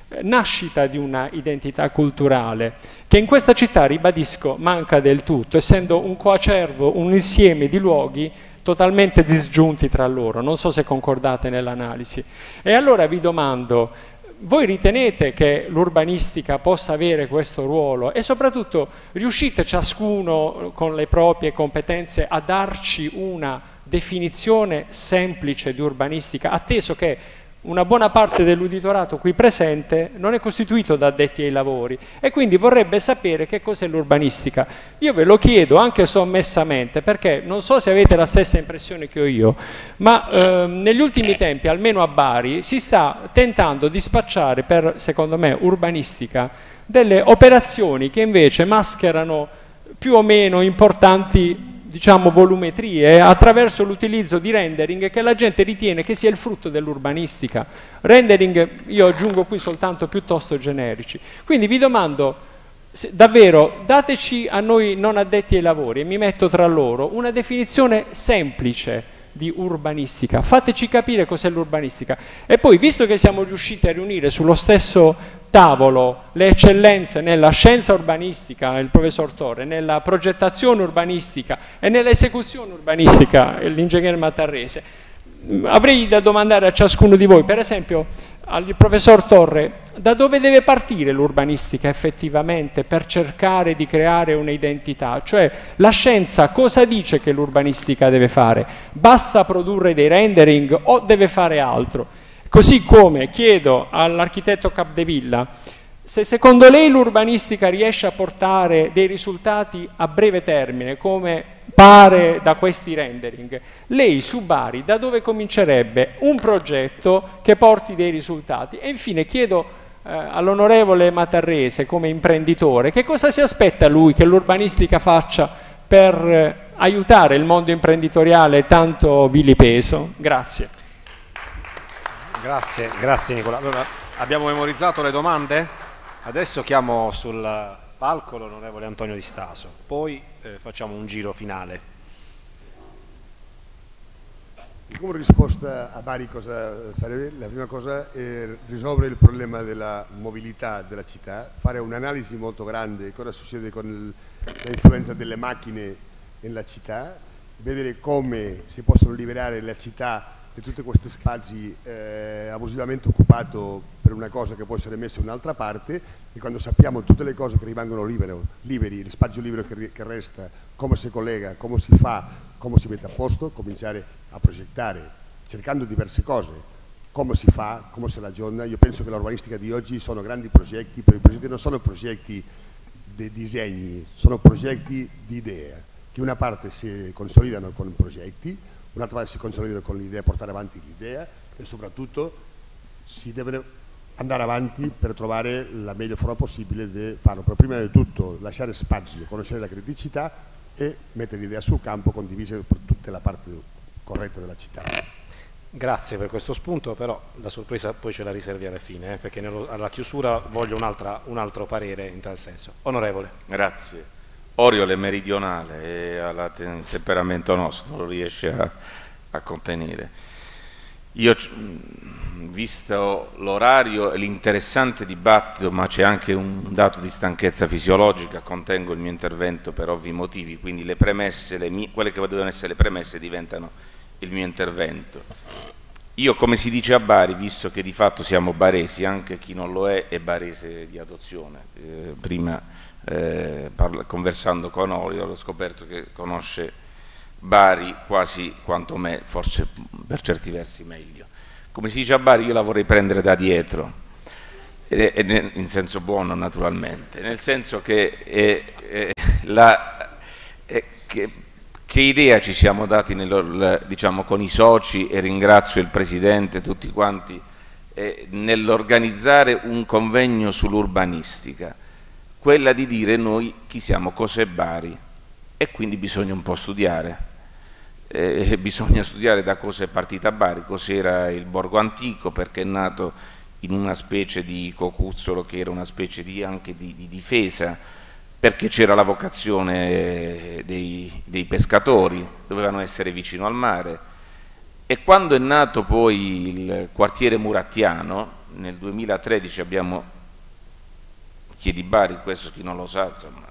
nascita di una identità culturale che in questa città, ribadisco, manca del tutto, essendo un coacervo, un insieme di luoghi totalmente disgiunti tra loro. Non so se concordate nell'analisi. E allora vi domando, voi ritenete che l'urbanistica possa avere questo ruolo e soprattutto riuscite ciascuno con le proprie competenze a darci una definizione semplice di urbanistica, atteso che una buona parte dell'uditorato qui presente non è costituito da addetti ai lavori e quindi vorrebbe sapere che cos'è l'urbanistica. Io ve lo chiedo anche sommessamente perché non so se avete la stessa impressione che ho io, ma eh, negli ultimi tempi, almeno a Bari, si sta tentando di spacciare per, secondo me, urbanistica delle operazioni che invece mascherano più o meno importanti, diciamo, volumetrie attraverso l'utilizzo di rendering che la gente ritiene che sia il frutto dell'urbanistica. Rendering, io aggiungo qui soltanto piuttosto generici. Quindi vi domando, se, davvero, dateci a noi non addetti ai lavori, e mi metto tra loro, una definizione semplice di urbanistica. Fateci capire cos'è l'urbanistica. E poi, visto che siamo riusciti a riunire sullo stesso tavolo le eccellenze nella scienza urbanistica, il professor Torre, nella progettazione urbanistica e nell'esecuzione urbanistica, l'ingegnere Matarrese, avrei da domandare a ciascuno di voi, per esempio al professor Torre, da dove deve partire l'urbanistica effettivamente per cercare di creare un'identità? Cioè la scienza cosa dice che l'urbanistica deve fare? Basta produrre dei rendering o deve fare altro? Così come chiedo all'architetto Capdevilla se secondo lei l'urbanistica riesce a portare dei risultati a breve termine, come pare da questi rendering, lei su Bari da dove comincerebbe un progetto che porti dei risultati? E infine chiedo eh, all'onorevole Matarrese come imprenditore che cosa si aspetta lui che l'urbanistica faccia per eh, aiutare il mondo imprenditoriale tanto vilipeso? Grazie. Grazie, grazie Nicola. Allora, abbiamo memorizzato le domande? Adesso chiamo sul palco l'onorevole Antonio Di Staso, poi eh, facciamo un giro finale. Come risposta a Bari cosa fare? La prima cosa è risolvere il problema della mobilità della città, fare un'analisi molto grande di cosa succede con l'influenza delle macchine nella città, vedere come si possono liberare la città di tutti questi spazi eh, abusivamente occupati per una cosa che può essere messa in un'altra parte, e quando sappiamo tutte le cose che rimangono libero, liberi, il spazio libero che, che resta, come si collega, come si fa, come si mette a posto, cominciare a progettare, cercando diverse cose, come si fa, come si ragiona. Io penso che l'urbanistica di oggi sono grandi progetti, però i progetti non sono progetti di disegni, sono progetti di idee, che una parte si consolidano con progetti, un'altra parte si consolidano con l'idea, portare avanti l'idea, e soprattutto si deve andare avanti per trovare la meglio forma possibile di farlo. Però prima di tutto lasciare spazio, conoscere la criticità e mettere l'idea sul campo condivisa per tutta la parte corretta della città. Grazie per questo spunto, però la sorpresa poi ce la riservi alla fine, eh, perché nello, alla chiusura voglio un, altra, un altro parere in tal senso. Onorevole. Grazie. Oriole è meridionale e al temperamento nostro lo riesce a, a contenere. Io, visto l'orario e l'interessante dibattito, ma c'è anche un dato di stanchezza fisiologica, contengo il mio intervento per ovvi motivi, quindi le premesse, le mie, quelle che dovevano essere le premesse diventano il mio intervento. Io, come si dice a Bari, visto che di fatto siamo baresi, anche chi non lo è è barese di adozione. Eh, prima Eh, parla, conversando con Oriole ho scoperto che conosce Bari quasi quanto me, forse per certi versi meglio. Come si dice a Bari, io la vorrei prendere da dietro, e, e, in senso buono naturalmente, nel senso che, eh, eh, la, eh, che, che idea ci siamo dati nel, diciamo, con i soci, e ringrazio il Presidente, tutti quanti, eh, nell'organizzare un convegno sull'urbanistica, quella di dire noi chi siamo, cos'è Bari, e quindi bisogna un po' studiare, eh, bisogna studiare da cosa è partita Bari, cos'era il borgo antico, perché è nato in una specie di cocuzzolo che era una specie di, anche di, di difesa, perché c'era la vocazione dei, dei pescatori, dovevano essere vicino al mare, e quando è nato poi il quartiere murattiano nel duemilatredici abbiamo, Chiedi Bari, questo chi non lo sa, insomma,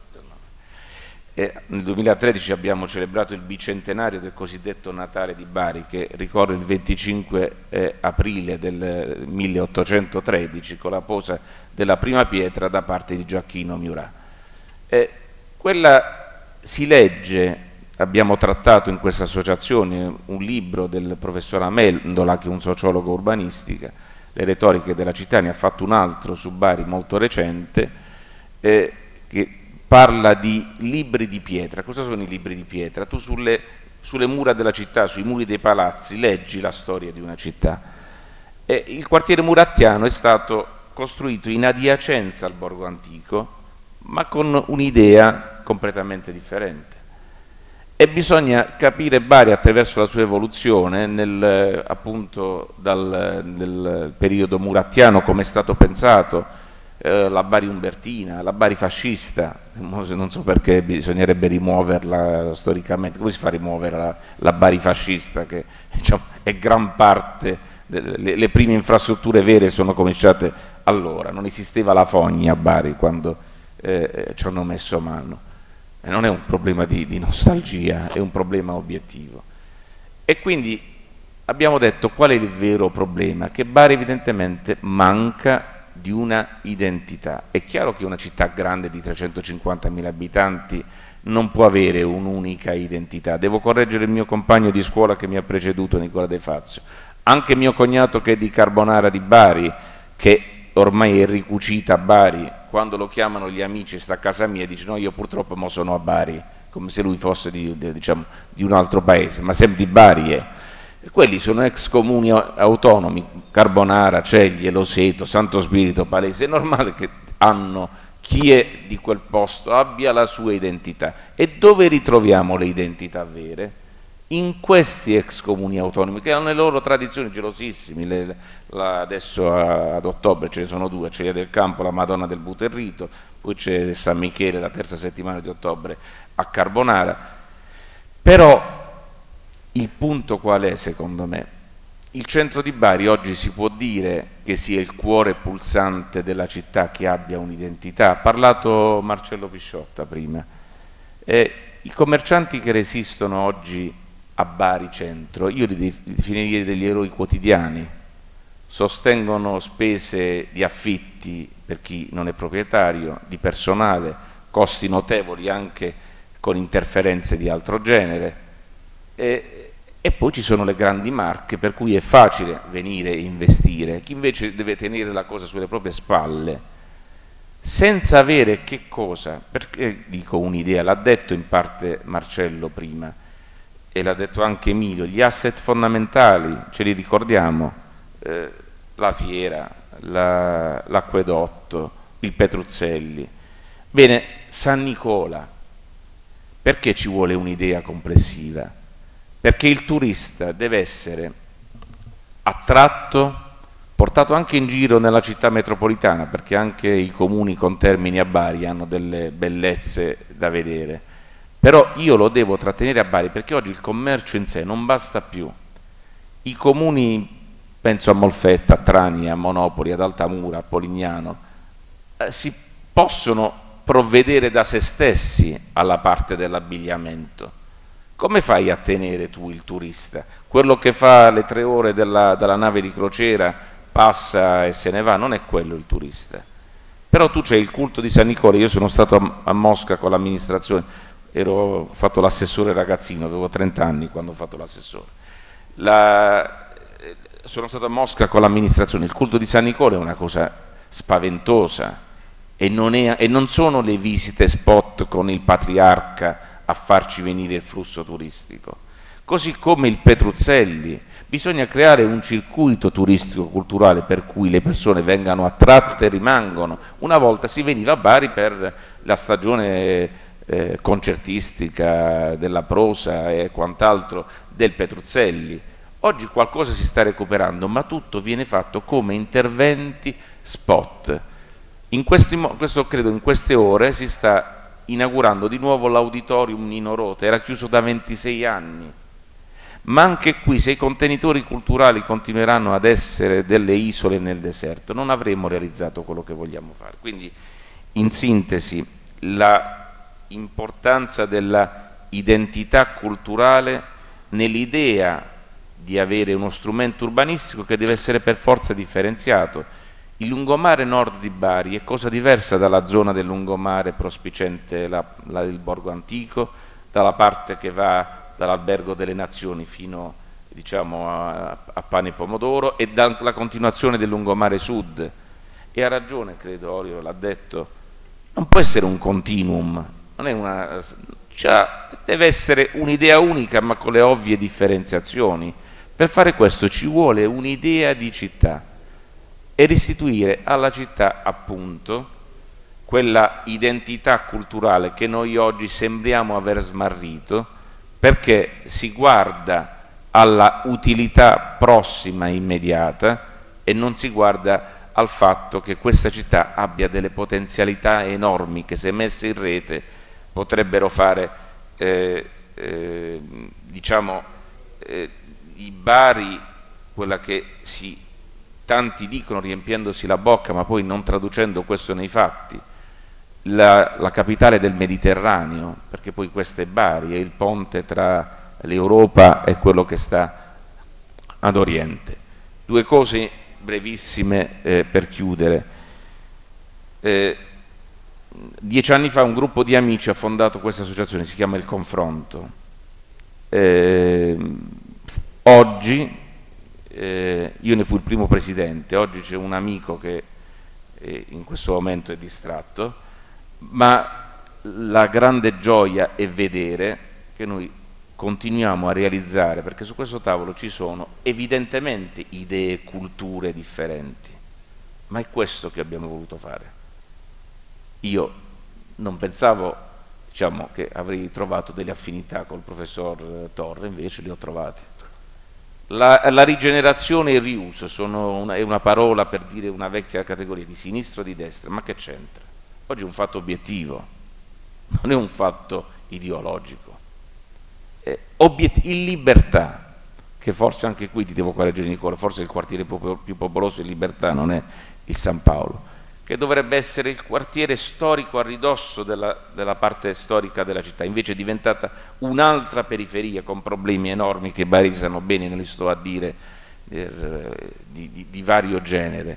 eh, nel duemilatredici abbiamo celebrato il bicentenario del cosiddetto Natale di Bari, che ricorre il venticinque eh, aprile del milleottocentotredici con la posa della prima pietra da parte di Gioacchino Miurà. Eh, quella si legge, abbiamo trattato in questa associazione un libro del professor Amendola, che è un sociologo urbanistica, Le retoriche della città, ne ha fatto un altro su Bari molto recente, eh, che parla di libri di pietra. Cosa sono i libri di pietra? Tu sulle, sulle mura della città, sui muri dei palazzi, leggi la storia di una città. E il quartiere murattiano è stato costruito in adiacenza al borgo antico, ma con un'idea completamente differente. E bisogna capire Bari attraverso la sua evoluzione, nel, appunto dal nel periodo murattiano, come è stato pensato, eh, la Bari umbertina, la Bari fascista. Non so perché bisognerebbe rimuoverla storicamente. Come si fa a rimuovere la, la Bari fascista, che diciamo, è gran parte, delle, le prime infrastrutture vere sono cominciate allora, non esisteva la fogna a Bari quando eh, ci hanno messo mano. E non è un problema di, di nostalgia, è un problema obiettivo. E quindi abbiamo detto qual è il vero problema, che Bari evidentemente manca di una identità. È chiaro che una città grande di trecentocinquantamila abitanti non può avere un'unica identità. Devo correggere il mio compagno di scuola che mi ha preceduto, Nicola De Fazio. Anche mio cognato, che è di Carbonara di Bari, che ormai è ricucita a Bari, quando lo chiamano gli amici, sta a casa mia, dice no, io purtroppo mo sono a Bari, come se lui fosse di, di, diciamo, di un altro paese, ma sempre di Bari è. E quelli sono ex comuni autonomi, Carbonara, Ceglie, Loseto, Santo Spirito, Palese. È normale che hanno, chi è di quel posto abbia la sua identità. E dove ritroviamo le identità vere? In questi ex comuni autonomi, che hanno le loro tradizioni gelosissime. Le, la, adesso a, ad ottobre ce ne sono due, Celia del Campo, la Madonna del Buterrito, poi c'è San Michele la terza settimana di ottobre a Carbonara. Però il punto qual è, secondo me? Il centro di Bari oggi si può dire che sia il cuore pulsante della città, che abbia un'identità. Ha parlato Marcello Pisciotta prima. E i commercianti che resistono oggi a Bari centro, io li definirei degli eroi quotidiani, sostengono spese di affitti per chi non è proprietario, di personale, costi notevoli anche con interferenze di altro genere, e, e poi ci sono le grandi marche per cui è facile venire e investire. Chi invece deve tenere la cosa sulle proprie spalle, senza avere che cosa, perché dico un'idea, l'ha detto in parte Marcello prima, e l'ha detto anche Emilio, gli asset fondamentali, ce li ricordiamo, eh, la fiera, la, l'acquedotto, il Petruzzelli. Bene, San Nicola, perché ci vuole un'idea complessiva? Perché il turista deve essere attratto, portato anche in giro nella città metropolitana, perché anche i comuni contermini a Bari hanno delle bellezze da vedere. Però io lo devo trattenere a Bari, perché oggi il commercio in sé non basta più. I comuni, penso a Molfetta, a Trani, a Monopoli, ad Altamura, a Polignano, eh, si possono provvedere da se stessi alla parte dell'abbigliamento. Come fai a tenere tu il turista? Quello che fa le tre ore della, della nave di crociera, passa e se ne va, non è quello il turista. Però tu c'hai il culto di San Nicola. Io sono stato a, a Mosca con l'amministrazione, ero ho fatto l'assessore ragazzino, avevo trenta anni quando ho fatto l'assessore. La, sono stato a Mosca con l'amministrazione. Il culto di San Nicola è una cosa spaventosa e non, è, e non sono le visite spot con il patriarca a farci venire il flusso turistico. Così come il Petruzzelli, bisogna creare un circuito turistico-culturale per cui le persone vengano attratte e rimangono. Una volta si veniva a Bari per la stagione Eh, concertistica, della prosa e quant'altro del Petruzzelli. Oggi qualcosa si sta recuperando, ma tutto viene fatto come interventi spot. In questi, questo credo in queste ore si sta inaugurando di nuovo l'auditorium Nino Rota, era chiuso da ventisei anni, ma anche qui se i contenitori culturali continueranno ad essere delle isole nel deserto non avremo realizzato quello che vogliamo fare. Quindi in sintesi l'importanza della identità culturale nell'idea di avere uno strumento urbanistico che deve essere per forza differenziato. Il lungomare nord di Bari è cosa diversa dalla zona del lungomare prospiciente la, la, il borgo antico, dalla parte che va dall'Albergo delle Nazioni fino, diciamo, a, a Pane e Pomodoro, e dalla continuazione del lungomare sud. E ha ragione, credo, Orio l'ha detto, non può essere un continuum, non è una, cioè, deve essere un'idea unica ma con le ovvie differenziazioni. Per fare questo ci vuole un'idea di città e restituire alla città, appunto, quella identità culturale che noi oggi sembriamo aver smarrito, perché si guarda alla utilità prossima e immediata e non si guarda al fatto che questa città abbia delle potenzialità enormi che, se messe in rete, potrebbero fare eh, eh, diciamo eh, i Bari, quella che si, tanti dicono riempiendosi la bocca ma poi non traducendo questo nei fatti, la, la capitale del Mediterraneo, perché poi questa è Bari, è il ponte tra l'Europa e quello che sta ad Oriente. Due cose brevissime eh, per chiudere. Eh, dieci anni fa un gruppo di amici ha fondato questa associazione, si chiama Il Confronto. Eh, oggi, eh, io ne fui il primo presidente, oggi c'è un amico che eh, in questo momento è distratto, ma la grande gioia è vedere che noi continuiamo a realizzare, perché su questo tavolo ci sono evidentemente idee e culture differenti, ma è questo che abbiamo voluto fare. Io non pensavo, diciamo, che avrei trovato delle affinità col professor Torre, invece le ho trovate. La, la rigenerazione e il riuso sono una, è una parola per dire una vecchia categoria di sinistra o di destra, ma che c'entra? Oggi è un fatto obiettivo, non è un fatto ideologico. In libertà, che forse anche qui ti devo correggere Nicola, forse il quartiere più popoloso in libertà non è il San Paolo, che dovrebbe essere il quartiere storico a ridosso della, della parte storica della città, invece è diventata un'altra periferia con problemi enormi che Bari sanno bene, ne li sto a dire, eh, di, di, di vario genere.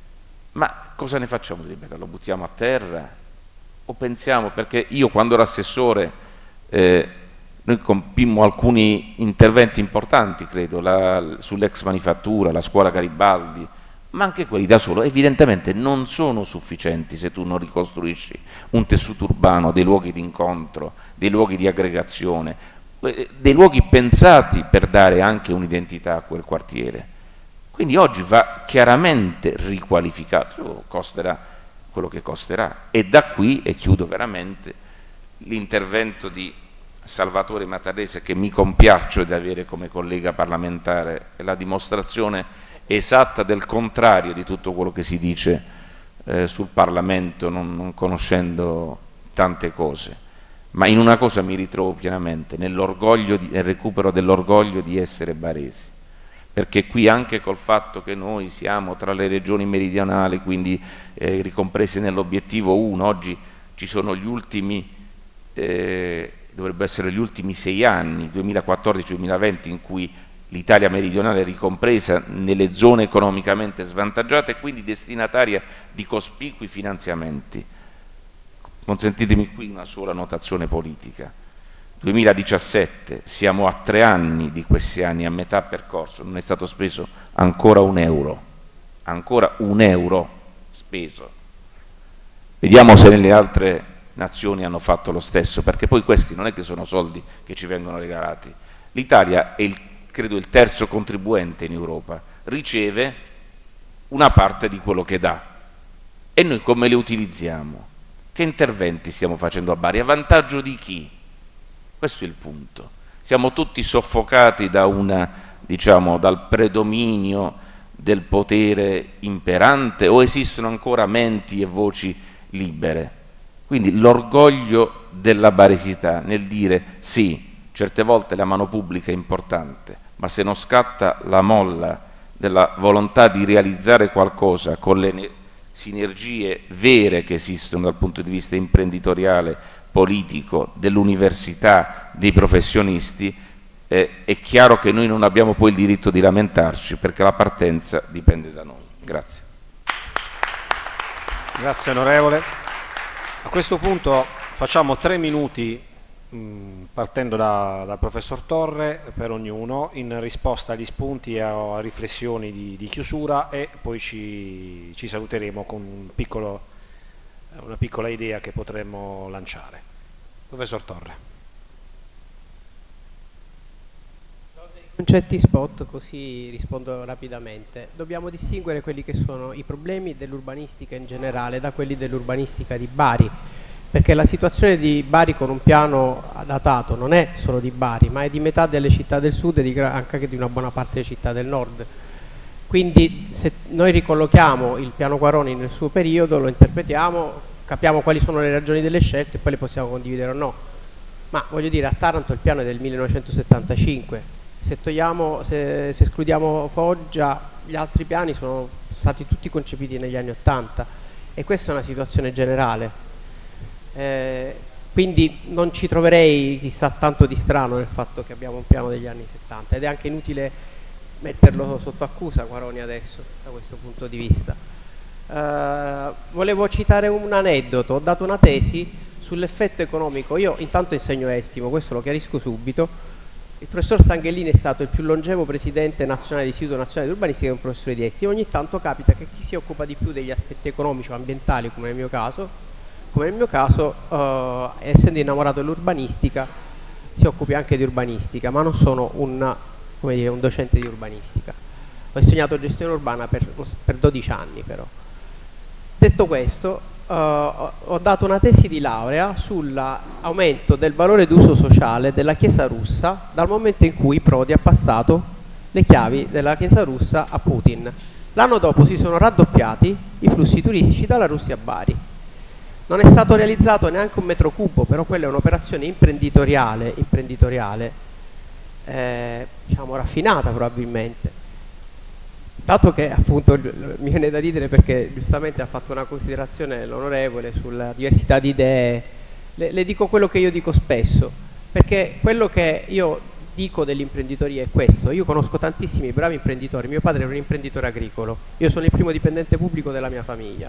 Ma cosa ne facciamo di libertà? Lo buttiamo a terra? O pensiamo, perché io quando ero assessore eh, noi compimmo alcuni interventi importanti, credo, sull'ex manifattura, la scuola Garibaldi, ma anche quelli da solo evidentemente non sono sufficienti se tu non ricostruisci un tessuto urbano, dei luoghi di incontro, dei luoghi di aggregazione, dei luoghi pensati per dare anche un'identità a quel quartiere. Quindi oggi va chiaramente riqualificato, costerà quello che costerà, e da qui, e chiudo veramente, l'intervento di Salvatore Matarese, che mi compiaccio di avere come collega parlamentare, è la dimostrazione esatta del contrario di tutto quello che si dice eh, sul Parlamento, non, non conoscendo tante cose, ma in una cosa mi ritrovo pienamente, nell'orgoglio, nel recupero dell'orgoglio di essere baresi, perché qui anche col fatto che noi siamo tra le regioni meridionali, quindi eh, ricomprese nell'obiettivo uno, oggi ci sono gli ultimi eh, dovrebbero essere gli ultimi sei anni, duemilaquattordici duemilaventi, in cui l'Italia meridionale è ricompresa nelle zone economicamente svantaggiate e quindi destinataria di cospicui finanziamenti. Consentitemi qui una sola notazione politica. duemiladiciassette, siamo a tre anni di questi anni, a metà percorso, non è stato speso ancora un euro, ancora un euro speso. Vediamo se nelle altre nazioni hanno fatto lo stesso, perché poi questi non è che sono soldi che ci vengono regalati. L'Italia è il, credo il terzo contribuente in Europa, riceve una parte di quello che dà, e noi come le utilizziamo? Che interventi stiamo facendo a Bari? A vantaggio di chi? Questo è il punto. Siamo tutti soffocati da una, diciamo, dal predominio del potere imperante, o esistono ancora menti e voci libere? Quindi l'orgoglio della baresità nel dire sì, certe volte la mano pubblica è importante, ma se non scatta la molla della volontà di realizzare qualcosa con le sinergie vere che esistono dal punto di vista imprenditoriale, politico, dell'università, dei professionisti, eh, è chiaro che noi non abbiamo poi il diritto di lamentarci, perché la partenza dipende da noi. Grazie. Grazie onorevole. A questo punto facciamo tre minuti mh, partendo da, dal professor Torre per ognuno in risposta agli spunti e a, a riflessioni di, di chiusura, e poi ci, ci saluteremo con un piccolo, una piccola idea che potremmo lanciare. Professor Torre. Concetti spot, così rispondo rapidamente. Dobbiamo distinguere quelli che sono i problemi dell'urbanistica in generale da quelli dell'urbanistica di Bari, perché la situazione di Bari con un piano datato non è solo di Bari, ma è di metà delle città del sud e di, anche di una buona parte delle città del nord. Quindi se noi ricollochiamo il piano Quaroni nel suo periodo, lo interpretiamo, capiamo quali sono le ragioni delle scelte e poi le possiamo condividere o no. Ma voglio dire, a Taranto il piano è del millenovecentosettantacinque. Se, togliamo, se, se escludiamo Foggia, gli altri piani sono stati tutti concepiti negli anni Ottanta, e questa è una situazione generale. Eh, quindi non ci troverei chissà tanto di strano nel fatto che abbiamo un piano degli anni settanta, ed è anche inutile metterlo sotto accusa Quaroni adesso da questo punto di vista. Eh, volevo citare un aneddoto. Ho dato una tesi sull'effetto economico. Io intanto insegno estimo, questo lo chiarisco subito. Il professor Stanghellini è stato il più longevo presidente nazionale dell'Istituto Nazionale di Urbanistica, e un professore di estimo. Ogni tanto capita che chi si occupa di più degli aspetti economici o ambientali, come nel mio caso, come nel mio caso eh, essendo innamorato dell'urbanistica, si occupi anche di urbanistica, ma non sono un, come dire, un docente di urbanistica. Ho insegnato gestione urbana per, per dodici anni però. Detto questo, Uh, ho dato una tesi di laurea sull'aumento del valore d'uso sociale della Chiesa russa dal momento in cui Prodi ha passato le chiavi della Chiesa russa a Putin. L'anno dopo si sono raddoppiati i flussi turistici dalla Russia a Bari. Non è stato realizzato neanche un metro cubo, però quella è un'operazione imprenditoriale, imprenditoriale eh, diciamo raffinata probabilmente. Dato che appunto mi viene da ridere perché giustamente ha fatto una considerazione l'onorevole sulla diversità di idee, le, le dico quello che io dico spesso, perché quello che io dico dell'imprenditoria è questo. Io conosco tantissimi bravi imprenditori, mio padre era un imprenditore agricolo, io sono il primo dipendente pubblico della mia famiglia.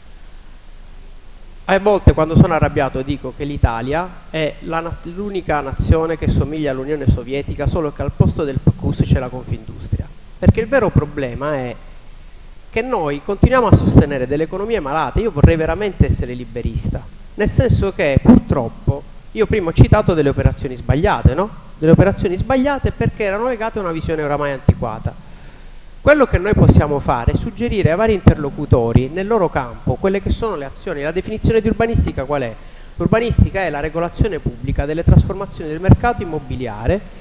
A volte quando sono arrabbiato dico che l'Italia è l'unica nazione che somiglia all'Unione Sovietica, solo che al posto del P C U S c'è la Confindustria. Perché il vero problema è che noi continuiamo a sostenere delle economie malate. Io vorrei veramente essere liberista, nel senso che purtroppo, io prima ho citato delle operazioni sbagliate, no? Delle operazioni sbagliate perché erano legate a una visione oramai antiquata. Quello che noi possiamo fare è suggerire ai vari interlocutori nel loro campo quelle che sono le azioni. La definizione di urbanistica qual è? L'urbanistica è la regolazione pubblica delle trasformazioni del mercato immobiliare,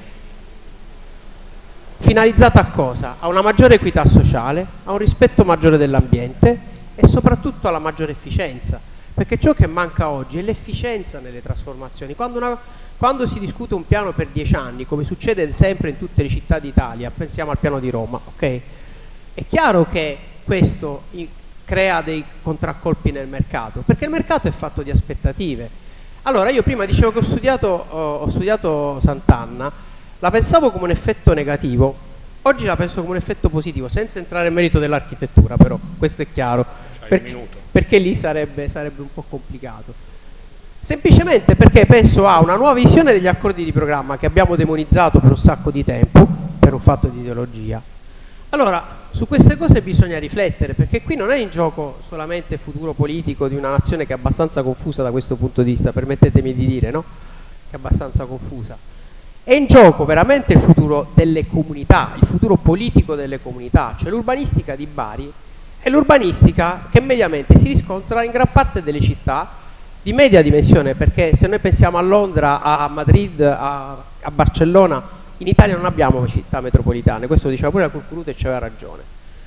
finalizzata a cosa? A una maggiore equità sociale, a un rispetto maggiore dell'ambiente e soprattutto alla maggiore efficienza, perché ciò che manca oggi è l'efficienza nelle trasformazioni. Quando, una, quando si discute un piano per dieci anni, come succede sempre in tutte le città d'Italia, pensiamo al piano di Roma, ok? È chiaro che questo crea dei contraccolpi nel mercato, perché il mercato è fatto di aspettative. Allora, io prima dicevo che ho studiato, ho studiato Sant'Anna. La pensavo come un effetto negativo, oggi la penso come un effetto positivo, senza entrare nel merito dell'architettura, però questo è chiaro, perché, perché lì sarebbe, sarebbe un po' complicato. Semplicemente perché penso a una nuova visione degli accordi di programma che abbiamo demonizzato per un sacco di tempo, per un fatto di ideologia. Allora, su queste cose bisogna riflettere, perché qui non è in gioco solamente il futuro politico di una nazione che è abbastanza confusa da questo punto di vista, permettetemi di dire, no? Che è abbastanza confusa. È in gioco veramente il futuro delle comunità, il futuro politico delle comunità, cioè l'urbanistica di Bari è l'urbanistica che mediamente si riscontra in gran parte delle città di media dimensione, perché se noi pensiamo a Londra, a Madrid, a, a Barcellona, in Italia non abbiamo città metropolitane, questo lo diceva pure la Curcuruto e c'aveva ragione.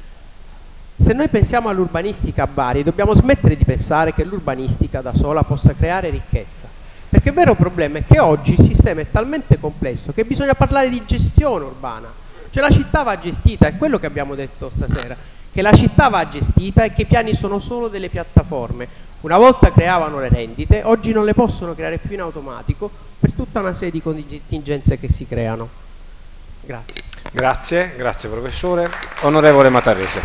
Se noi pensiamo all'urbanistica a Bari, dobbiamo smettere di pensare che l'urbanistica da sola possa creare ricchezza. Perché il vero problema è che oggi il sistema è talmente complesso che bisogna parlare di gestione urbana. Cioè la città va gestita, è quello che abbiamo detto stasera, che la città va gestita e che i piani sono solo delle piattaforme. Una volta creavano le rendite, oggi non le possono creare più in automatico per tutta una serie di contingenze che si creano. Grazie. Grazie, grazie professore. Onorevole Matarrese.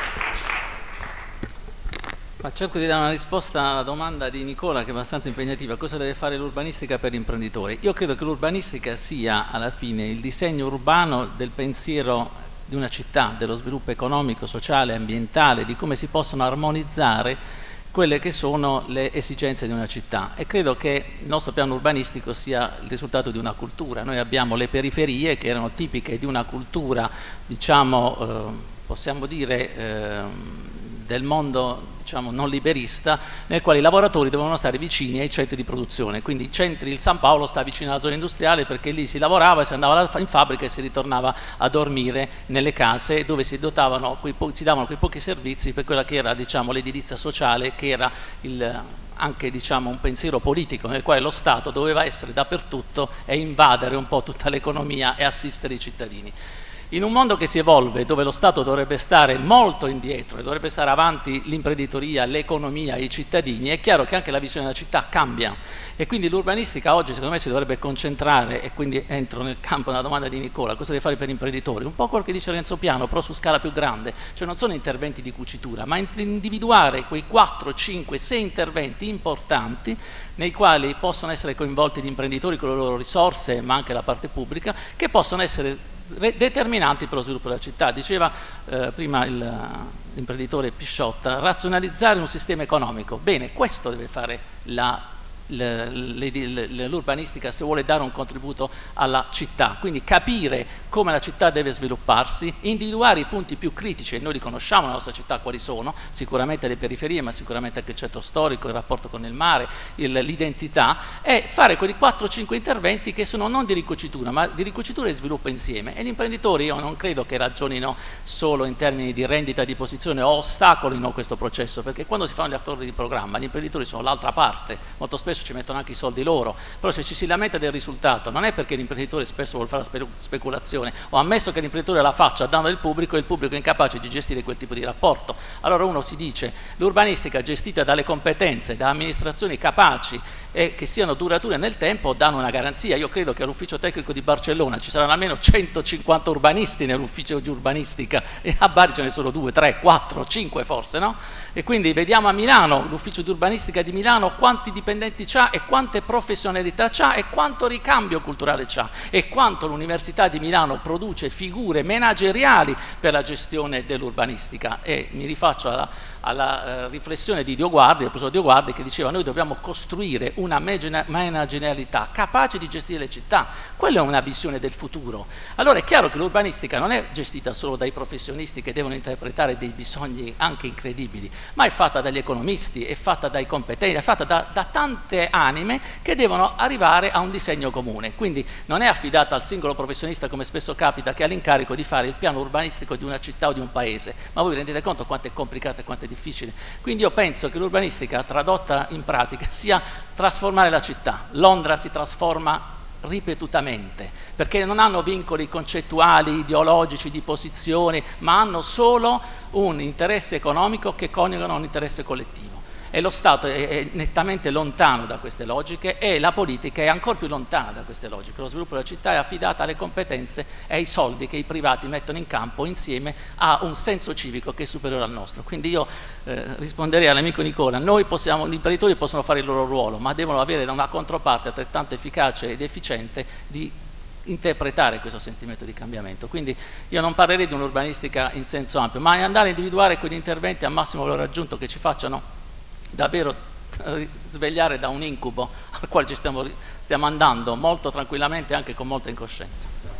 Ma cerco di dare una risposta alla domanda di Nicola, che è abbastanza impegnativa. Cosa deve fare l'urbanistica per l'imprenditore? Io credo che l'urbanistica sia alla fine il disegno urbano del pensiero di una città, dello sviluppo economico, sociale, ambientale, di come si possono armonizzare quelle che sono le esigenze di una città, e credo che il nostro piano urbanistico sia il risultato di una cultura. Noi abbiamo le periferie che erano tipiche di una cultura, diciamo, eh, possiamo dire, eh, del mondo, diciamo, non liberista, nel quale i lavoratori dovevano stare vicini ai centri di produzione. Quindi i centri, il San Paolo sta vicino alla zona industriale perché lì si lavorava, si andava in fabbrica e si ritornava a dormire nelle case dove si, dotavano quei si davano quei pochi servizi per quella che era, diciamo, l'edilizia sociale, che era il, anche, diciamo, un pensiero politico nel quale lo Stato doveva essere dappertutto e invadere un po' tutta l'economia e assistere i cittadini. In un mondo che si evolve, dove lo Stato dovrebbe stare molto indietro e dovrebbe stare avanti l'imprenditoria, l'economia, i cittadini, è chiaro che anche la visione della città cambia, e quindi l'urbanistica oggi secondo me si dovrebbe concentrare, e quindi entro nel campo della domanda di Nicola, cosa deve fare per imprenditori? Un po' quello che dice Renzo Piano, però su scala più grande, cioè non sono interventi di cucitura, ma individuare quei quattro, cinque, sei interventi importanti nei quali possono essere coinvolti gli imprenditori con le loro risorse, ma anche la parte pubblica, che possono essere determinanti per lo sviluppo della città. Diceva eh, prima l'imprenditore Pisciotta, razionalizzare un sistema economico. Bene, questo deve fare la l'urbanistica se vuole dare un contributo alla città, quindi capire come la città deve svilupparsi, individuare i punti più critici, e noi li conosciamo nella nostra città quali sono, sicuramente le periferie, ma sicuramente anche il centro storico, il rapporto con il mare, l'identità, e fare quei quattro cinque interventi che sono non di ricucitura, ma di ricucitura e sviluppo insieme. E gli imprenditori, io non credo che ragionino solo in termini di rendita di posizione o ostacolino questo processo, perché quando si fanno gli accordi di programma gli imprenditori sono l'altra parte, molto spesso ci mettono anche i soldi loro, però se ci si lamenta del risultato non è perché l'imprenditore spesso vuole fare la speculazione, o ammesso che l'imprenditore la faccia a danno del pubblico e il pubblico è incapace di gestire quel tipo di rapporto. Allora uno si dice l'urbanistica gestita dalle competenze, da amministrazioni capaci e che siano durature nel tempo danno una garanzia. Io credo che all'ufficio tecnico di Barcellona ci saranno almeno centocinquanta urbanisti nell'ufficio di urbanistica, e a Bari ce ne sono due, tre, quattro, cinque forse, no? E quindi vediamo a Milano, l'ufficio di urbanistica di Milano, quanti dipendenti c'ha e quante professionalità c'ha e quanto ricambio culturale c'ha e quanto l'Università di Milano produce figure manageriali per la gestione dell'urbanistica. E mi rifaccio alla, alla eh, riflessione di Dioguardi, del professor Dioguardi, che diceva noi dobbiamo costruire una managerialità capace di gestire le città. Quella è una visione del futuro. Allora è chiaro che l'urbanistica non è gestita solo dai professionisti che devono interpretare dei bisogni anche incredibili, ma è fatta dagli economisti, è fatta dai competenti, è fatta da, da tante anime che devono arrivare a un disegno comune. Quindi non è affidata al singolo professionista, come spesso capita, che ha l'incarico di fare il piano urbanistico di una città o di un paese, ma voi vi rendete conto quanto è complicato e quanto è difficile. Quindi io penso che l'urbanistica tradotta in pratica sia trasformare la città. Londra si trasforma ripetutamente perché non hanno vincoli concettuali, ideologici, di posizione, ma hanno solo un interesse economico che coniugano a un interesse collettivo. E lo Stato è, è nettamente lontano da queste logiche e la politica è ancora più lontana da queste logiche. Lo sviluppo della città è affidata alle competenze e ai soldi che i privati mettono in campo insieme a un senso civico che è superiore al nostro. Quindi io eh, risponderei all'amico Nicola, noi possiamo, gli imprenditori possono fare il loro ruolo, ma devono avere una controparte altrettanto efficace ed efficiente di interpretare questo sentimento di cambiamento. Quindi io non parlerei di un'urbanistica in senso ampio, ma andare a individuare quegli interventi a massimo valore aggiunto che ci facciano davvero svegliare da un incubo al quale ci stiamo, stiamo andando molto tranquillamente, anche con molta incoscienza.